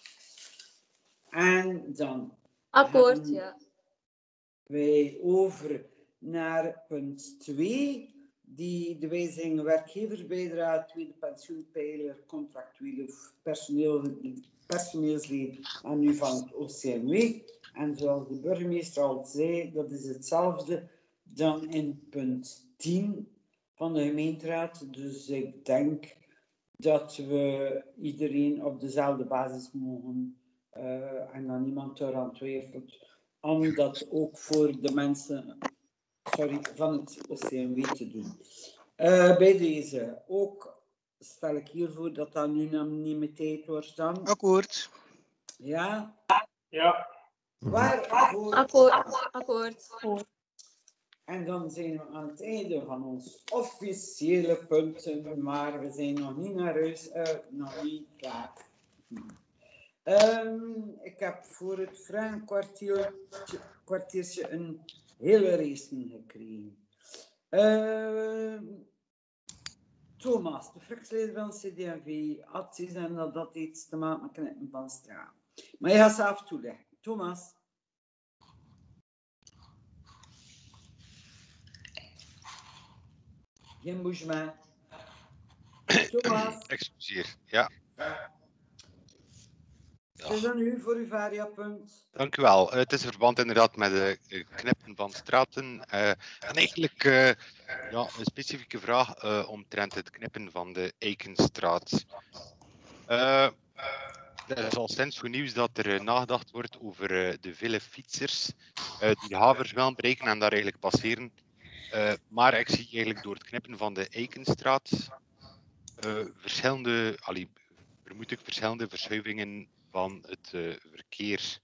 En dan Akkoord, ja. Wij over naar punt twee, die de wijziging werkgeversbijdrage, tweede pensioenpijler, contractuele personeel, personeelsleden en nu van het O C M W. En zoals de burgemeester al zei, dat is hetzelfde dan in punt tien van de gemeenteraad. Dus ik denk dat we iedereen op dezelfde basis mogen uh, en dan niemand eraan twijfelt om dat ook voor de mensen sorry, van het O C M W te doen. Uh, bij deze ook stel ik hiervoor dat dat unanimiteit wordt dan. Akkoord. Ja? Ja. Waarvoor? Akkoord. Akkoord. En dan zijn we aan het einde van ons officiële punten, maar we zijn nog niet naar huis, uh, nog niet klaar. Um, ik heb voor het vragenkwartiertje kwartiertje een hele race gekregen. Uh, Thomas, de fractieleider van C D en V, had ze en dat dat iets te maken met knippen van straat. Maar je gaat zelf toeleggen. Thomas. Geen bougement. Thomas. Excuseer, ja. Ja. Is dat nu voor uw variapunt? Dank u wel. Uh, het is in verband inderdaad met de uh, knippen van straten. Uh, en eigenlijk uh, ja, een specifieke vraag uh, omtrent het knippen van de Eikenstraat. Uh, Er is al sinds goed nieuws dat er uh, nagedacht wordt over uh, de vele fietsers uh, die de havers willen bereiken en daar eigenlijk passeren. Uh, maar ik zie eigenlijk door het knippen van de Eikenstraat uh, verschillende, allee, vermoed ik verschillende verschuivingen van het uh, verkeer.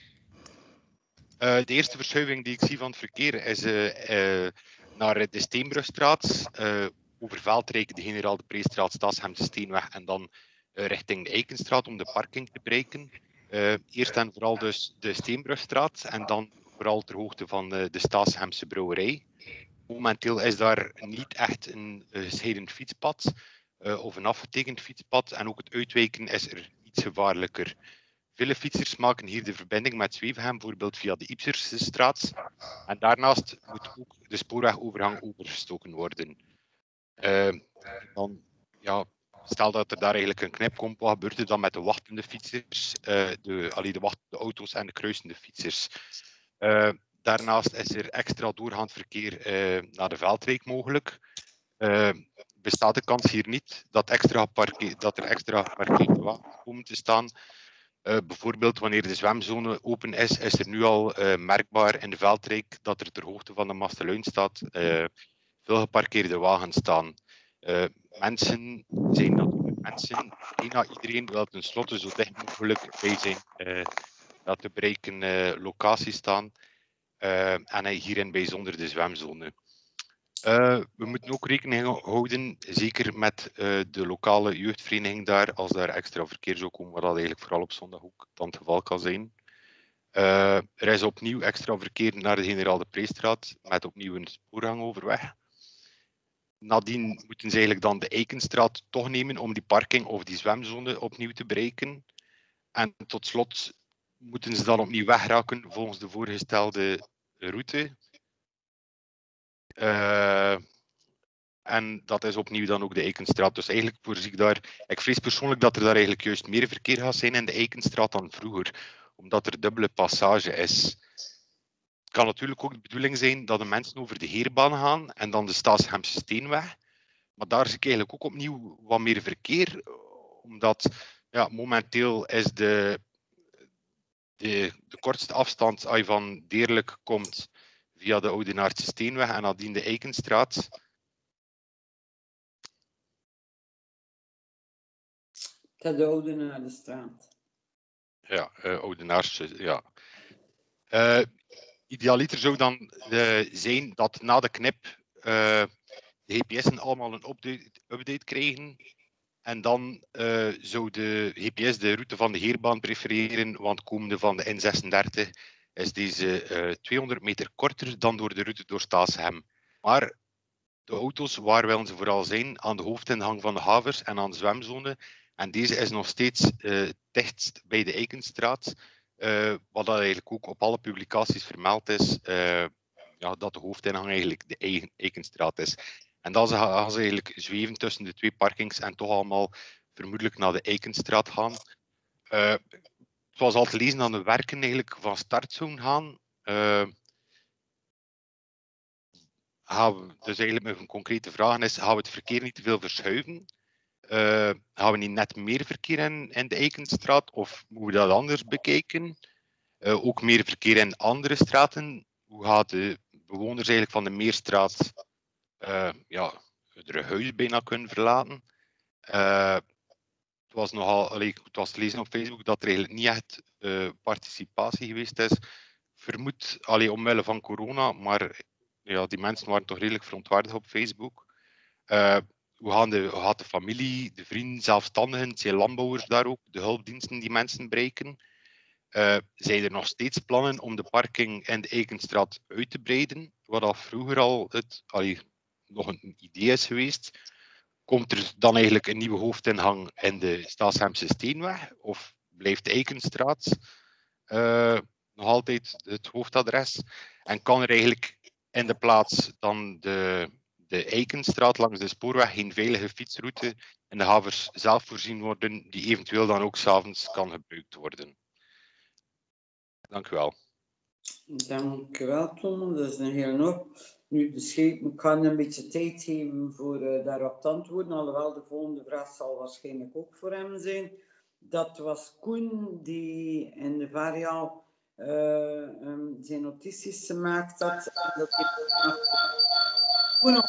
Uh, de eerste verschuiving die ik zie van het verkeer is uh, uh, naar de Steenbrugstraat, uh, over Veldrijk, de Generaal de Preestraat, Stadshemse Steenweg en dan uh, richting de Eikenstraat om de parking te bereiken. Uh, eerst en vooral dus de Steenbrugstraat en dan vooral ter hoogte van uh, de Stadshemse Brouwerij. Momenteel is daar niet echt een uh, gescheiden fietspad uh, of een afgetekend fietspad en ook het uitwijken is er iets gevaarlijker. Vele fietsers maken hier de verbinding met Zwevenhem, bijvoorbeeld via de Ipserstraat. En daarnaast moet ook de spoorwegovergang overgestoken worden. Uh, dan, ja, stel dat er daar eigenlijk een knip komt, wat gebeurt er dan met de wachtende fietsers, uh, de, allee, de wachtende auto's en de kruisende fietsers? Uh, daarnaast is er extra doorgaand verkeer uh, naar de Veldrijk mogelijk. Uh, bestaat de kans hier niet dat, extra parkeer, dat er extra parkeerwagens komen te staan? Uh, bijvoorbeeld wanneer de zwemzone open is, is er nu al uh, merkbaar in de Veldrijk dat er ter hoogte van de Masteluin staat uh, veel geparkeerde wagens staan. Uh, mensen zijn dat mensen, bijna iedereen wil tenslotte zo dicht mogelijk bij zijn uh, dat te bereiken uh, locatie staan uh, en hier in bijzonder de zwemzone. Uh, we moeten ook rekening houden, zeker met uh, de lokale jeugdvereniging daar, als daar extra verkeer zou komen, wat dat eigenlijk vooral op zondag ook dan het geval kan zijn. Uh, er is opnieuw extra verkeer naar de Generaal de Preestraat, met opnieuw een spoorgang overweg. nadien moeten ze eigenlijk dan de Eikenstraat toch nemen om die parking of die zwemzone opnieuw te bereiken. En tot slot moeten ze dan opnieuw wegraken volgens de voorgestelde route. Uh, en dat is opnieuw dan ook de Eikenstraat. Dus eigenlijk voorzie ik daar... Ik vrees persoonlijk dat er daar eigenlijk juist meer verkeer gaat zijn in de Eikenstraat dan vroeger. Omdat er dubbele passage is. Het kan natuurlijk ook de bedoeling zijn dat de mensen over de Heerbaan gaan en dan de Staatshemse Steenweg. Maar daar zie ik eigenlijk ook opnieuw wat meer verkeer. Omdat ja, momenteel is de, de, de kortste afstand als je van Deerlijk komt via de Oudenaardse Steenweg en nadien de Eikenstraat. Dat de Oudenaardestraat. Ja, uh, Oudenaardse, ja. Uh, idealiter zou dan uh, zijn dat na de knip uh, de G P S'en allemaal een update, update krijgen. En dan uh, zou de G P S de route van de Heerbaan prefereren, want komende van de N zesendertig is deze uh, tweehonderd meter korter dan door de route door Staashem. Maar de auto's, waar willen ze vooral zijn? Aan de hoofdingang van de havens en aan de zwemzone. En deze is nog steeds uh, dichtst bij de Eikenstraat. Uh, wat dat eigenlijk ook op alle publicaties vermeld is. Uh, ja, dat de hoofdingang eigenlijk de Eikenstraat is. En dan gaan ze eigenlijk zweven tussen de twee parkings en toch allemaal vermoedelijk naar de Eikenstraat gaan. Uh, zoals al te lezen aan de werken eigenlijk van start zouden gaan. Uh, gaan we, dus eigenlijk met een concrete vraag is, gaan we het verkeer niet te veel verschuiven? Uh, gaan we niet net meer verkeer in, in de Eikenstraat of moeten we dat anders bekijken? Uh, ook meer verkeer in andere straten. Hoe gaan de bewoners eigenlijk van de Meerstraat uh, ja, hun huis bijna kunnen verlaten? Uh, het was nogal, allee, het was te lezen op Facebook dat er eigenlijk niet echt uh, participatie geweest is. Vermoed, allee, omwille van corona, maar ja, die mensen waren toch redelijk verontwaardigd op Facebook. Uh, Hoe gaan de, hoe gaat de familie, de vrienden, zelfstandigen, zijn landbouwers daar ook, de hulpdiensten die mensen bereiken? Uh, zijn er nog steeds plannen om de parking in de Eikenstraat uit te breiden? Wat al vroeger al het, allee, nog een idee is geweest. Komt er dan eigenlijk een nieuwe hoofdingang in de Staatshemse Steenweg? Of blijft de Eikenstraat uh, nog altijd het hoofdadres? En kan er eigenlijk in de plaats dan de... de Eikenstraat langs de spoorweg geen veilige fietsroute in de havens zelf voorzien worden, die eventueel dan ook 's avonds kan gebruikt worden. Dank u wel. Dank u wel, Tom. Dat is een hele hoop. Nu, dus ik kan een beetje tijd geven voor uh, daarop te antwoorden, alhoewel de volgende vraag zal waarschijnlijk ook voor hem zijn. Dat was Koen, die in de Variaal uh, um, zijn notities gemaakt had. Dat Koen,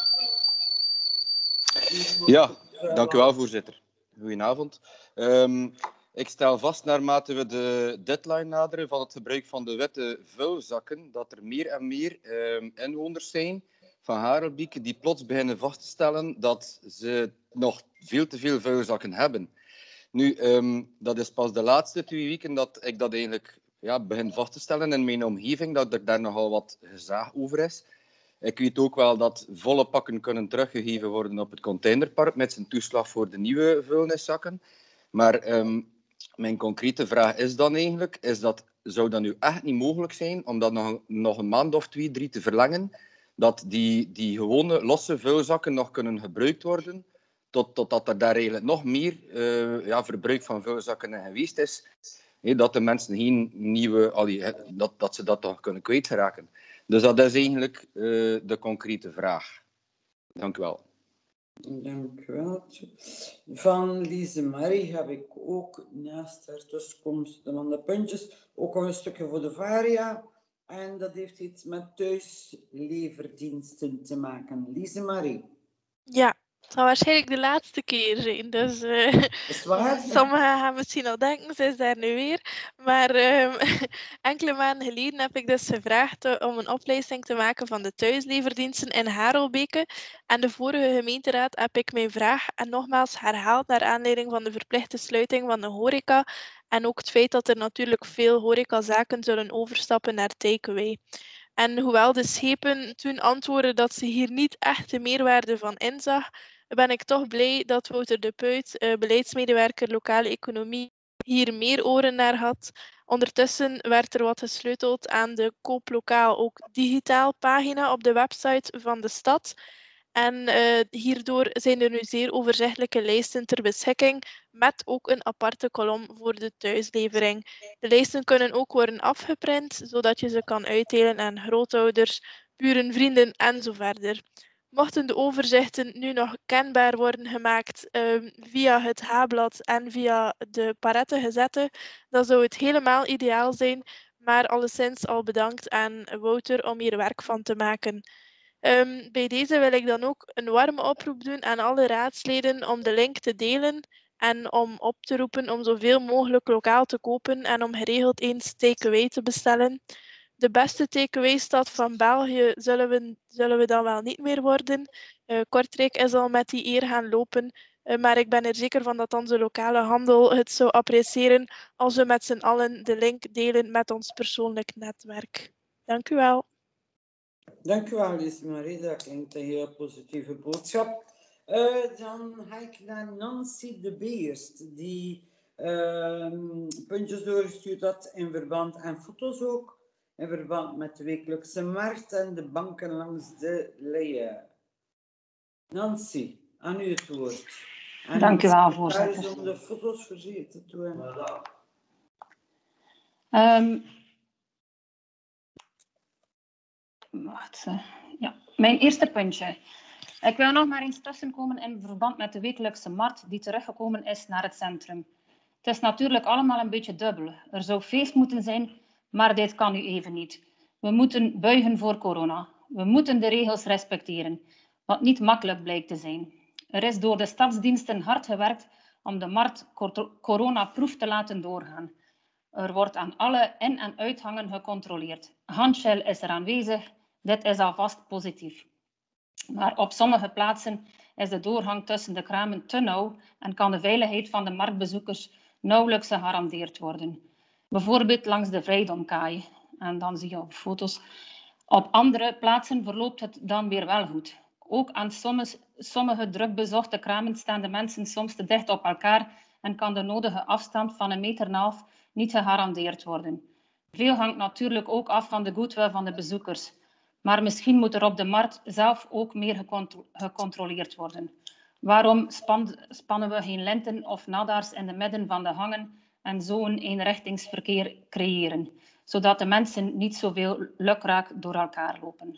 ja, dank u wel, voorzitter. Goedenavond. Um, ik stel vast, naarmate we de deadline naderen van het gebruik van de witte vuilzakken, dat er meer en meer um, inwoners zijn van Harelbeek die plots beginnen vast te stellen dat ze nog veel te veel vuilzakken hebben. Nu, um, dat is pas de laatste twee weken dat ik dat eigenlijk ja, begin vast te stellen in mijn omgeving, dat er daar nogal wat gezaag over is. Ik weet ook wel dat volle pakken kunnen teruggegeven worden op het containerpark met zijn toeslag voor de nieuwe vuilniszakken. Maar um, mijn concrete vraag is dan eigenlijk, is dat, zou dat nu echt niet mogelijk zijn om dat nog, nog een maand of twee, drie te verlengen, dat die, die gewone losse vuilzakken nog kunnen gebruikt worden, tot, totdat er daar eigenlijk nog meer uh, ja, verbruik van vuilzakken in geweest is, he, dat de mensen geen nieuwe, allee, dat, dat ze dat toch kunnen kwijtraken. Dus dat is eigenlijk uh, de concrete vraag. Dank u wel. Dank u wel. Van Lise Marie heb ik ook naast haar tussenkomst van de puntjes ook nog een stukje voor de Varia. En dat heeft iets met thuisleverdiensten te maken. Lise Marie. Ja, het zal waarschijnlijk de laatste keer zijn. Dus uh, sommigen gaan misschien al denken, ze is daar nu weer. Maar um, enkele maanden geleden heb ik dus gevraagd uh, om een oplijsting te maken van de thuisleverdiensten in Harelbeke. En de vorige gemeenteraad heb ik mijn vraag en nogmaals herhaald naar aanleiding van de verplichte sluiting van de horeca. En ook het feit dat er natuurlijk veel horecazaken zullen overstappen naar takeaway. En hoewel de schepen toen antwoordden dat ze hier niet echt de meerwaarde van inzag, ben ik toch blij dat Wouter de Puit, uh, beleidsmedewerker lokale economie, hier meer oren naar had. Ondertussen werd er wat gesleuteld aan de Koop Lokaal ook digitaal pagina op de website van de stad. En uh, hierdoor zijn er nu zeer overzichtelijke lijsten ter beschikking, met ook een aparte kolom voor de thuislevering. De lijsten kunnen ook worden afgeprint, zodat je ze kan uitdelen aan grootouders, buren, vrienden en zo verder. Mochten de overzichten nu nog kenbaar worden gemaakt uh, via het H-blad en via de Parette Gezette, dan zou het helemaal ideaal zijn, maar alleszins al bedankt aan Wouter om hier werk van te maken. Um, bij deze wil ik dan ook een warme oproep doen aan alle raadsleden om de link te delen en om op te roepen om zoveel mogelijk lokaal te kopen en om geregeld eens takeaway te bestellen. De beste takeaway-stad van België zullen we, zullen we dan wel niet meer worden. Uh, Kortrijk is al met die eer gaan lopen, uh, maar ik ben er zeker van dat onze lokale handel het zou appreciëren als we met z'n allen de link delen met ons persoonlijk netwerk. Dank u wel. Dank u wel, Lies-Marie. Dat klinkt een heel positieve boodschap. Uh, dan ga ik naar Nancy de Beerst, die uh, puntjes doorgestuurd had in verband, en foto's ook, in verband met de wekelijkse markt en de banken langs de leien. Nancy, aan u het woord. En dank u wel, voorzitter. Om de foto's voorzien te doen. Um, wacht, ja. Mijn eerste puntje. Ik wil nog maar eens tussenkomen in verband met de wekelijkse markt die teruggekomen is naar het centrum. Het is natuurlijk allemaal een beetje dubbel. Er zou feest moeten zijn, maar dit kan nu even niet. We moeten buigen voor corona. We moeten de regels respecteren, wat niet makkelijk blijkt te zijn. Er is door de stadsdiensten hard gewerkt om de markt coronaproof te laten doorgaan. Er wordt aan alle in- en uitgangen gecontroleerd. Handshell is er aanwezig. Dit is alvast positief. Maar op sommige plaatsen is de doorgang tussen de kramen te nauw en kan de veiligheid van de marktbezoekers nauwelijks gegarandeerd worden. Bijvoorbeeld langs de Vrijdomkaai. En dan zie je op foto's. Op andere plaatsen verloopt het dan weer wel goed. Ook aan sommige, sommige drukbezochte kramen staan de mensen soms te dicht op elkaar en kan de nodige afstand van een meter en een half niet gegarandeerd worden. Veel hangt natuurlijk ook af van de goodwill van de bezoekers. Maar misschien moet er op de markt zelf ook meer gecontro- gecontroleerd worden. Waarom span- spannen we geen linten of nadars in de midden van de hangen en zo een eenrichtingsverkeer creëren, zodat de mensen niet zoveel lukraak door elkaar lopen?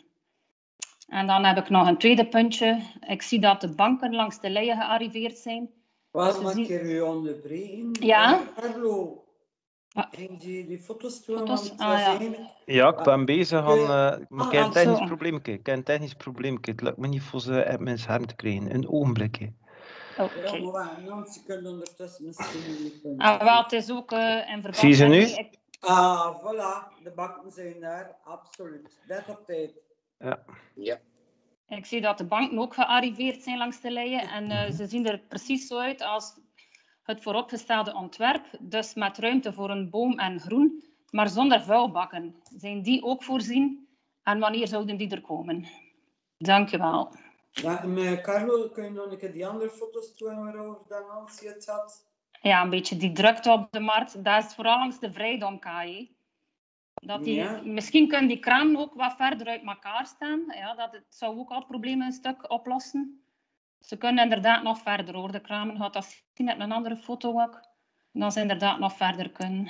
En dan heb ik nog een tweede puntje. Ik zie dat de banken langs de leien gearriveerd zijn. Waarom Dus mag ik zien... u onderbreken? Ja? Uh, Carlo, ging die, die foto's doen? Foto's? Want Ah, ja. Eigenlijk... Ja, ik ben bezig aan... Uh, maar ik heb een technisch zo. probleempje. Ik heb een technisch probleempje. Het lukt me niet voor ze op mijn scherm te krijgen. Een ogenblikje. Oké. Okay. Ja, maar Nancy kunt ondertussen misschien niet puntje. Ah, wel, het is ook uh, in verband Zie je ze nu? Ik... Ah, voilà. De banken zijn daar. Absoluut. Dat op tijd. Ja. Ja. Ik zie dat de banken ook gearriveerd zijn langs de leien. En uh, ze zien er precies zo uit als het vooropgestelde ontwerp. Dus met ruimte voor een boom en groen, maar zonder vuilbakken. Zijn die ook voorzien? En wanneer zouden die er komen? Dank je wel. Ja, met Carlo, kun je nog een keer die andere foto's doen waarover dan Nancy het had? Ja, een beetje die drukte op de markt. Dat is vooral langs de Vrijdomkaai. Dat die, Ja. Misschien kunnen die kramen ook wat verder uit elkaar staan. Ja, dat het zou ook al problemen een stuk oplossen. Ze kunnen inderdaad nog verder hoor. De kramen gaat dat zien met een andere foto ook. Dat ze inderdaad nog verder kunnen.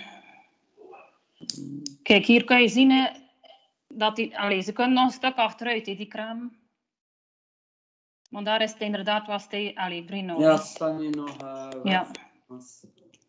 Kijk, hier kun je zien hè, dat die, allez, ze kunnen nog een stuk achteruit, hè, die kramen. Want daar is het inderdaad wat stijl. Allee, vrij nodig. Ja, staan hier nog uh, ja. Was...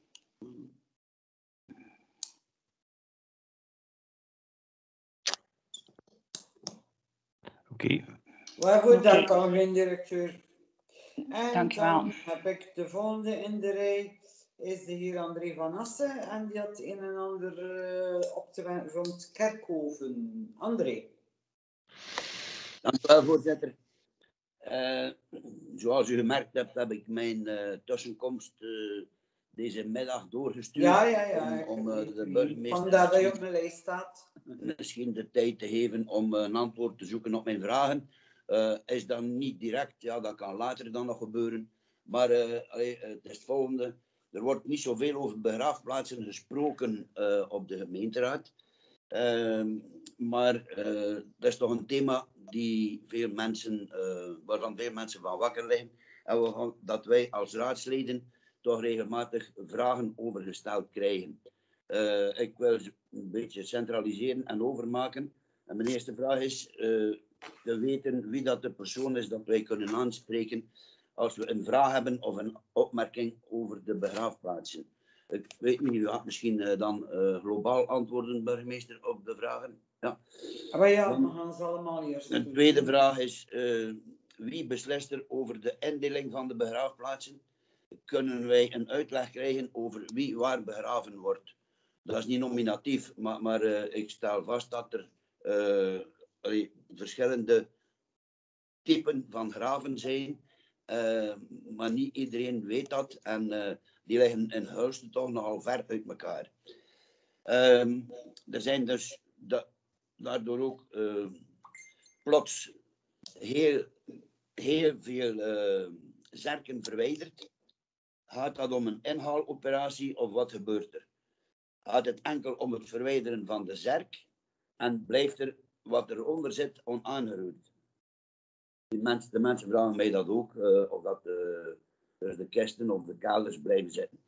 Oké. Okay. Waarvoor okay. dank aan mijn directeur. En dank je dan wel. heb ik de volgende in de rij. Is de heer André van Assen. En die had een en ander uh, op te wijzen rond Kerkhoven. André. Dank u wel, voorzitter. Uh, zoals u gemerkt hebt, heb ik mijn uh, tussenkomst uh, deze middag doorgestuurd. Ja, ja, ja. Om, om uh, de ik- burgemeester Vandaar dat je op misschien, mijn lijst staat. misschien de tijd te geven om uh, een antwoord te zoeken op mijn vragen. Uh, is dat niet direct, ja, dat kan later dan nog gebeuren. Maar uh, allee, uh, het is het volgende. Er wordt niet zoveel over begraafplaatsen gesproken uh, op de gemeenteraad. Uh, maar uh, dat is toch een thema die veel mensen, uh, waarvan veel mensen van wakker liggen. En we gaan, dat wij als raadsleden toch regelmatig vragen over gesteld krijgen. Uh, ik wil ze een beetje centraliseren en overmaken. En mijn eerste vraag is uh, te weten wie dat de persoon is dat wij kunnen aanspreken als we een vraag hebben of een opmerking over de begraafplaatsen. Ik weet niet, u gaat misschien uh, dan uh, globaal antwoorden, burgemeester, op de vragen. Ja. Maar ja, Dan, we gaan ze allemaal eerst een doen. tweede vraag is, uh, wie beslist er over de indeling van de begraafplaatsen? Kunnen wij een uitleg krijgen over wie waar begraven wordt? Dat is niet nominatief, maar, maar uh, ik stel vast dat er uh, allee, verschillende typen van graven zijn. Uh, maar niet iedereen weet dat en uh, die liggen in Hulsten toch nogal ver uit elkaar. Um, er zijn dus da daardoor ook uh, plots heel, heel veel uh, zerken verwijderd. Gaat dat om een inhaaloperatie of wat gebeurt er? Gaat het enkel om het verwijderen van de zerk en blijft er wat eronder zit onaangeroerd? Die mensen, de mensen vragen mij dat ook, uh, of dat uh, dus de kisten of de kelders blijven zitten.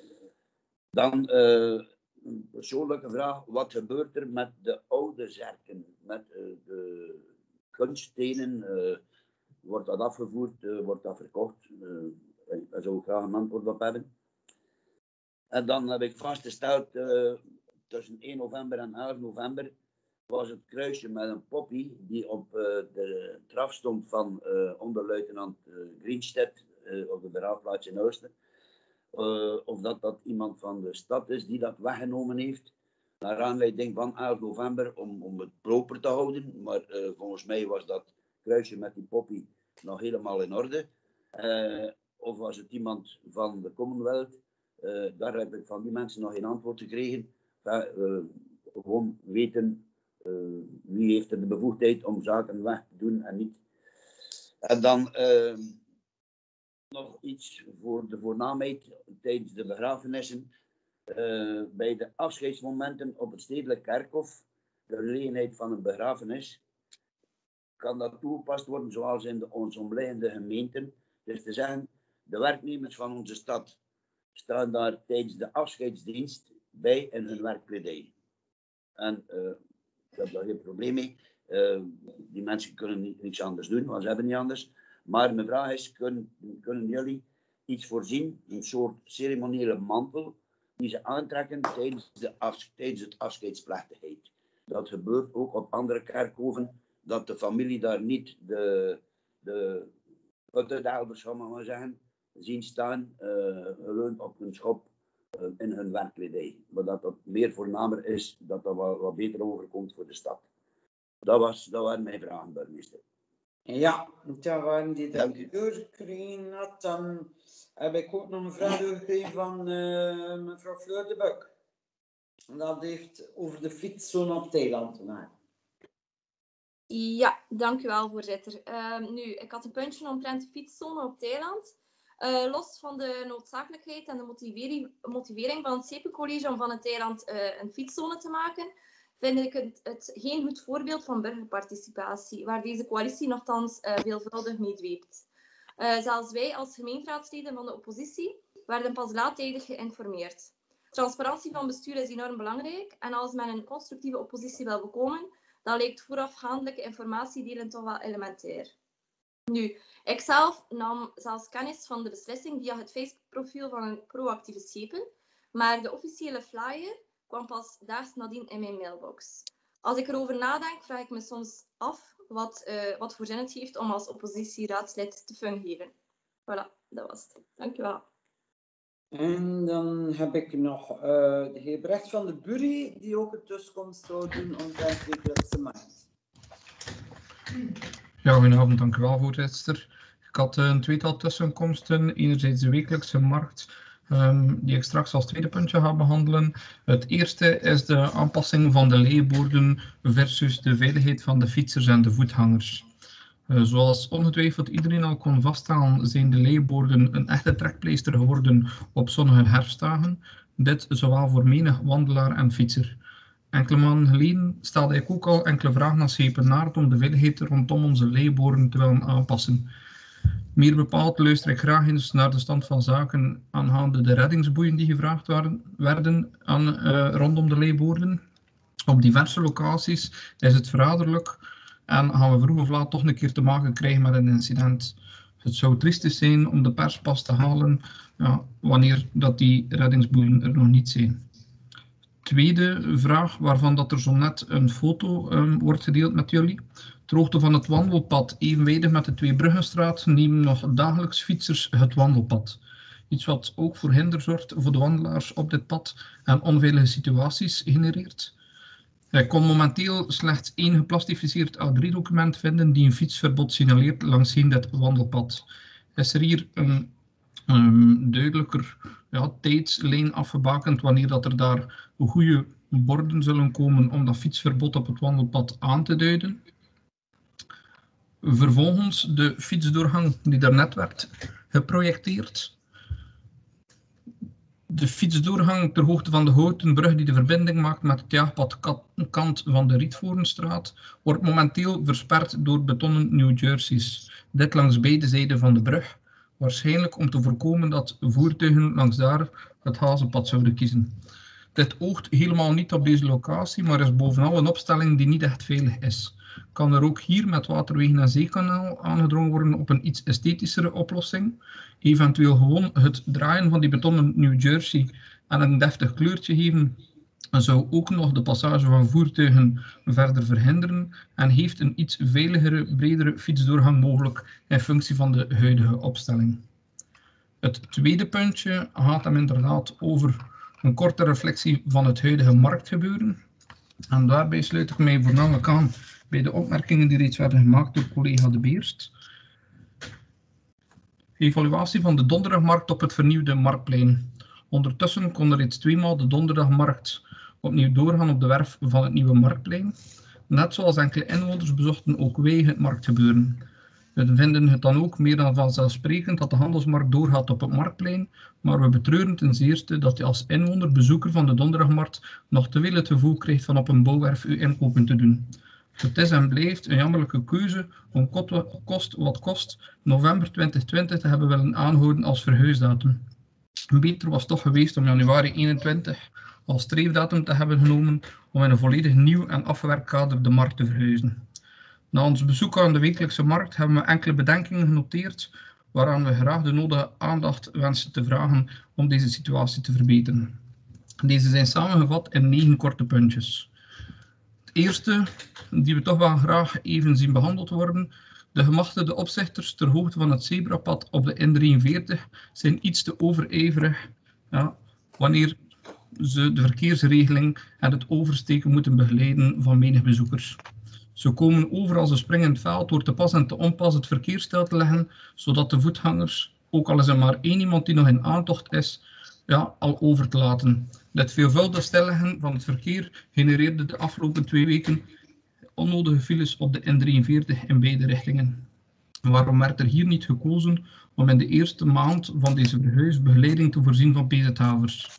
Dan uh, een persoonlijke vraag, wat gebeurt er met de oude zerken, met uh, de kunststenen? Uh, wordt dat afgevoerd, uh, wordt dat verkocht? Uh, daar zou ik graag een antwoord op hebben. En dan heb ik vastgesteld, uh, tussen één november en elf november, was het kruisje met een poppy die op uh, de traf stond van uh, onderluitenant uh, Greenstedt uh, op de begraafplaats in Oosten. Uh, of dat dat iemand van de stad is die dat weggenomen heeft. Naar aanleiding van elf november om, om het proper te houden. Maar uh, volgens mij was dat kruisje met die poppy nog helemaal in orde. Uh, of was het iemand van de Commonwealth? Uh, daar heb ik van die mensen nog geen antwoord gekregen. Uh, uh, gewoon weten uh, wie heeft er de bevoegdheid om zaken weg te doen en niet. En dan uh, nog iets voor de voornaamheid tijdens de begrafenissen. Uh, bij de afscheidsmomenten op het stedelijk kerkhof, de gelegenheid van een begrafenis, kan dat toegepast worden zoals in de ons omliggende gemeenten. Dus te zeggen, de werknemers van onze stad staan daar tijdens de afscheidsdienst bij in hun werkkledij. En uh, ik heb daar geen probleem mee. Uh, die mensen kunnen niet, niets anders doen, want ze hebben niet anders. Maar mijn vraag is, kunnen, kunnen jullie iets voorzien, een soort ceremoniële mantel, die ze aantrekken tijdens, de af, tijdens het afscheidsplechtigheid? Dat gebeurt ook op andere kerkhoven, dat de familie daar niet de, de puttendelbers, zal ik maar zeggen, zien staan, uh, geleund op hun schop uh, in hun werkkledij. Maar dat dat meer voornamer is, dat dat wat, wat beter overkomt voor de stad. Dat, was, dat waren mijn vragen, burgemeester. Ja, daar waren die dat doorgekregen had. Dan heb ik ook nog een vraag doorgekregen van uh, mevrouw Fleur de Buck. Dat heeft over de fietszone op Thailand te maken. Ja, dank u wel, voorzitter. Uh, nu, ik had een puntje omtrent de fietszone op Thailand. Uh, los van de noodzakelijkheid en de motivering, motivering van het C E P E-college om van het eiland uh, een fietszone te maken, vind ik het, het geen goed voorbeeld van burgerparticipatie, waar deze coalitie nogthans uh, veelvuldig mee dweept. Uh, zelfs wij als gemeenteraadsleden van de oppositie werden pas laattijdig geïnformeerd. Transparantie van bestuur is enorm belangrijk en als men een constructieve oppositie wil bekomen, dan lijkt voorafgaandelijke informatiedelen toch wel elementair. Nu, ikzelf nam zelfs kennis van de beslissing via het Facebook-profiel van een proactieve schepen, maar de officiële flyer kwam pas daags nadien in mijn mailbox. Als ik erover nadenk, vraag ik me soms af wat, uh, wat voor zin het heeft om als oppositieraadslid te fungeren. Voilà, dat was het. Dank u wel. En dan heb ik nog uh, de heer Brecht van de Bury, die ook een tussenkomst zou doen omtrent de wekelijkse markt. Ja, goedenavond, dank u wel, voorzitter. Ik had een tweetal tussenkomsten. Enerzijds de wekelijkse markt, um, die ik straks als tweede puntje ga behandelen. Het eerste is de aanpassing van de leiborden versus de veiligheid van de fietsers en de voethangers. Uh, zoals ongetwijfeld iedereen al kon vaststellen, zijn de leiborden een echte trekpleister geworden op sommige herfstdagen. Dit zowel voor menig wandelaar en fietser. Enkele maanden geleden stelde ik ook al enkele vragen aan Schepenaert om de veiligheid rondom onze leiborden te willen aanpassen. Meer bepaald luister ik graag eens naar de stand van zaken aangaande de reddingsboeien die gevraagd waren, werden aan, uh, rondom de leiborden. Op diverse locaties is het verraderlijk en gaan we vroeg of laat toch een keer te maken krijgen met een incident. Het zou triestig zijn om de pers pas te halen ja, wanneer dat die reddingsboeien er nog niet zijn. Tweede vraag, waarvan dat er zo net een foto um, wordt gedeeld met jullie. Ter hoogte van het wandelpad, evenwijdig met de Tweebruggenstraat, nemen nog dagelijks fietsers het wandelpad. Iets wat ook voor hinder zorgt voor de wandelaars op dit pad en onveilige situaties genereert. Ik kon momenteel slechts één geplastificeerd A drie document vinden die een fietsverbod signaleert langs dit wandelpad. Is er hier een um, duidelijker ja, tijdslijn afgebakend wanneer dat er daar goede borden zullen komen om dat fietsverbod op het wandelpad aan te duiden? Vervolgens de fietsdoorgang die daarnet werd geprojecteerd. De fietsdoorgang ter hoogte van de houten brug die de verbinding maakt met het jaagpadkant van de Rietvoornstraat wordt momenteel versperd door betonnen New Jerseys. Dit langs beide zijden van de brug. Waarschijnlijk om te voorkomen dat voertuigen langs daar het hazenpad zouden kiezen. Dit oogt helemaal niet op deze locatie, maar is bovenal een opstelling die niet echt veilig is. Kan er ook hier met Waterwegen en Zeekanaal aangedrongen worden op een iets esthetischere oplossing? Eventueel gewoon het draaien van die betonnen New Jersey en een deftig kleurtje geven zou ook nog de passage van voertuigen verder verhinderen en heeft een iets veiligere, bredere fietsdoorgang mogelijk in functie van de huidige opstelling. Het tweede puntje gaat hem inderdaad over een korte reflectie van het huidige marktgebeuren. En daarbij sluit ik mij voornamelijk aan bij de opmerkingen die reeds werden gemaakt door collega De Beerst. Evaluatie van de donderdagmarkt op het vernieuwde Marktplein. Ondertussen kon er reeds tweemaal de donderdagmarkt opnieuw doorgaan op de werf van het nieuwe Marktplein. Net zoals enkele inwoners bezochten ook wij het marktgebeuren. We vinden het dan ook meer dan vanzelfsprekend dat de handelsmarkt doorgaat op het Marktplein, maar we betreuren ten zeerste dat je als inwoner bezoeker van de donderdagmarkt nog te veel het gevoel krijgt van op een bouwwerf uw inkopen te doen. Het is en blijft een jammerlijke keuze om kost wat kost november twintig twintig te hebben willen aanhouden als verhuisdatum. Beter was toch geweest om januari eenentwintig als streefdatum te hebben genomen om in een volledig nieuw en afgewerkt kader de markt te verhuizen. Na ons bezoek aan de wekelijkse markt hebben we enkele bedenkingen genoteerd waaraan we graag de nodige aandacht wensen te vragen om deze situatie te verbeteren. Deze zijn samengevat in negen korte puntjes. Het eerste, die we toch wel graag even zien behandeld worden, de gemachtigde opzichters ter hoogte van het zebrapad op de N drieënveertig zijn iets te overijverig ja, wanneer ze de verkeersregeling en het oversteken moeten begeleiden van menig bezoekers. Ze komen over als een springend veld door te pas en te onpas het verkeer stil te leggen, zodat de voetgangers, ook al is er maar één iemand die nog in aantocht is, ja, al over te laten. Dit veelvuldig stilleggen van het verkeer genereerde de afgelopen twee weken onnodige files op de N drieënveertig in beide richtingen. Waarom werd er hier niet gekozen om in de eerste maand van deze verhuisbegeleiding te voorzien van P Z-havers?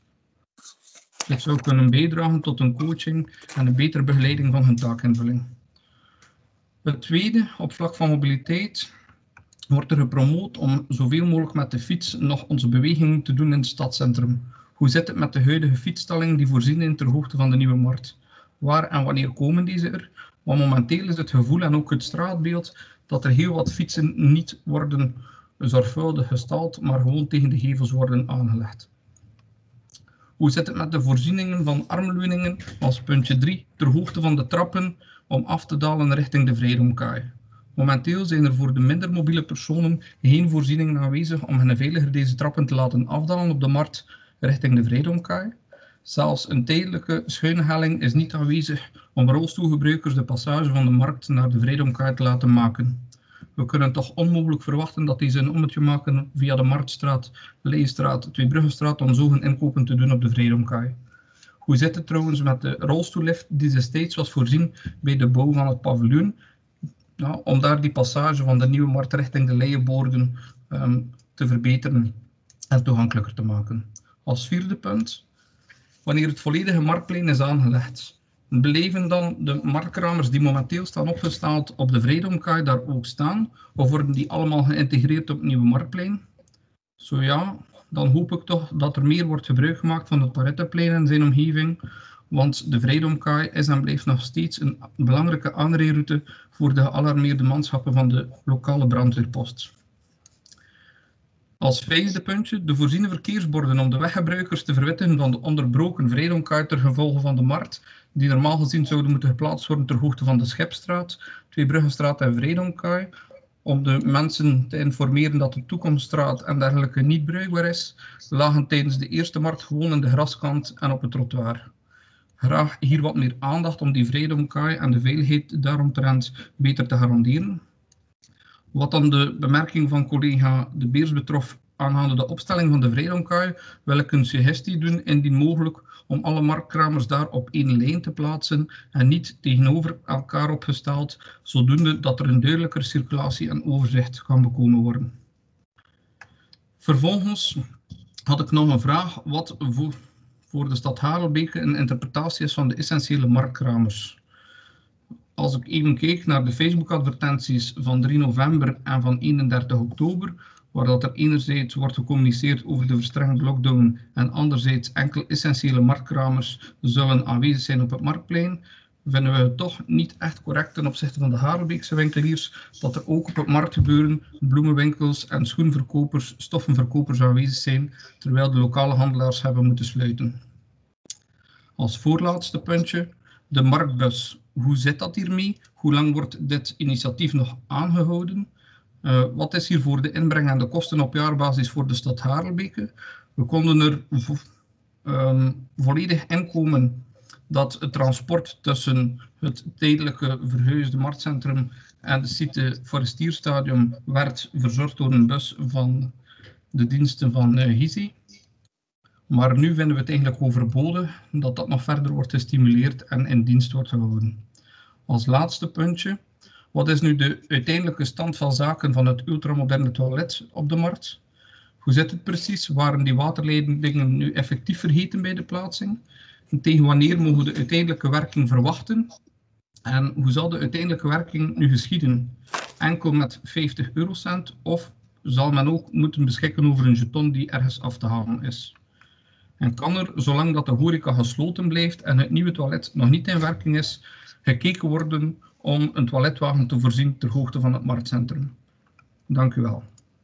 Dit zou kunnen bijdragen tot een coaching en een betere begeleiding van hun taakinvulling. Het tweede, op vlak van mobiliteit, wordt er gepromoot om zoveel mogelijk met de fiets nog onze bewegingen te doen in het stadscentrum. Hoe zit het met de huidige fietsstallingen die voorzien zijn ter hoogte van de nieuwe markt? Waar en wanneer komen deze er? Want momenteel is het gevoel en ook het straatbeeld dat er heel wat fietsen niet worden zorgvuldig gestald, maar gewoon tegen de gevels worden aangelegd. Hoe zit het met de voorzieningen van armleuningen als puntje drie ter hoogte van de trappen om af te dalen richting de Vrijdomkaai? Momenteel zijn er voor de minder mobiele personen geen voorzieningen aanwezig om hen veiliger deze trappen te laten afdalen op de markt richting de Vrijdomkaai. Zelfs een tijdelijke schuine helling is niet aanwezig om rolstoelgebruikers de passage van de markt naar de Vrijdomkaai te laten maken. we kunnen toch onmogelijk verwachten dat die zijn ommetje maken via de Marktstraat, Leestraat, Tweebruggenstraat om zo hun inkopen te doen op de Vredomkaai. Hoe zit het trouwens met de rolstoellift die destijds was voorzien bij de bouw van het paviljoen? Nou, om daar die passage van de Nieuwe Markt richting de Leienboorden um, te verbeteren en toegankelijker te maken. Als vierde punt, wanneer het volledige Marktplein is aangelegd, blijven dan de marktkramers die momenteel staan opgesteld op de Vredomkaai daar ook staan? Of worden die allemaal geïntegreerd op het Nieuwe Marktplein? Zo ja, dan hoop ik toch dat er meer wordt gebruik gemaakt van het Paretteplein en zijn omgeving, want de Vredomkaai is en blijft nog steeds een belangrijke aanrijroute voor de gealarmeerde manschappen van de lokale brandweerpost. Als vijfde puntje, de voorziene verkeersborden om de weggebruikers te verwittigen van de onderbroken Vredomkaai ter gevolge van de markt, die normaal gezien zouden moeten geplaatst worden ter hoogte van de Schepstraat, Tweebruggenstraat en Vredomkaai, om de mensen te informeren dat de Toekomststraat en dergelijke niet bruikbaar is, lagen tijdens de eerste markt gewoon in de graskant en op het trottoir. Graag hier wat meer aandacht om die Vredomkaai en de veiligheid daaromtrent beter te garanderen. Wat dan de bemerking van collega De Beers betrof aangaande de opstelling van de Vredomkaai, wil ik een suggestie doen, indien mogelijk, om alle marktkramers daar op één lijn te plaatsen en niet tegenover elkaar opgesteld, zodoende dat er een duidelijker circulatie en overzicht kan bekomen worden. Vervolgens had ik nog een vraag wat voor, voor de stad Harelbeke een interpretatie is van de essentiële marktkramers. Als ik even keek naar de Facebook-advertenties van drie november en van eenendertig oktober, waar dat er enerzijds wordt gecommuniceerd over de verstrengde lockdown en anderzijds enkel essentiële marktkramers zullen aanwezig zijn op het Marktplein, vinden we het toch niet echt correct ten opzichte van de Harelbeekse winkeliers dat er ook op het marktgebeuren bloemenwinkels en schoenverkopers, stoffenverkopers aanwezig zijn, terwijl de lokale handelaars hebben moeten sluiten. Als voorlaatste puntje, de marktbus. Hoe zit dat hiermee? Hoe lang wordt dit initiatief nog aangehouden? Uh, wat is hiervoor de inbreng en de kosten op jaarbasis voor de stad Harelbeke? We konden er vo um, volledig inkomen dat het transport tussen het tijdelijke verhuisde marktcentrum en de site Forestierstadium werd verzorgd door een bus van de diensten van uh, Gizi. Maar nu vinden we het eigenlijk overbodig dat dat nog verder wordt gestimuleerd en in dienst wordt gehouden. Als laatste puntje, wat is nu de uiteindelijke stand van zaken van het ultramoderne toilet op de markt? Hoe zit het precies? Waren die waterleidingen nu effectief vergeten bij de plaatsing? En tegen wanneer mogen we de uiteindelijke werking verwachten? En hoe zal de uiteindelijke werking nu geschieden? Enkel met vijftig eurocent of zal men ook moeten beschikken over een jeton die ergens af te halen is? En kan er, zolang dat de horeca gesloten blijft en het nieuwe toilet nog niet in werking is, gekeken worden om een toiletwagen te voorzien ter hoogte van het marktcentrum? Dank u wel.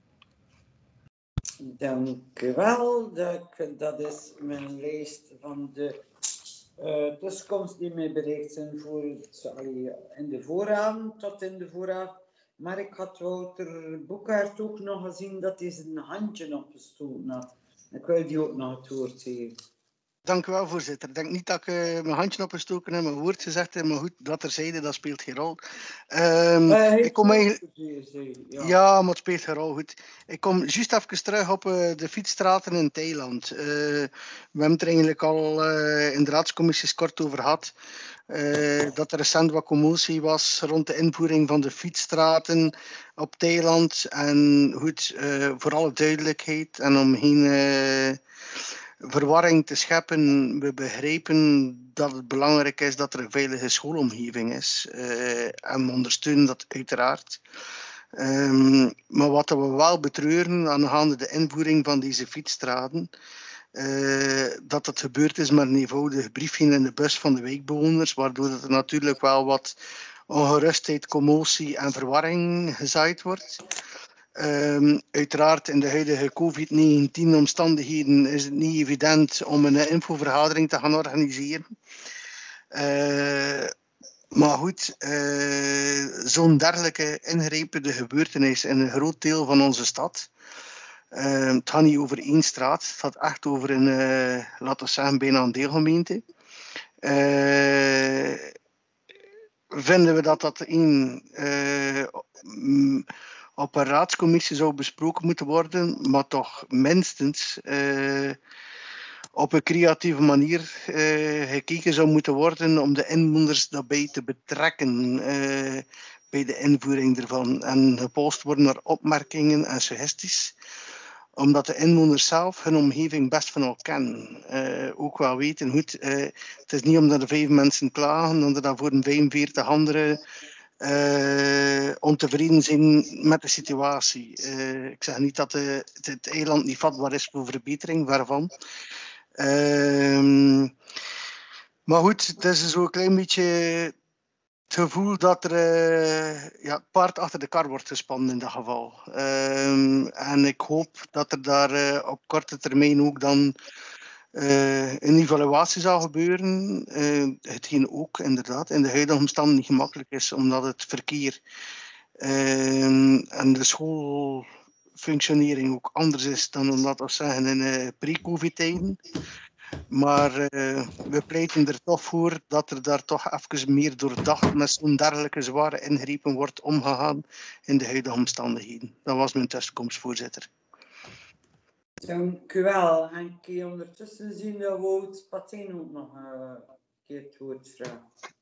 Dank u wel. Dat, dat is mijn lijst van de uh, tussenkomst die mij bereikt zijn voor sorry, in de vooravond, tot in de vooravond. Maar ik had Wouter Boekhaert ook nog gezien dat hij zijn handje opgestoken had. Ik wil die ook nog het woord geven. Dank u wel, voorzitter. Ik denk niet dat ik uh, mijn handje opgestoken heb, mijn woord gezegd heb, maar goed, dat terzijde, dat speelt geen rol. Um, uh, ik kom eigenlijk... Ja. ja, maar het speelt geen rol. Goed. Ik kom juist even terug op uh, de fietsstraten in Thailand. Uh, we hebben het er eigenlijk al uh, in de raadscommissies kort over gehad. Uh, dat er recent wat commotie was rond de invoering van de fietsstraten op Thailand. En goed, uh, voor alle duidelijkheid en om geen... Uh, verwarring te scheppen, we begrijpen dat het belangrijk is dat er een veilige schoolomgeving is. Uh, en we ondersteunen dat uiteraard. Um, maar wat we wel betreuren aangaande de invoering van deze fietsstraten, uh, dat dat gebeurd is met een eenvoudig briefje in de bus van de wijkbewoners, waardoor er natuurlijk wel wat ongerustheid, commotie en verwarring gezaaid wordt. Um, uiteraard in de huidige covid negentien omstandigheden is het niet evident om een infovergadering te gaan organiseren. Uh, maar goed, uh, zo'n dergelijke ingrijpende gebeurtenis in een groot deel van onze stad. Uh, het gaat niet over één straat, het gaat echt over een, uh, laten we zeggen, bijna een deelgemeente. Uh, vinden we dat dat in, uh, op een raadscommissie zou besproken moeten worden, maar toch minstens uh, op een creatieve manier uh, gekeken zou moeten worden om de inwoners daarbij te betrekken uh, bij de invoering ervan. En gepolst worden naar opmerkingen en suggesties, omdat de inwoners zelf hun omgeving best van elkaar kennen. Uh, ook wel weten, goed, uh, het is niet omdat er vijf mensen klagen, dat er dan voor een vijfenveertig anderen uh, ontevreden zijn met de situatie. Uh, ik zeg niet dat de, het eiland niet vatbaar is voor verbetering, waarvan. Uh, maar goed, het is zo een klein beetje het gevoel dat er uh, ja, paard achter de kar wordt gespannen in dat geval. Uh, en ik hoop dat er daar uh, op korte termijn ook dan uh, een evaluatie zal gebeuren. Uh, hetgeen ook inderdaad in de huidige omstandigheden niet gemakkelijk is, omdat het verkeer uh, en de schoolfunctionering ook anders is dan, laten we zeggen, in uh, pre-covid-tijden. Maar uh, we pleiten er toch voor dat er daar toch even meer doordacht met zo'n dergelijke zware ingrepen wordt omgegaan in de huidige omstandigheden. Dat was mijn tussenkomst, voorzitter. Dank u wel. Henk, ondertussen zien dat Wout Pateen ook nog uh, een keer het woord vraagt.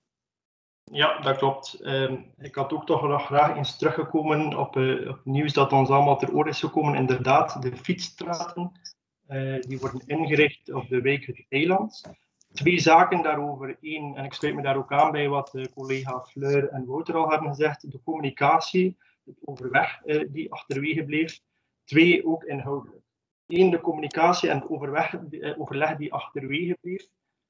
Ja, dat klopt. Um, ik had ook toch nog graag eens teruggekomen op, uh, op nieuws dat ons allemaal ter oor is gekomen. Inderdaad, de fietsstraten. Uh, die worden ingericht op de wijk Het Eiland. Twee zaken daarover. Eén, en ik sluit me daar ook aan bij wat de collega Fleur en Wouter al hebben gezegd, de communicatie, het overweg uh, die achterwege bleef. Twee, ook inhoudelijk. Eén, de communicatie en het overweg, uh, overleg die achterwege bleef.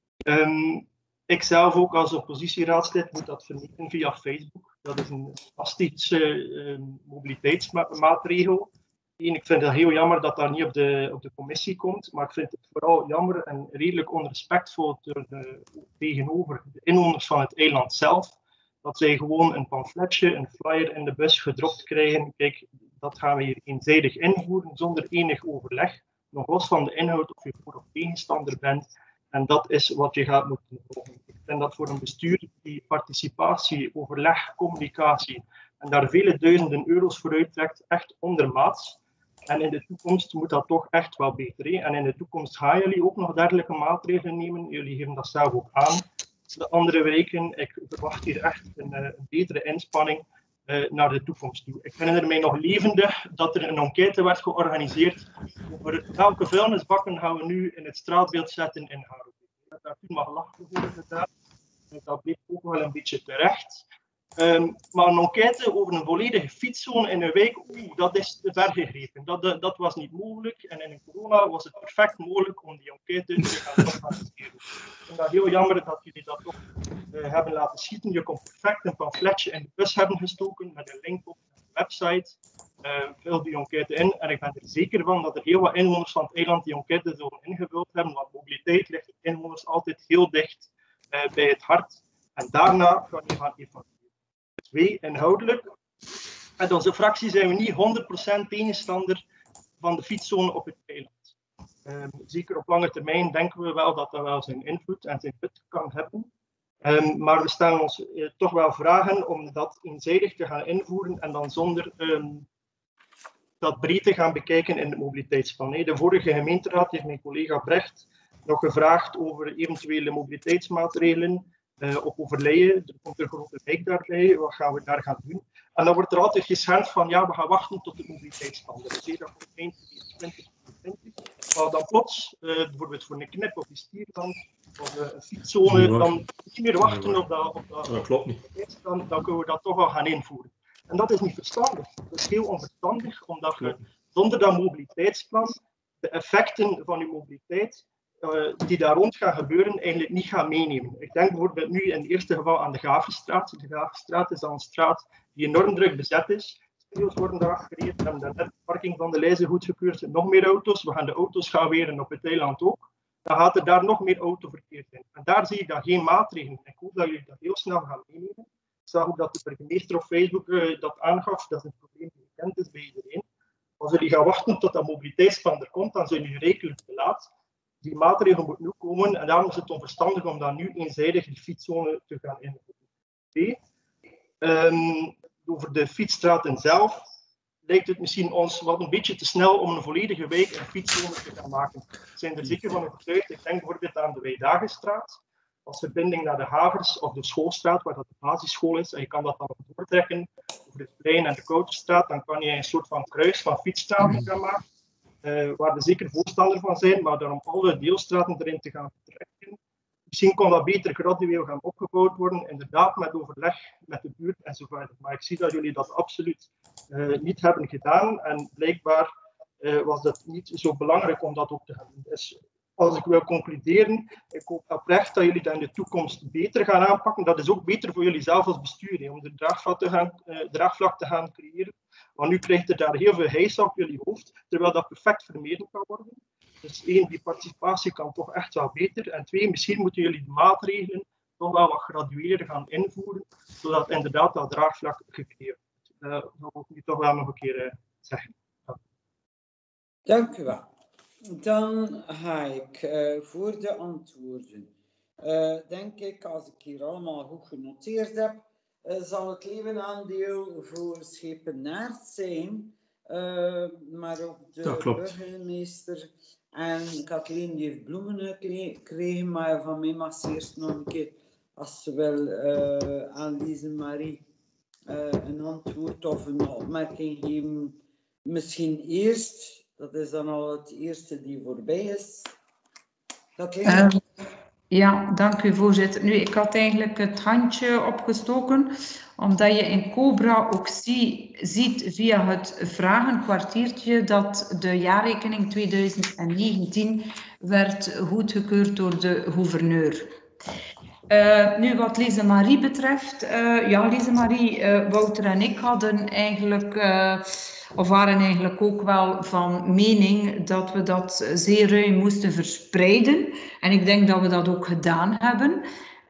Um, ik zelf ook als oppositieraadslid moet dat vermijden via Facebook. Dat is een fantastische uh, mobiliteitsmaatregel. Eén, ik vind het heel jammer dat dat niet op de, op de commissie komt, maar ik vind het vooral jammer en redelijk onrespectvol de, tegenover de inwoners van het eiland zelf, dat zij gewoon een pamfletje, een flyer in de bus gedropt krijgen. Kijk, dat gaan we hier eenzijdig invoeren, zonder enig overleg, nog los van de inhoud of je voor- of tegenstander bent. En dat is wat je gaat moeten volgen. Ik vind dat voor een bestuur die participatie, overleg, communicatie en daar vele duizenden euro's voor uittrekt, echt ondermaats. En in de toekomst moet dat toch echt wel beter. Hè? En in de toekomst gaan jullie ook nog dergelijke maatregelen nemen. Jullie geven dat zelf ook aan. De andere weken, ik verwacht hier echt een, een betere inspanning uh, naar de toekomst toe. Ik herinner mij nog levendig dat er een enquête werd georganiseerd over welke vuilnisbakken gaan we nu in het straatbeeld zetten in Haarlem. Ik heb daar toen maar gelachen over gedaan. Dat bleek ook wel een beetje terecht. Um, maar een enquête over een volledige fietszone in een wijk, oeh, dat is te ver gegrepen. Dat, dat, dat was niet mogelijk. En in corona was het perfect mogelijk om die enquête te gaan organiseren. Ik vind dat heel jammer dat jullie dat toch uh, hebben laten schieten. Je kon perfect een pamfletje in de bus hebben gestoken met een link op de website. Uh, vul die enquête in. En ik ben er zeker van dat er heel wat inwoners van het eiland die enquête zullen ingevuld hebben. Want mobiliteit ligt de inwoners altijd heel dicht uh, bij het hart. En daarna gaan we gaan evalueren. Twee, inhoudelijk. Met onze fractie zijn we niet honderd procent tegenstander van de fietszone op het eiland. Um, zeker op lange termijn denken we wel dat dat wel zijn invloed en zijn nut kan hebben. Um, maar we stellen ons uh, toch wel vragen om dat eenzijdig te gaan invoeren en dan zonder um, dat breed te gaan bekijken in het mobiliteitsplan. De vorige gemeenteraad heeft mijn collega Brecht nog gevraagd over eventuele mobiliteitsmaatregelen. Uh, op Overleien, er komt een grote wijk daarbij, wat gaan we daar gaan doen? En dan wordt er altijd geschermd van, ja, we gaan wachten tot de mobiliteitsplan. Dat is dat voor eind twintig twintig. Maar dan plots, uh, bijvoorbeeld voor een knip of een stierland, of uh, een fietszone, dan niet meer wachten op dat, op dat, dat klopt niet. Dan, dan kunnen we dat toch wel gaan invoeren. En dat is niet verstandig. Dat is heel onverstandig, omdat je zonder dat mobiliteitsplan de effecten van je mobiliteit Uh, die daar rond gaan gebeuren, eigenlijk niet gaan meenemen. Ik denk bijvoorbeeld nu in het eerste geval aan de Gavenstraat. De Gavenstraat is al een straat die enorm druk bezet is. Studios worden daar gereden. We hebben net de parking van de Leize goedgekeurd. Nog meer auto's. We gaan de auto's gaan weren op het eiland ook. Dan gaat er daar nog meer autoverkeer in. En daar zie ik dan geen maatregelen. Ik hoop dat jullie dat heel snel gaan meenemen. Ik zag ook dat de burgemeester op Facebook uh, dat aangaf. Dat is een probleem die bekend is bij iedereen. Als jullie gaan wachten tot dat mobiliteitsplan er komt, dan zijn jullie rekelijk te laat. Die maatregel moet nu komen en daarom is het onverstandig om dan nu eenzijdig die fietszone te gaan invoeren. Twee, Um, over de fietsstraten zelf lijkt het misschien ons wat een beetje te snel om een volledige wijk een fietszone te gaan maken. We zijn er zeker van overtuigd. Ik denk bijvoorbeeld aan de Wijdagenstraat als verbinding naar de Havers of de Schoolstraat, waar dat de basisschool is. En je kan dat dan ook doortrekken over het plein en de Kouterstraat. Dan kan je een soort van kruis van fietsstraten gaan maken, uh, waar we zeker voorstander van zijn, maar dan om alle deelstraten erin te gaan trekken. Misschien kon dat beter gradueel gaan opgebouwd worden, inderdaad met overleg met de buurt enzovoort. Maar ik zie dat jullie dat absoluut uh, niet hebben gedaan en blijkbaar uh, was dat niet zo belangrijk om dat ook te hebben. Dus als ik wil concluderen, ik hoop oprecht dat jullie dat in de toekomst beter gaan aanpakken. Dat is ook beter voor jullie zelf als bestuur, he, om de draagvlak te, gaan, uh, draagvlak te gaan creëren. Want nu krijgt er daar heel veel hijs op jullie hoofd, terwijl dat perfect vermeden kan worden. Dus één, die participatie kan toch echt wel beter. En twee, misschien moeten jullie de maatregelen toch wel wat gradueler gaan invoeren, zodat inderdaad dat draagvlak gecreëerd wordt. Dat wil ik nu toch wel nog een keer uh, zeggen. Ja. Dank u wel. Dan ga ik uh, voor de antwoorden. Uh, denk ik, als ik hier allemaal goed genoteerd heb, uh, zal het leeuwenaandeel voor Schepenaard zijn. Uh, maar ook de burgemeester en Kathleen die heeft bloemen gekregen, maar van mij mag ze eerst nog een keer, als ze wil, uh, aan Lise Marie uh, een antwoord of een opmerking geven. Misschien eerst, dat is dan al het eerste die voorbij is. Kathleen? Uh, ja, dank u voorzitter. Nu, ik had eigenlijk het handje opgestoken, omdat je in Cobra ook zie, ziet via het vragenkwartiertje dat de jaarrekening tweeduizend negentien werd goedgekeurd door de gouverneur. Uh, nu, wat Lise Marie betreft, uh, ja, Lise Marie, uh, Wouter en ik hadden eigenlijk, uh, of waren eigenlijk ook wel van mening dat we dat zeer ruim moesten verspreiden. En ik denk dat we dat ook gedaan hebben.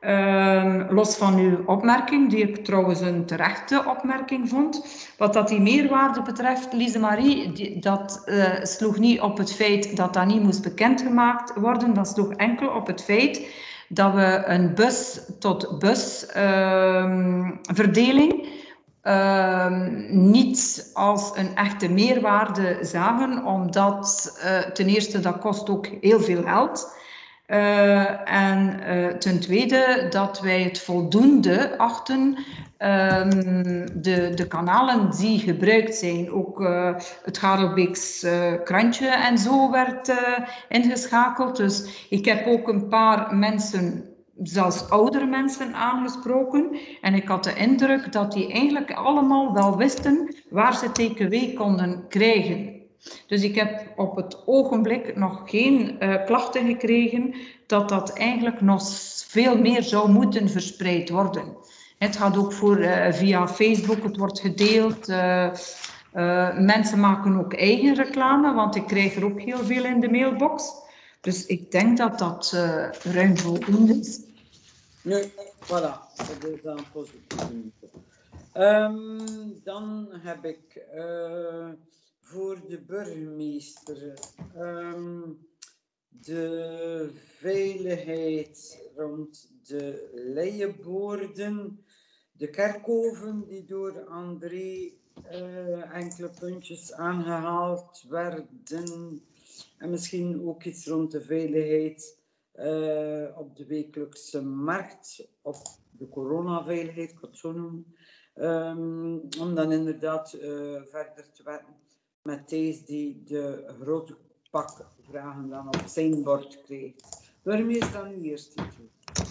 Uh, los van uw opmerking, die ik trouwens een terechte opmerking vond. Wat dat die meerwaarde betreft, Lise Marie, die, dat uh, sloeg niet op het feit dat dat niet moest bekendgemaakt worden. Dat sloeg enkel op het feit dat we een bus-tot-bus uh, verdeling uh, niet als een echte meerwaarde zagen, omdat uh, ten eerste dat kost ook heel veel geld. Uh, en uh, ten tweede dat wij het voldoende achten, um, de, de kanalen die gebruikt zijn, ook uh, het Harelbeeks uh, krantje en zo werd uh, ingeschakeld. Dus ik heb ook een paar mensen, zelfs oudere mensen, aangesproken. En ik had de indruk dat die eigenlijk allemaal wel wisten waar ze takeaway konden krijgen. Dus ik heb op het ogenblik nog geen uh, klachten gekregen dat dat eigenlijk nog veel meer zou moeten verspreid worden. Het gaat ook voor, uh, via Facebook, het wordt gedeeld. Uh, uh, mensen maken ook eigen reclame, want ik krijg er ook heel veel in de mailbox. Dus ik denk dat dat uh, ruim voldoende is. Nee, voilà, dat is dan positief. Um, dan heb ik... Uh, voor de burgemeester, um, de veiligheid rond de leienboorden, de kerkhoven die door André uh, enkele puntjes aangehaald werden en misschien ook iets rond de veiligheid uh, op de wekelijkse markt of de coronaveiligheid, ik kan het zo noemen, um, om dan inderdaad uh, verder te werken met deze die de grote pak vragen dan op zijn bord krijgt. Burgemeester, dan nu eerst iets.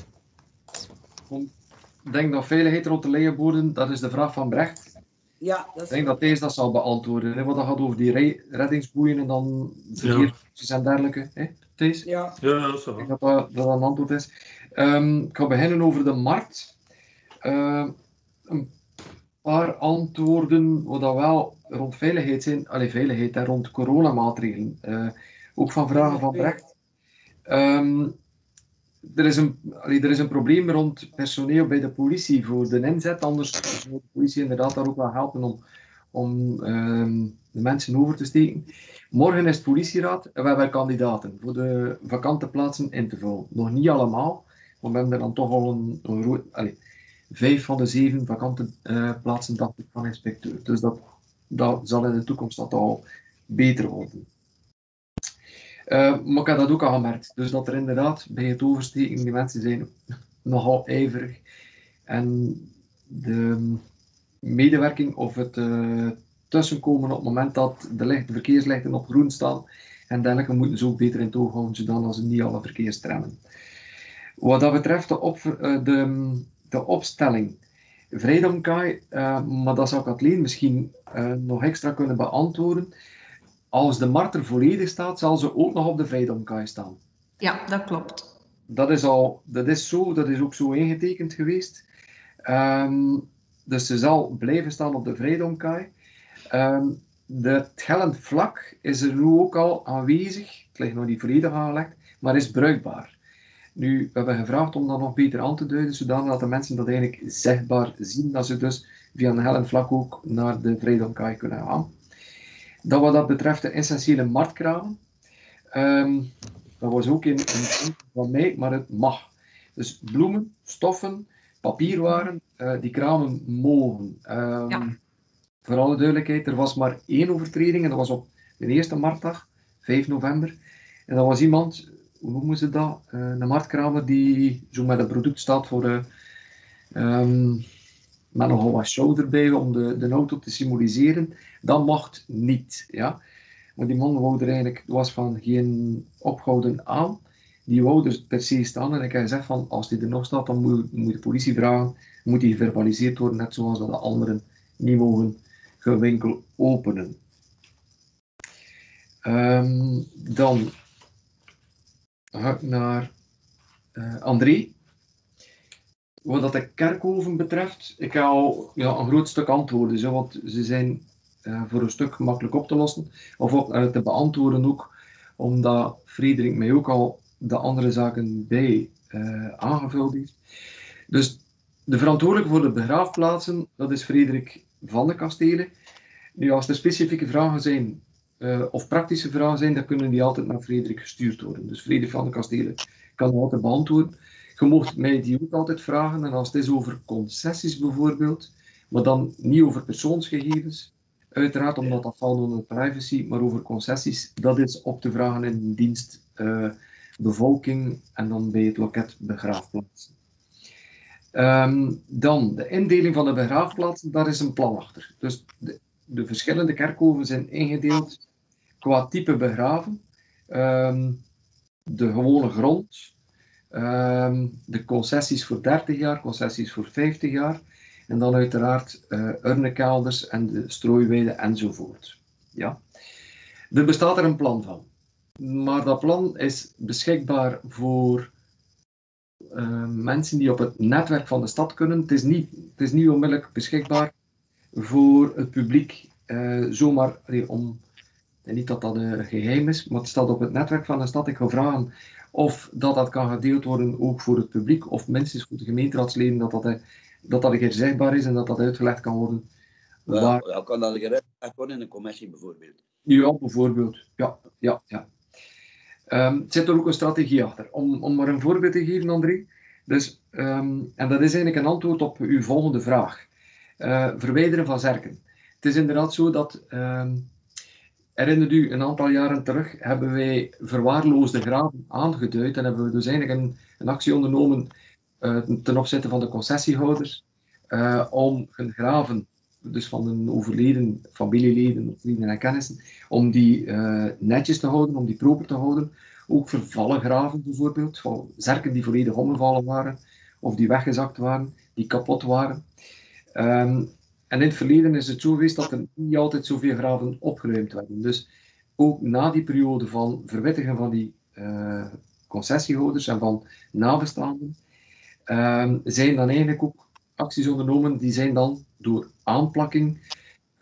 Ik denk dat veiligheid rond de leienboorden, dat is de vraag van Brecht. Ja, dat is ik denk dat deze dat zal beantwoorden. Hè? Want dat gaat over die reddingsboeien en dan verkeertjes ja. en dergelijke. Hè? Thijs? Ja. Ja, dat is wel. Ik denk dat dat, dat een antwoord is. Um, ik ga beginnen over de markt. Uh, een paar antwoorden, wat dat wel rond veiligheid zijn, allee, veiligheid en rond coronamaatregelen. Uh, ook van vragen van Brecht. Um, er, is een, allee, er is een probleem rond personeel bij de politie voor de inzet, anders moet de politie inderdaad daar ook wel helpen om, om um, de mensen over te steken. Morgen is het politieraad en we hebben kandidaten voor de vakante plaatsen in te vullen. Nog niet allemaal, maar we hebben er dan toch al een, een rood... Allee, vijf van de zeven vakante uh, plaatsen dacht ik van inspecteur. Dus dat, dat zal in de toekomst dat al beter worden. Uh, maar ik heb dat ook al gemerkt. Dus dat er inderdaad bij het oversteken, die mensen zijn nogal ijverig. En de medewerking of het uh, tussenkomen op het moment dat de, licht, de verkeerslichten op groen staan en dergelijke moeten ze ook beter in het oog houden, zodat ze niet alle verkeerstremmen. Wat dat betreft de, op, uh, de, de opstelling. Vrijdagkaai, uh, maar dat zou Kathleen misschien uh, nog extra kunnen beantwoorden. Als de markt er volledig staat, zal ze ook nog op de vrijdagkaai staan. Ja, dat klopt. Dat is, al, dat is, zo, dat is ook zo ingetekend geweest. Um, dus ze zal blijven staan op de vrijdagkaai. Um, het gellend vlak is er nu ook al aanwezig. Het ligt nog niet volledig aangelegd, maar is bruikbaar. Nu, we hebben gevraagd om dat nog beter aan te duiden, zodat de mensen dat eigenlijk zichtbaar zien, dat ze dus via een hellend vlak ook naar de vrijdagkaai kunnen gaan. Dat wat dat betreft de essentiële marktkramen, um, dat was ook in een punt van mij, maar het mag. Dus bloemen, stoffen, papierwaren, uh, die kramen mogen. Um, ja. Voor alle duidelijkheid, er was maar één overtreding en dat was op de eerste marktdag, vijf november. En dat was iemand, hoe noemen ze dat? Uh, een marktkramer die zo met een product staat voor uh, um, met nogal wat show erbij om de, de auto te symboliseren. Dat mocht niet. Ja? Maar die man wou er eigenlijk, was van geen ophouden aan. Die wou er per se staan en ik heb gezegd van als die er nog staat, dan moet, moet de politie vragen, moet die geverbaliseerd worden, net zoals dat de anderen niet mogen hun winkel openen. Um, dan ga ik naar uh, André. Wat dat de kerkhoven betreft, ik ga al ja, een groot stuk antwoorden, zo, want ze zijn uh, voor een stuk makkelijk op te lossen, of op, uh, te beantwoorden ook, omdat Frederik mij ook al de andere zaken bij uh, aangevuld heeft. Dus de verantwoordelijke voor de begraafplaatsen, dat is Frederik van de Kastelen. Nu, als er specifieke vragen zijn, uh, of praktische vragen zijn, dan kunnen die altijd naar Frederik gestuurd worden. Dus Frederik van de Kastelen kan dat altijd beantwoorden. Je mocht mij die ook altijd vragen, en als het is over concessies bijvoorbeeld, maar dan niet over persoonsgegevens, uiteraard omdat dat valt onder privacy, maar over concessies, dat is op te vragen in de dienst uh, bevolking en dan bij het loket begraafplaatsen. Um, dan de indeling van de begraafplaatsen, daar is een plan achter. Dus de, de verschillende kerkhoven zijn ingedeeld qua type begraven, um, de gewone grond, um, de concessies voor dertig jaar, concessies voor vijftig jaar en dan uiteraard uh, urnekelders en de strooiweiden enzovoort. Ja. Er bestaat er een plan van, maar dat plan is beschikbaar voor Uh, mensen die op het netwerk van de stad kunnen. Het is niet, het is niet onmiddellijk beschikbaar voor het publiek. Uh, zomaar, allee, om, en niet dat dat uh, geheim is, maar het staat op het netwerk van de stad. Ik ga vragen of dat, dat kan gedeeld worden ook voor het publiek, of minstens voor de gemeenteraadsleden, dat dat, uh, dat, dat een keer zichtbaar is en dat dat uitgelegd kan worden. Wel, Waar... wel kan dat uitgelegd worden in een commissie bijvoorbeeld? Ja, bijvoorbeeld. Ja, ja, ja. Um, het zit er ook een strategie achter. Om, om maar een voorbeeld te geven, André. Dus, um, en dat is eigenlijk een antwoord op uw volgende vraag. Uh, verwijderen van zerken. Het is inderdaad zo dat, um, herinnert u, een aantal jaren terug hebben wij verwaarloosde graven aangeduid en hebben we dus eigenlijk een, een actie ondernomen uh, ten opzichte van de concessiehouders uh, om hun graven, dus van een overleden familieleden, vrienden en kennissen, om die uh, netjes te houden, om die proper te houden. Ook vervallen graven bijvoorbeeld, van zerken die volledig omgevallen waren, of die weggezakt waren, die kapot waren. Um, en in het verleden is het zo geweest dat er niet altijd zoveel graven opgeruimd werden. Dus ook na die periode van verwittigen van die uh, concessiehouders en van nabestaanden, um, zijn dan eigenlijk ook acties ondernomen, die zijn dan door aanplakking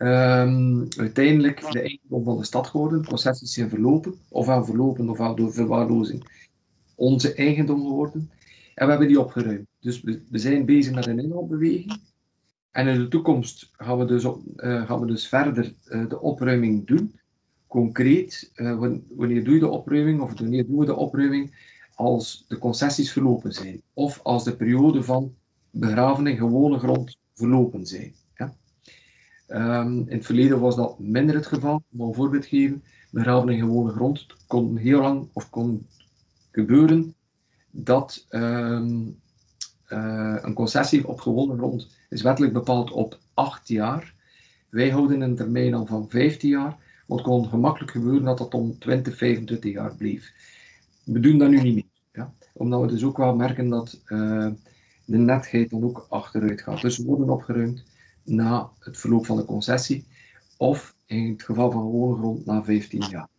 um, uiteindelijk de eigendom van de stad geworden. Concessies zijn verlopen, ofwel verlopen ofwel door verwaarlozing onze eigendom geworden. En we hebben die opgeruimd. Dus we, we zijn bezig met een inhaalbeweging. En in de toekomst gaan we dus, op, uh, gaan we dus verder uh, de opruiming doen. Concreet, uh, wanneer doe je de opruiming, of wanneer doen we de opruiming als de concessies verlopen zijn. Of als de periode van begraven in gewone grond verlopen zijn. Ja. Um, in het verleden was dat minder het geval. Om een voorbeeld te geven, begraven in gewone grond kon heel lang of kon gebeuren dat um, uh, een concessie op gewone grond is wettelijk bepaald op acht jaar. Wij houden een termijn dan van vijftien jaar, maar het kon gemakkelijk gebeuren dat dat om twintig, vijfentwintig jaar bleef. We doen dat nu niet meer, ja? Omdat we dus ook wel merken dat uh, de netheid dan ook achteruit gaat. Dus we worden opgeruimd na het verloop van de concessie, of in het geval van gewone grond na vijftien jaar.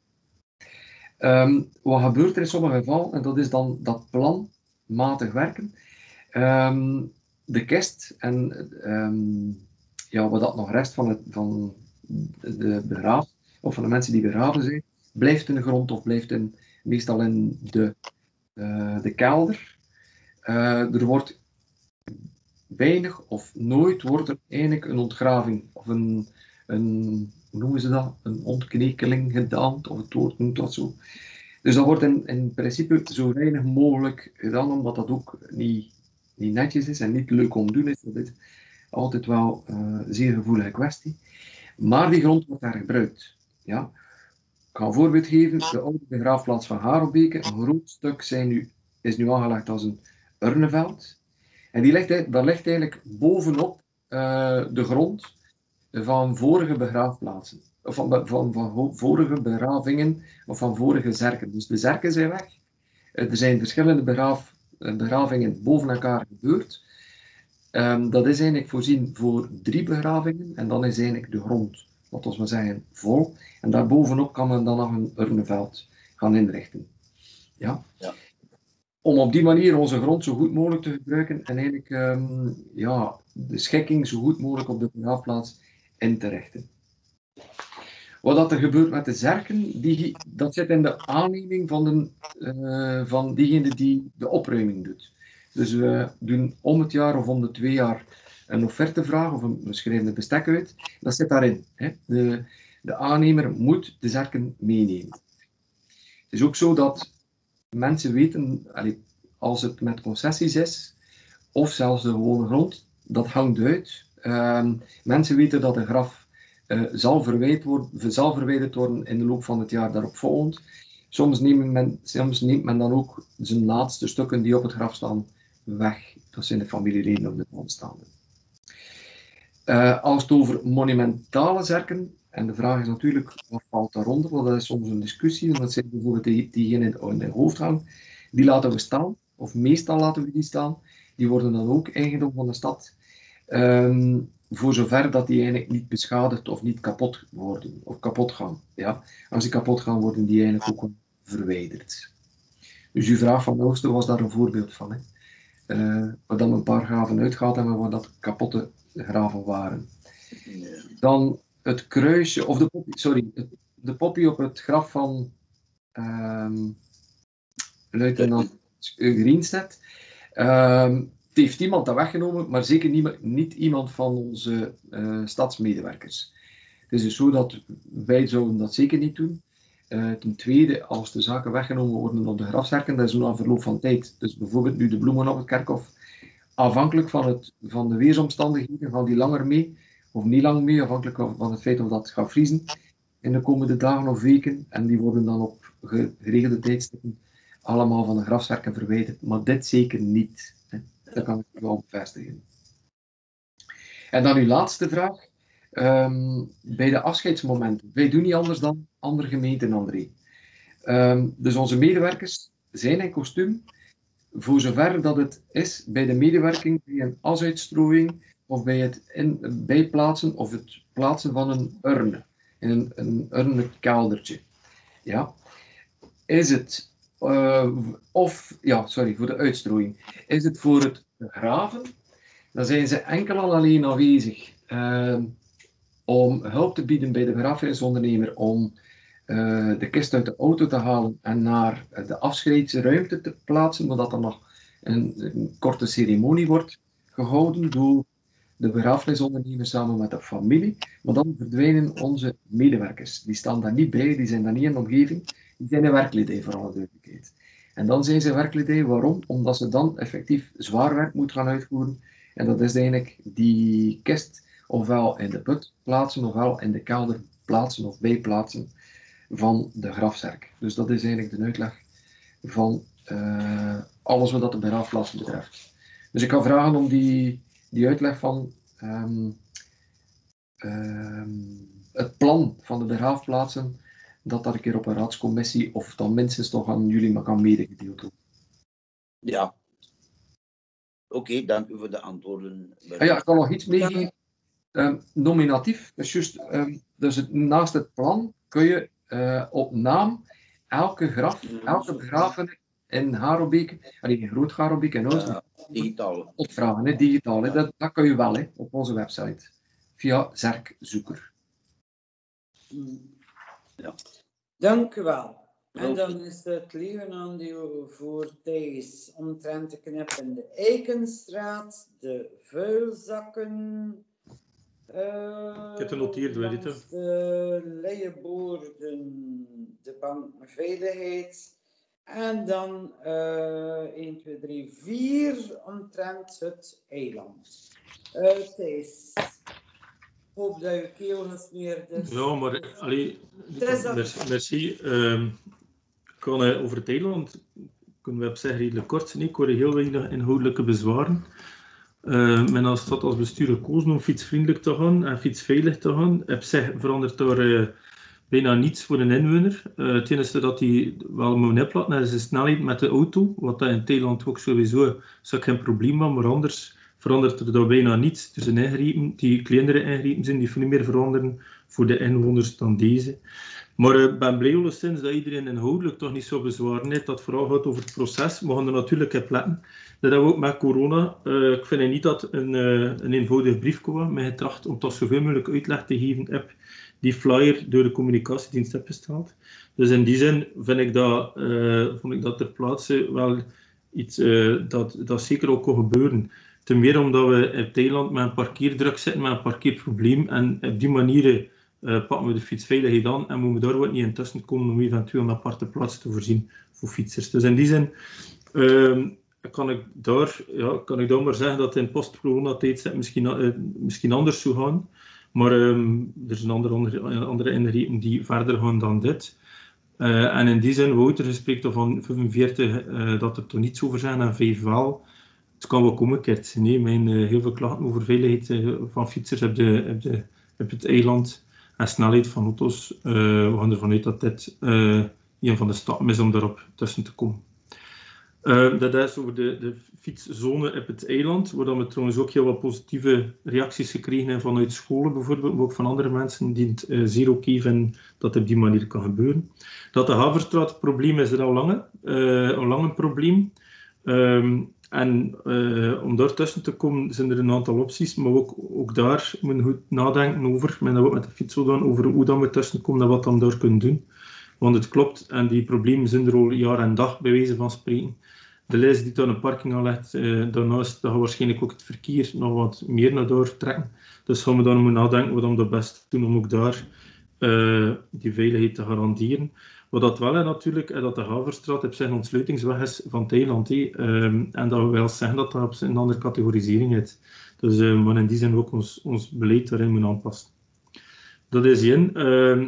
Um, wat gebeurt er in sommige gevallen, en dat is dan dat planmatig werken. Um, de kist en um, ja, wat dat nog rest van, het, van de begraaf, of van de mensen die begraven zijn, blijft in de grond of blijft in, meestal in de, uh, de kelder. Uh, er wordt weinig of nooit wordt er eigenlijk een ontgraving of een, een hoe noemen ze dat, een ontknekeling gedaan, of het woord noemt dat zo. Dus dat wordt in, in principe zo weinig mogelijk gedaan, omdat dat ook niet, niet netjes is en niet leuk om te doen is. Dat is altijd wel een uh, zeer gevoelige kwestie. Maar die grond wordt daar gebruikt. Ja. Ik ga een voorbeeld geven. De oude begraafplaats van Harelbeke, een groot stuk zijn nu, is nu aangelegd als een urnenveld. En die ligt, dat ligt eigenlijk bovenop uh, de grond van vorige begraafplaatsen. Of van, van, van vorige begravingen of van vorige zerken. Dus de zerken zijn weg. Er zijn verschillende begraaf, begravingen boven elkaar gebeurd. Um, dat is eigenlijk voorzien voor drie begravingen en dan is eigenlijk de grond, laten we maar zeggen, vol. En daarbovenop kan men dan nog een urnenveld gaan inrichten. Ja? Ja. Om op die manier onze grond zo goed mogelijk te gebruiken en eigenlijk um, ja, de schikking zo goed mogelijk op de begraafplaats in te richten. Wat dat er gebeurt met de zerken, die, dat zit in de aanneming van, de, uh, van diegene die de opruiming doet. Dus we doen om het jaar of om de twee jaar een offertevraag of een, we schrijven een bestek uit. Dat zit daarin. Hè. De, de aannemer moet de zerken meenemen. Het is ook zo dat mensen weten, als het met concessies is, of zelfs de gewone grond, dat hangt uit. Uh, mensen weten dat een graf uh, zal, verwijderd worden, zal verwijderd worden in de loop van het jaar daarop volgend. Soms, men, soms neemt men dan ook zijn laatste stukken die op het graf staan weg. Dat zijn de familieleden of de nabestaanden. Uh, als het over monumentale zerken, en de vraag is natuurlijk, wat valt daaronder? Want dat is soms een discussie, dat zijn bijvoorbeeld die, diegenen in de hoofdgang, die laten we staan, of meestal laten we die staan, die worden dan ook eigendom van de stad, um, voor zover dat die eigenlijk niet beschadigd of niet kapot worden, of kapot gaan. Ja? Als die kapot gaan, worden die eigenlijk ook verwijderd. Dus uw vraag van Oosten was daar een voorbeeld van. Hè? Uh, waar dan een paar graven uitgehaald hebben, waar dat kapotte graven waren. Dan het kruisje, of de poppie, sorry, de poppie op het graf van um, luitenant Greenstedt. Um, het heeft iemand dat weggenomen, maar zeker niet, niet iemand van onze uh, stadsmedewerkers. Het is dus zo dat wij zouden dat zeker niet doen. Uh, ten tweede, als de zaken weggenomen worden op de grafzerken, dat is na verloop van tijd. Dus bijvoorbeeld nu de bloemen op het kerkhof. Afhankelijk van, het, van de weersomstandigheden gaan die langer mee, of niet lang mee, afhankelijk van het feit of dat gaat vriezen in de komende dagen of weken. En die worden dan op geregelde tijdstippen allemaal van de grafzerken verwijderd. Maar dit zeker niet. Hè. Dat kan ik wel bevestigen. En dan uw laatste vraag. Um, bij de afscheidsmomenten. Wij doen niet anders dan andere gemeenten, André. Um, dus onze medewerkers zijn in kostuum, voor zover dat het is bij de medewerking bij een asuitstrooiing of bij het in, bijplaatsen of het plaatsen van een urne, in een, een urnekeldertje. Ja. Is het, uh, of, ja, sorry, voor de uitstrooiing. Is het voor het begraven, dan zijn ze enkel en alleen aanwezig uh, om hulp te bieden bij de begrafenisondernemer, om uh, de kist uit de auto te halen en naar de afscheidsruimte te plaatsen, zodat er nog een, een korte ceremonie wordt gehouden door de begrafenisondernemer samen met de familie. Maar dan verdwijnen onze medewerkers. Die staan daar niet bij, die zijn daar niet in de omgeving. Die zijn in werkledij, voor alle duidelijkheid. En dan zijn ze werkledij, waarom? Omdat ze dan effectief zwaar werk moeten gaan uitvoeren En dat is eigenlijk die kist ofwel in de put plaatsen, ofwel in de kelder plaatsen of bijplaatsen van de grafzerk. Dus dat is eigenlijk de uitleg van uh, alles wat de begraafplaatsen betreft. Dus ik ga vragen om die, die uitleg van um, um, het plan van de begraafplaatsen, dat dat een keer op een raadscommissie of dan minstens toch aan jullie maar kan medegedeeld worden. Ja. Oké, okay, dank u voor de antwoorden. Ah ja, ik kan nog iets meegeven. Um, nominatief, dus, just, um, dus het, naast het plan kun je uh, op naam elke graf, elke begravene in Harelbeke, in Groot Harelbeke en Oud, ja, digitaal. opvragen, hè, digitaal. Hè. Dat, dat kun je wel hè, op onze website, via Zerkzoeker. Ja. Dank u wel. En dan is het leeuwenaandeel voor Thijs omtrent de knip in de Eikenstraat, de vuilzakken. Uh, ik heb het genoteerd, weet je het? De leienboorden, de bank met veiligheid. En dan uh, één, twee, drie, vier omtrent het eiland. Uh, Thijs. Ik hoop dat je keel gesmeerd is. Ja, maar allee, merci. merci. Uh, ik kan uh, over het eiland, kunnen we op zich redelijk kort zijn. Ik hoor heel weinig inhoudelijke bezwaren. Uh, men als stad als bestuur gekozen om fietsvriendelijk te gaan en fietsveilig te gaan. Op zich verandert daar uh, bijna niets voor een inwoner. Uh, het enige dat hij wel moet inplaten is de snelheid met de auto, wat dat in Thailand ook sowieso zou geen probleem was, maar anders verandert er daar bijna niets. Er zijn ingrepen die kleinere ingrepen zijn, die veel meer veranderen voor de inwoners dan deze. Maar ik uh, ben blij alleszins dat iedereen inhoudelijk toch niet zo bezwaren heeft. Dat vooral gaat over het proces. We gaan er natuurlijk op letten. Dat hebben we ook met corona. Uh, ik vind niet dat een, uh, een eenvoudig brief kwam met getracht om toch zoveel mogelijk uitleg te geven heb die flyer door de communicatiedienst heb gesteld. Dus in die zin vind ik dat, uh, vond ik dat ter plaatse wel iets uh, dat, dat zeker ook kan gebeuren. Ten meer omdat we in Thailand met een parkeerdruk zitten, met een parkeerprobleem. En op die manier uh, pakken we de fietsveiligheid aan en moeten we daar wat niet intussen komen om eventueel een aparte plaats te voorzien voor fietsers. Dus in die zin uh, kan, ik daar, ja, kan ik daar maar zeggen dat in post-corona-tijd misschien, uh, misschien anders zou gaan. Maar um, er zijn andere, andere, andere ingrepen die verder gaan dan dit. Uh, en in die zin, Wouter gespreekt van vijfenveertig uh, dat er toch niets over zijn en vijf wel. Het kan wel omgekeerd zijn. Nee, mijn uh, heel veel klachten over veiligheid uh, van fietsers op, de, op, de, op het eiland en snelheid van auto's. Uh, we gaan ervan uit dat dit uh, een van de stappen is om daarop tussen te komen. Uh, dat is over de, de fietszone op het eiland, waar we trouwens ook heel wat positieve reacties gekregen hebben vanuit scholen bijvoorbeeld, maar ook van andere mensen die het uh, zeer oké vinden dat het op die manier kan gebeuren. Dat de Haverstraat probleem is er al lang, uh, al lang een probleem. Um, en uh, om daar tussen te komen zijn er een aantal opties, maar ook, ook daar moeten we goed nadenken over, men dat ook met de fiets zodan, over hoe dat we tussen komen en wat we daar kunnen doen. Want het klopt, en die problemen zijn er al jaar en dag, bij wijze van spreken. De lijst die daar een parking aanlegt, uh, daarnaast dat gaat waarschijnlijk ook het verkeer nog wat meer naar daar trekken. Dus gaan we dan moeten nadenken wat we dat best doen om ook daar uh, die veiligheid te garanderen. Wat dat wel is natuurlijk, is dat de Haverstraat op zijn ontsluitingsweg is van Thailand. Um, en dat we wel zeggen dat dat op een andere categorisering is. Dus we uh, in die zin ook ons, ons beleid daarin moeten aanpassen. Dat is één. Uh,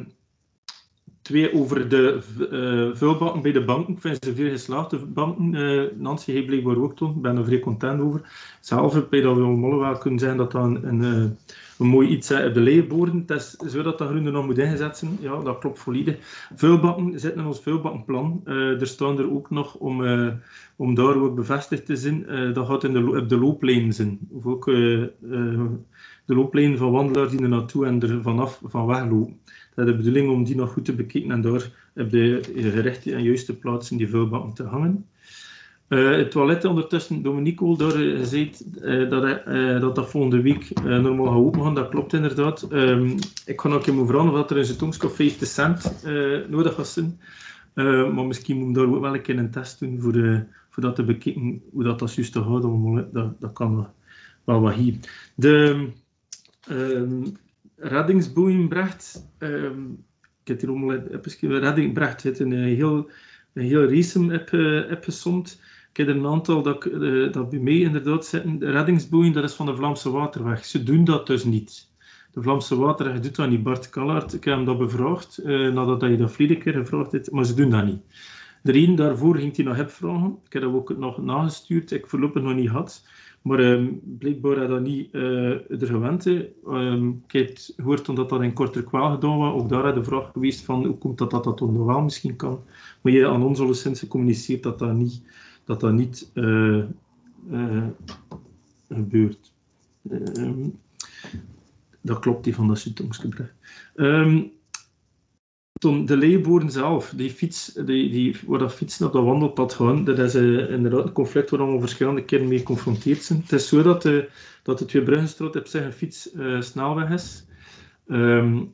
Twee, over de uh, vuilbakken bij de banken. Ik vind ze veel geslaagde banken. Uh, Nancy heeft blijkbaar ook toen. Ik ben er vrij content over. Zelf heb je dat we allemaal wel kunnen zeggen dat dat een, een, uh, een mooi iets is op de leienboorden. Het is zo dat dat groen er nog moet ingezet zijn. Ja, dat klopt volledig. Vuilbakken zitten in ons vuilbakkenplan. Uh, er staan er ook nog om, uh, om daar ook bevestigd te zijn. Uh, dat gaat in de, op de looplijn zijn. Of ook uh, uh, de looplijn van wandelaars die er naartoe en er vanaf van weglopen. Dat is de bedoeling om die nog goed te bekijken en daar op de gerechte en juiste plaatsen die vuilbakken te hangen. Uh, het toilet ondertussen, Dominique daar gezegd uh, dat, uh, dat dat volgende week uh, normaal gaat open gaan. Dat klopt inderdaad. Um, ik ga nog een keer vragen of er in Zetongskap vijftig cent uh, nodig gaat zijn. Uh, maar misschien moet ik daar ook wel een keer een test doen voor, uh, voor dat te bekijken hoe dat, dat juist te houden. Dat, dat kan wel, wel wat hier. De... Um, Reddingsboeien Brecht, um, ik heb hier allemaal opgeschreven, Redding Brecht heeft een heel, een heel race op, uh, opgesomd. Ik heb er een aantal dat, uh, dat bij mij inderdaad zitten. De reddingsboeien, dat is van de Vlaamse Waterweg. Ze doen dat dus niet. De Vlaamse Waterweg doet dat niet. Bart Kallaert, ik heb hem dat bevraagd, uh, nadat je dat vorige keer gevraagd hebt, maar ze doen dat niet. De reden daarvoor ging hij nog heb vragen. Ik heb dat ook nog nagestuurd, ik voorlopig nog niet gehad. Maar um, blijkbaar had dat niet uh, er gewend. Um, ik heb gehoord omdat dat in Kortrijk gedaan was. Ook daar had de vraag geweest van hoe komt dat dat dat nog wel misschien kan. Maar je aan ons alleszins gecommuniceerd dat dat niet, dat dat niet uh, uh, gebeurt. Um, dat klopt, die van dat Zutongsgebrek. Um, de leeuwboeren zelf, die fiets, die, die, waar dat fietsen op dat wandelpad gaan, dat is uh, inderdaad een conflict waar we verschillende keren mee geconfronteerd zijn. Het is zo dat, uh, dat de Tweebruggenstraat op zich een fietssnelweg uh, is. Um,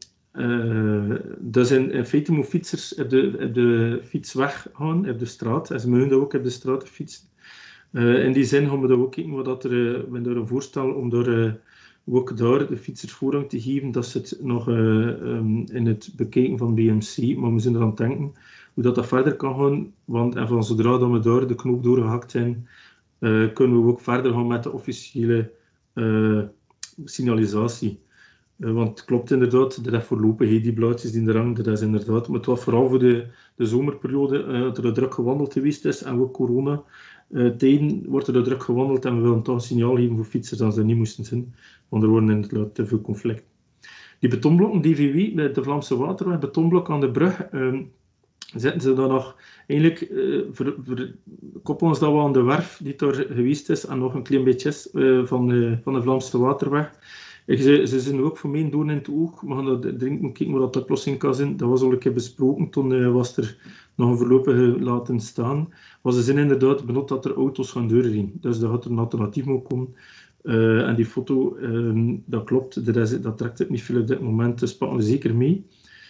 uh, dus in, in feite moeten fietsers op de, op de fietsweg gaan, op de straat. En ze mogen ook op de straat fietsen. Uh, in die zin gaan we dat ook kijken, wat dat er, uh, we hebben er een voorstel om door... Uh, ook daar de fietsers voorrang te geven, dat zit nog uh, um, in het bekijken van B M C, maar we zijn er aan het denken hoe dat, dat verder kan gaan, want en van zodra dat we daar de knoop doorgehakt zijn, uh, kunnen we ook verder gaan met de officiële uh, signalisatie. Uh, want het klopt inderdaad, dat is voorlopig, hey, die blaadjes die er hangen, dat is inderdaad, maar het was vooral voor de, de zomerperiode, uh, dat er druk gewandeld geweest is, en ook corona. Uh, tijden wordt er druk gewandeld en we willen toch een signaal geven voor fietsers als ze niet moesten zijn, want er worden inderdaad te veel conflicten. Die betonblokken, D V W, de Vlaamse Waterweg, betonblok aan de brug, uh, zetten ze dan nog, eigenlijk uh, ver, ver, koppelen ze dat wel aan de werf die daar geweest is en nog een klein beetje is, uh, van, de, van de Vlaamse Waterweg. Ik, ze, ze zijn ook voor mij door in het oog, we gaan dat drinken, kijken wat dat de oplossing kan zijn. Dat was al een keer besproken, toen uh, was er nog een voorlopige laten staan. Maar ze zijn inderdaad benut dat er auto's gaan doorrijden. Dus daar gaat er een alternatief moeten komen. Uh, en die foto, um, dat klopt, dat, is, dat trekt het niet veel op dit moment. Dus pakken we zeker mee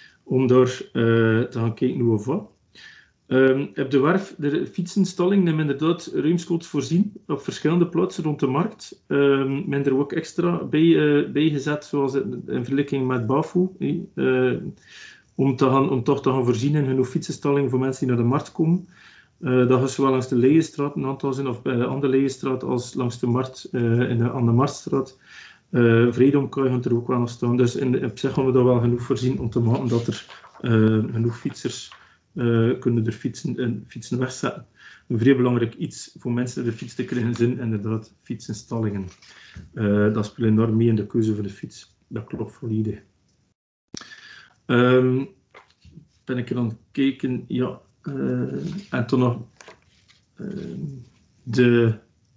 om daar uh, te gaan kijken hoe of wat. Um, op de werf, de fietsenstalling, nemen inderdaad ruimschoots voorzien op verschillende plaatsen rond de markt. Um, men er ook extra bij, uh, bijgezet, zoals in vergelijking met Bafo, uh, om, te gaan, om toch te gaan voorzien in genoeg fietsenstallingen voor mensen die naar de markt komen. Uh, dat is zowel langs de Leijenstraat een aantal zijn, of bij de andere Leijenstraat, als langs de markt uh, in de, aan de Marktstraat. Uh, Vredom kan je er ook wel nog staan. Dus in, op zich gaan we dat wel genoeg voorzien om te maken dat er uh, genoeg fietsers Uh, kunnen er fietsen, uh, fietsen wegzetten. Een vrij belangrijk iets voor mensen die de fiets te krijgen zijn inderdaad fietsenstallingen. Uh, dat speelt enorm mee in de keuze van de fiets. Dat klopt volledig. Um, ben ik er aan het kijken, ja. Uh, en toen nog uh, de,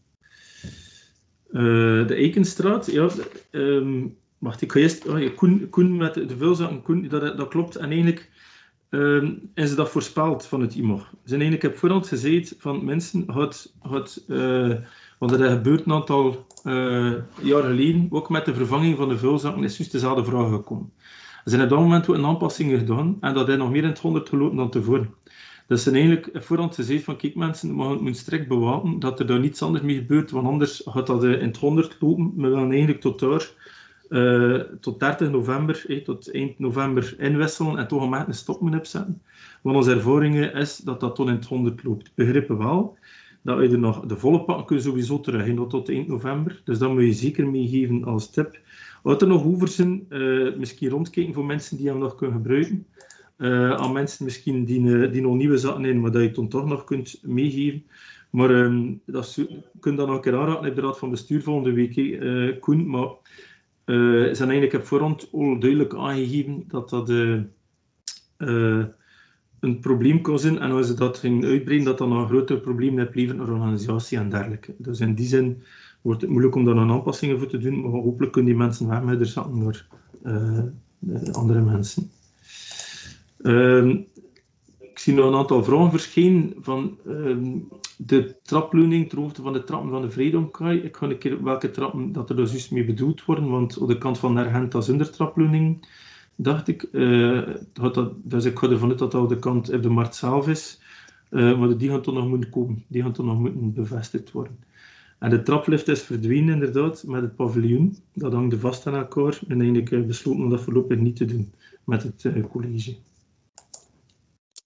uh, de Eikenstraat. Ja, um, wacht, ik ga eerst. Oh, Koen, Koen met de vuilzakken, Koen, dat, dat klopt. En eigenlijk. Um, is dat voorspeld van het I M O G. Ze zijn eigenlijk op voorhand gezegd van mensen, had, had, uh, want dat gebeurt een aantal uh, jaar geleden, ook met de vervanging van de vuilzakken, is juist dezelfde vraag gekomen. Er zijn op dat moment ook een aanpassingen gedaan en dat is nog meer in het honderd gelopen dan tevoren. Dat zijn eigenlijk op voorhand gezegd van kijk mensen, we moeten strikt bewaken dat er daar niets anders mee gebeurt, want anders gaat dat in het honderd lopen. We willen eigenlijk tot daar Uh, tot dertig november, eh, tot eind november inwisselen en toch een stop moeten opzetten. Want onze ervaringen is dat dat tot in het honderd loopt. Begrippen wel dat je er nog de volle pakken kunt sowieso terug in tot eind november. Dus dat moet je zeker meegeven als tip. Wat er nog over zijn, uh, misschien rondkijken voor mensen die hem nog kunnen gebruiken. Uh, aan mensen misschien die, uh, die nog nieuwe zaken in, maar dat je het dan toch nog kunt meegeven. Maar um, dat je kunt dan nog een keer aanraden op de raad van bestuur volgende week, uh, Koen. Maar Uh, ze zijn eigenlijk op voorhand al duidelijk aangegeven dat dat uh, uh, een probleem kan zijn. En als ze dat gingen uitbreiden, dat dan een groter probleem heeft blijven naar organisatie en dergelijke. Dus in die zin wordt het moeilijk om daar een aanpassingen voor te doen. Maar hopelijk kunnen die mensen weg met er zaten naar uh, andere mensen. Uh, ik zie nog een aantal vragen verschijnen van uh, de trapleuning ter hoogte van de trappen van de Vredomkaai. Ik ga een keer welke trappen dat er dus juist mee bedoeld worden, want op de kant van Nergent dat zonder trapleuning, dacht ik. Uh, dat, dus ik ga ervan uit dat dat op de kant op de markt zelf is. Uh, maar die gaan toch nog moeten komen, die gaan toch nog moeten bevestigd worden. En de traplift is verdwenen inderdaad met het paviljoen. Dat hangt vast aan elkaar en eigenlijk besloten om dat voorlopig niet te doen met het uh, college.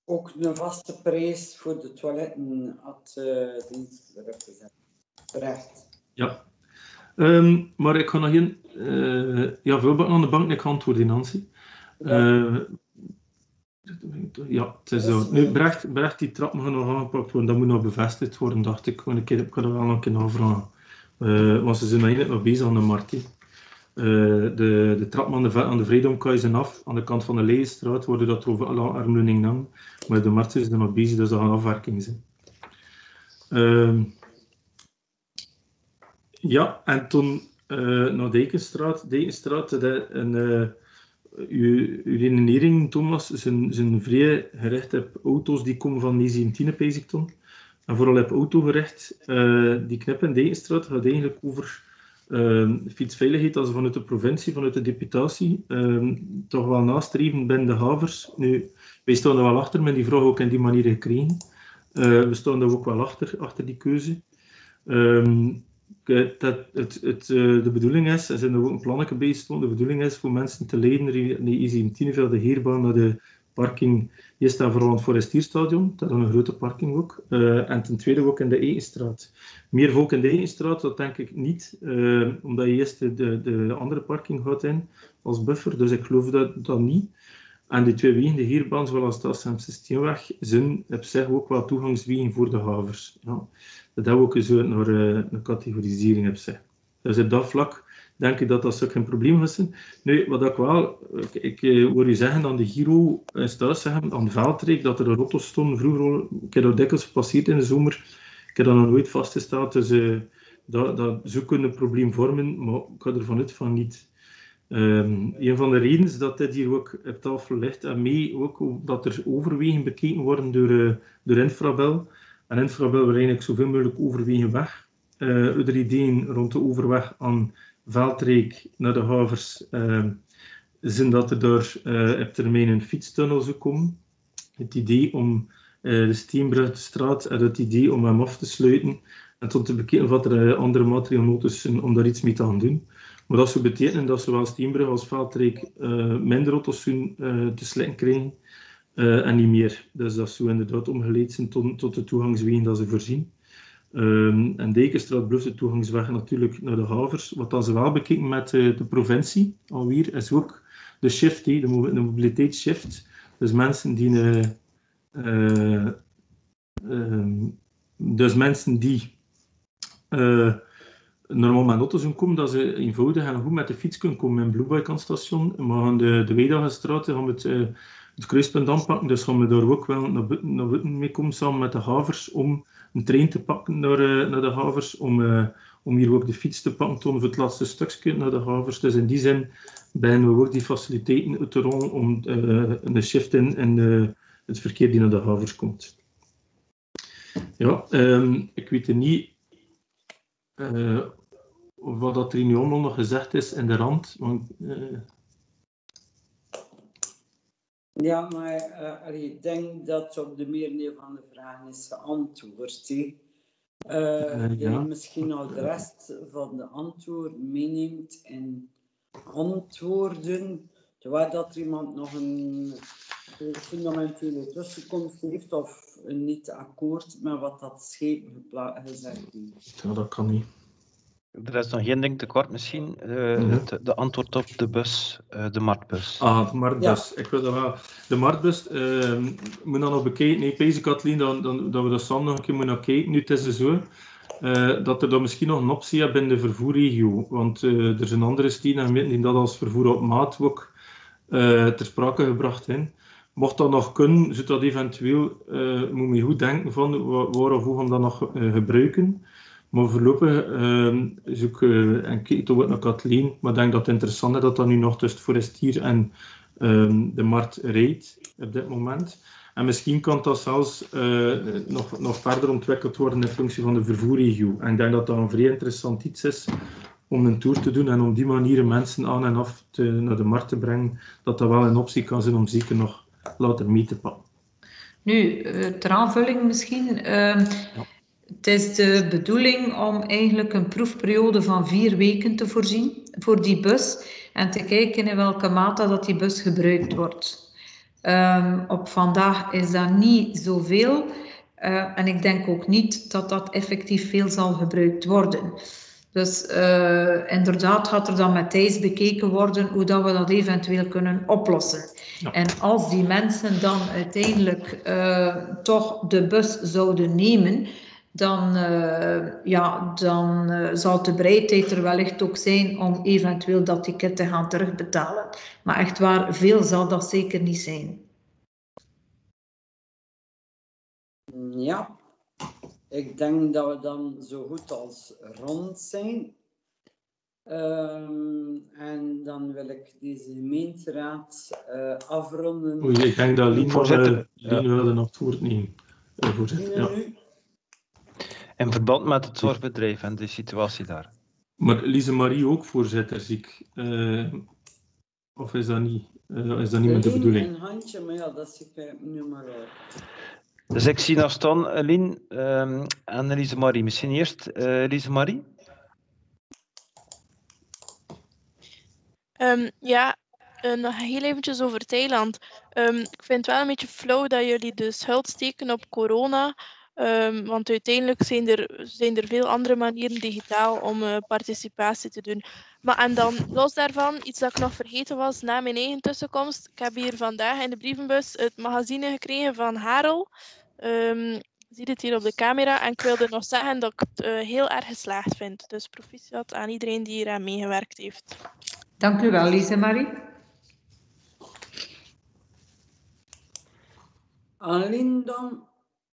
Ook een vaste prijs voor de toiletten had uh, dienst erop gezet. Terecht. Ja. Um, maar ik ga nog geen... Uh, ja, veel aan de bank, ik antwoord in Nancy. Uh, ja, het is zo. Nu, Brecht, Brecht die trap moet nog aangepakt worden, dat moet nog bevestigd worden, dacht ik. Want ik, ik ga dat wel nog een keer navragen. Uh, want ze zijn eigenlijk nog bezig aan de markt. Uh, de, de trap aan de, aan de Vredomkaai zijn af. Aan de kant van de Leijenstraat worden dat over alle armleuning nam. Maar de markt is er nog bezig, dus dat gaat afwerking zijn. Uh, ja, en toen uh, naar Dijkenstraat. Dijkenstraat, dat een... Uh, Uw, uw redenering, Thomas, zijn, zijn vrij gericht op auto's die komen van negentien, pijs ik toen. En vooral op autogericht. Uh, die knip in Dijkenstraat gaat eigenlijk over uh, fietsveiligheid als vanuit de provincie, vanuit de deputatie. Uh, toch wel nastreven binnen de havers. Nu, wij staan er wel achter met die vraag ook in die manier gekregen. Uh, we staan er ook wel achter, achter die keuze. Um, Dat het, het, de bedoeling is, er zijn er ook een plannetje bij stond, de bedoeling is voor mensen te leiden naar de I zeventien via de Heerbaan naar de parking. Eerst en vooral aan het Forestierstadion, dat is een grote parking ook. Uh, en ten tweede ook in de Eigenstraat. Meer volk in de Eigenstraat, dat denk ik niet, uh, omdat je eerst de, de andere parking gaat in als buffer, dus ik geloof dat, dat niet. En die twee wegen, de Heerbaan, zoals de Stadsem-Systemweg, zijn op zich ook wel toegangswegen voor de havers. Ja. Dat hebben we ook zo naar uh, een categorisering op zich. Dus op dat vlak denk ik dat dat zo geen probleem is. Nu, wat ik wel, ik, ik uh, hoor u zeggen aan de Giro, uh, thuis zeggen, aan de Veldreek, dat er auto's stonden vroeger, ik heb dat dikwijls gepasseerd in de zomer, ik heb dat nog nooit vastgesteld, dus uh, dat, dat zou kunnen een probleem vormen, maar ik ga ervan uit van niet. Um, een van de redenen is dat dit hier ook op tafel ligt en mee ook dat er overwegen bekeken worden door, uh, door Infrabel. En Infrabel wil eigenlijk zoveel mogelijk overwegen weg. Uh, de ideeën rond de overweg aan Veldreek naar de havers uh, zijn dat er daar uh, op termijn een fietstunnel zou komen. Het idee om uh, de Steenbrugstraat en het idee om hem af te sluiten en tot te bekijken wat er uh, andere maatregelen zijn om daar iets mee te gaan doen. Maar dat zou betekenen dat zowel Steenbrug als Veldreek uh, minder auto's uh, te slikken krijgen. Uh, en niet meer. Dus dat zou inderdaad omgeleid zijn tot, tot de toegangswegen dat ze voorzien. Um, en Dijkenstraat blijft de toegangsweg natuurlijk naar de havers. Wat dan ze wel bekijken met uh, de provincie alweer, is ook de shift, he, de, mo de mobiliteitsshift. Dus mensen die... Uh, uh, um, dus mensen die... Uh, normaal met auto's komen, dat ze eenvoudig en goed met de fiets kunnen komen in Bloewijkanstation. Maar aan de, de Weidagenstraat gaan we het... Uh, het kruispunt aanpakken, dus gaan we daar ook wel naar buiten, naar buiten mee komen samen met de havers om een trein te pakken naar, uh, naar de havers, om, uh, om hier ook de fiets te pakken tonen voor het laatste stukje naar de havers. Dus in die zin binden we ook die faciliteiten uit de rol om uh, een shift in en uh, het verkeer die naar de havers komt. Ja, um, ik weet er niet uh, wat dat er in Johan nog gezegd is in de rand, want... Uh, Ja, maar uh, ik denk dat op de meerdere van de vragen is geantwoord. Uh, uh, ja. Dat je misschien al de rest van de antwoord meeneemt en antwoorden, terwijl dat er iemand nog een fundamentele tussenkomst heeft of een niet akkoord met wat dat schepen gezegd heeft. Ja, dat kan niet. Er is nog één ding tekort misschien, uh, mm-hmm. de, de antwoord op de bus, uh, de marktbus. Ah, de marktbus. Ja. Ik wil dat wel. De marktbus, uh, moet dan nog bekijken. Nee, Pees, Kathleen, dat, dat, dat we dat samen nog een keer moeten kijken. Nu, het is zo uh, dat er dan misschien nog een optie hebt in de vervoerregio. Want uh, er zijn andere steden en die dat als vervoer op maat ook uh, ter sprake gebracht hebben. Mocht dat nog kunnen, zou dat eventueel, uh, moet je goed denken van waar of hoe gaan we dat nog uh, gebruiken. Maar voorlopig uh, zoek uh, en kijk toch naar Kathleen, maar ik denk dat het interessant is dat dat nu nog tussen Forestier en uh, de markt rijdt op dit moment. En misschien kan dat zelfs uh, nog, nog verder ontwikkeld worden in functie van de vervoerregio. En ik denk dat dat een vrij interessant iets is om een tour te doen en op die manier mensen aan en af te, naar de markt te brengen, dat dat wel een optie kan zijn om zeker nog later mee te pakken. Nu, ter aanvulling misschien. Uh, ja. Het is de bedoeling om eigenlijk een proefperiode van vier weken te voorzien voor die bus en te kijken in welke mate dat die bus gebruikt wordt. Um, op vandaag is dat niet zoveel. Uh, en ik denk ook niet dat dat effectief veel zal gebruikt worden. Dus uh, inderdaad gaat er dan met Thijs bekeken worden hoe dat we dat eventueel kunnen oplossen. Ja. En als die mensen dan uiteindelijk uh, toch de bus zouden nemen, dan, uh, ja, dan uh, zal de bereidheid er wellicht ook zijn om eventueel dat ticket te gaan terugbetalen. Maar echt waar, veel zal dat zeker niet zijn. Ja, ik denk dat we dan zo goed als rond zijn. Um, en dan wil ik deze gemeenteraad uh, afronden. Oei, ik denk dat Lien Voorzitter, uh, Lien wilde nog het woord nemen. Uh, voorzitter, ja. In verband met het zorgbedrijf en de situatie daar. Maar Lise Marie ook, voorzitter, zie ik. Uh, of is dat niet, uh, is dat niet met de bedoeling? Een handje, maar ja, dat zie ik nu maar uit. Dus ik zie nou staan, Lien um, en Lise Marie. Misschien eerst uh, Lise Marie? Um, ja, uh, nog heel eventjes over Thailand. Um, ik vind het wel een beetje flauw dat jullie de schuld steken op corona. Um, want uiteindelijk zijn er, zijn er veel andere manieren digitaal om uh, participatie te doen. Maar en dan los daarvan, iets dat ik nog vergeten was na mijn eigen tussenkomst. Ik heb hier vandaag in de brievenbus het magazine gekregen van Harel. Um, je ziet het hier op de camera. En ik wilde nog zeggen dat ik het uh, heel erg geslaagd vind. Dus proficiat aan iedereen die hier aan meegewerkt heeft. Dank u wel, Lise Marie. Alleen dan.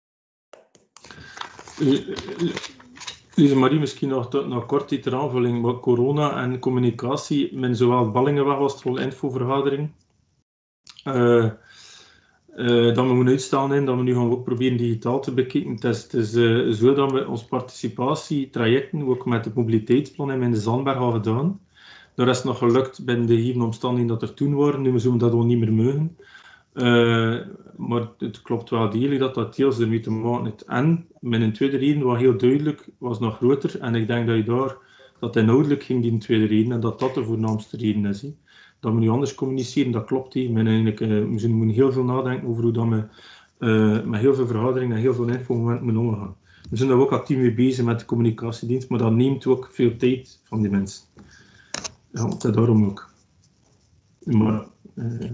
Lise Marie, misschien nog, nog kort iets ter aanvulling. Maar corona en communicatie, men zowel Ballingenweg was het vol infovergadering. Uh, uh, dat we moeten uitstellen in, dat we nu gaan ook proberen digitaal te bekijken. Het is, het is uh, zo dat we onze participatietrajecten, ook met het mobiliteitsplan in de Zandberg hebben gedaan. De rest nog gelukt binnen de gegeven omstandigheden dat er toen waren. Nu zullen we dat ook niet meer mogen. Uh, maar het klopt wel degelijk dat dat deels ermee te maken heeft. En mijn tweede reden was heel duidelijk, was nog groter. En ik denk dat je daar, dat inhoudelijk ging die tweede reden en dat dat de voornaamste reden is. He. Dat we nu anders communiceren, dat klopt. He. Men eigenlijk, uh, we moeten heel veel nadenken over hoe dat we uh, met heel veel vergaderingen en heel veel infomomenten moeten omgaan. We zijn daar ook actief mee bezig met de communicatiedienst, maar dat neemt ook veel tijd van die mensen. Ja, dat daarom ook. Maar... Uh,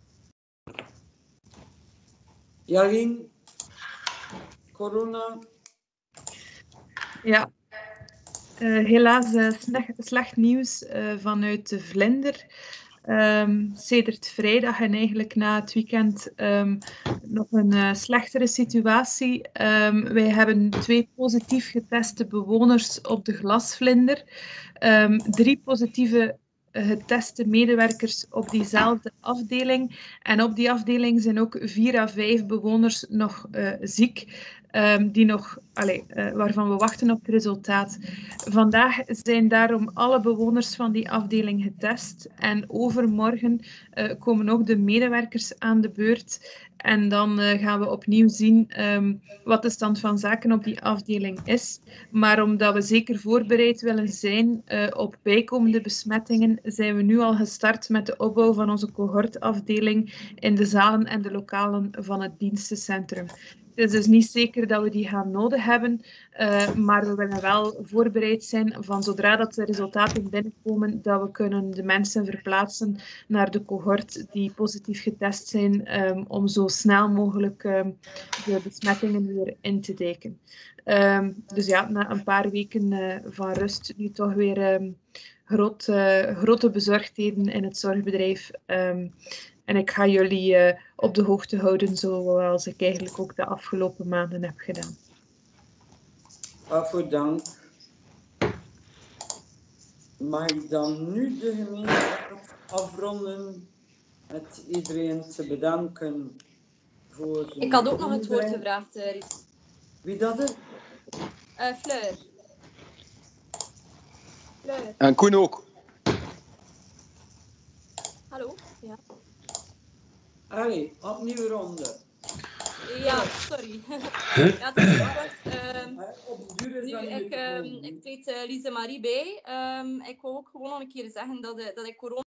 Jarien, corona. Ja, uh, helaas uh, slecht, slecht nieuws uh, vanuit de Vlinder. Um, sedert vrijdag en eigenlijk na het weekend um, nog een uh, slechtere situatie. Um, wij hebben twee positief geteste bewoners op de glasvlinder. Um, drie positieve geteste medewerkers op diezelfde afdeling. En op die afdeling zijn ook vier à vijf bewoners nog uh, ziek, um, die nog, allez, uh, waarvan we wachten op het resultaat. Vandaag zijn daarom alle bewoners van die afdeling getest. En overmorgen uh, komen ook de medewerkers aan de beurt. En dan uh, gaan we opnieuw zien um, wat de stand van zaken op die afdeling is. Maar omdat we zeker voorbereid willen zijn uh, op bijkomende besmettingen, zijn we nu al gestart met de opbouw van onze cohortafdeling in de zalen en de lokalen van het dienstencentrum. Het is dus niet zeker dat we die gaan nodig hebben, uh, maar we willen wel voorbereid zijn van zodra dat de resultaten binnenkomen, dat we kunnen de mensen verplaatsen naar de cohort die positief getest zijn, um, om zo snel mogelijk um, de besmettingen weer in te dijken. Um, dus ja, na een paar weken uh, van rust nu toch weer um, groot, uh, grote bezorgdheden in het zorgbedrijf. Um, En ik ga jullie uh, op de hoogte houden, zoals ik eigenlijk ook de afgelopen maanden heb gedaan. Waarvoor dank. Mag ik dan nu de gemeenteraad afronden met iedereen te bedanken voor... Ik had ook nog het woord gevraagd, uh, Ries. Wie dat is? Uh, Fleur. Fleur. En Koen ook. Hallo? Ja. Allee, opnieuw ronde. Ja, sorry. Huh? Ja, dat is wat. Um, Op de duur is dat nu, ik, um, ik treed uh, Lise Marie bij. Um, ik wou ook gewoon nog een keer zeggen dat, uh, dat ik corona...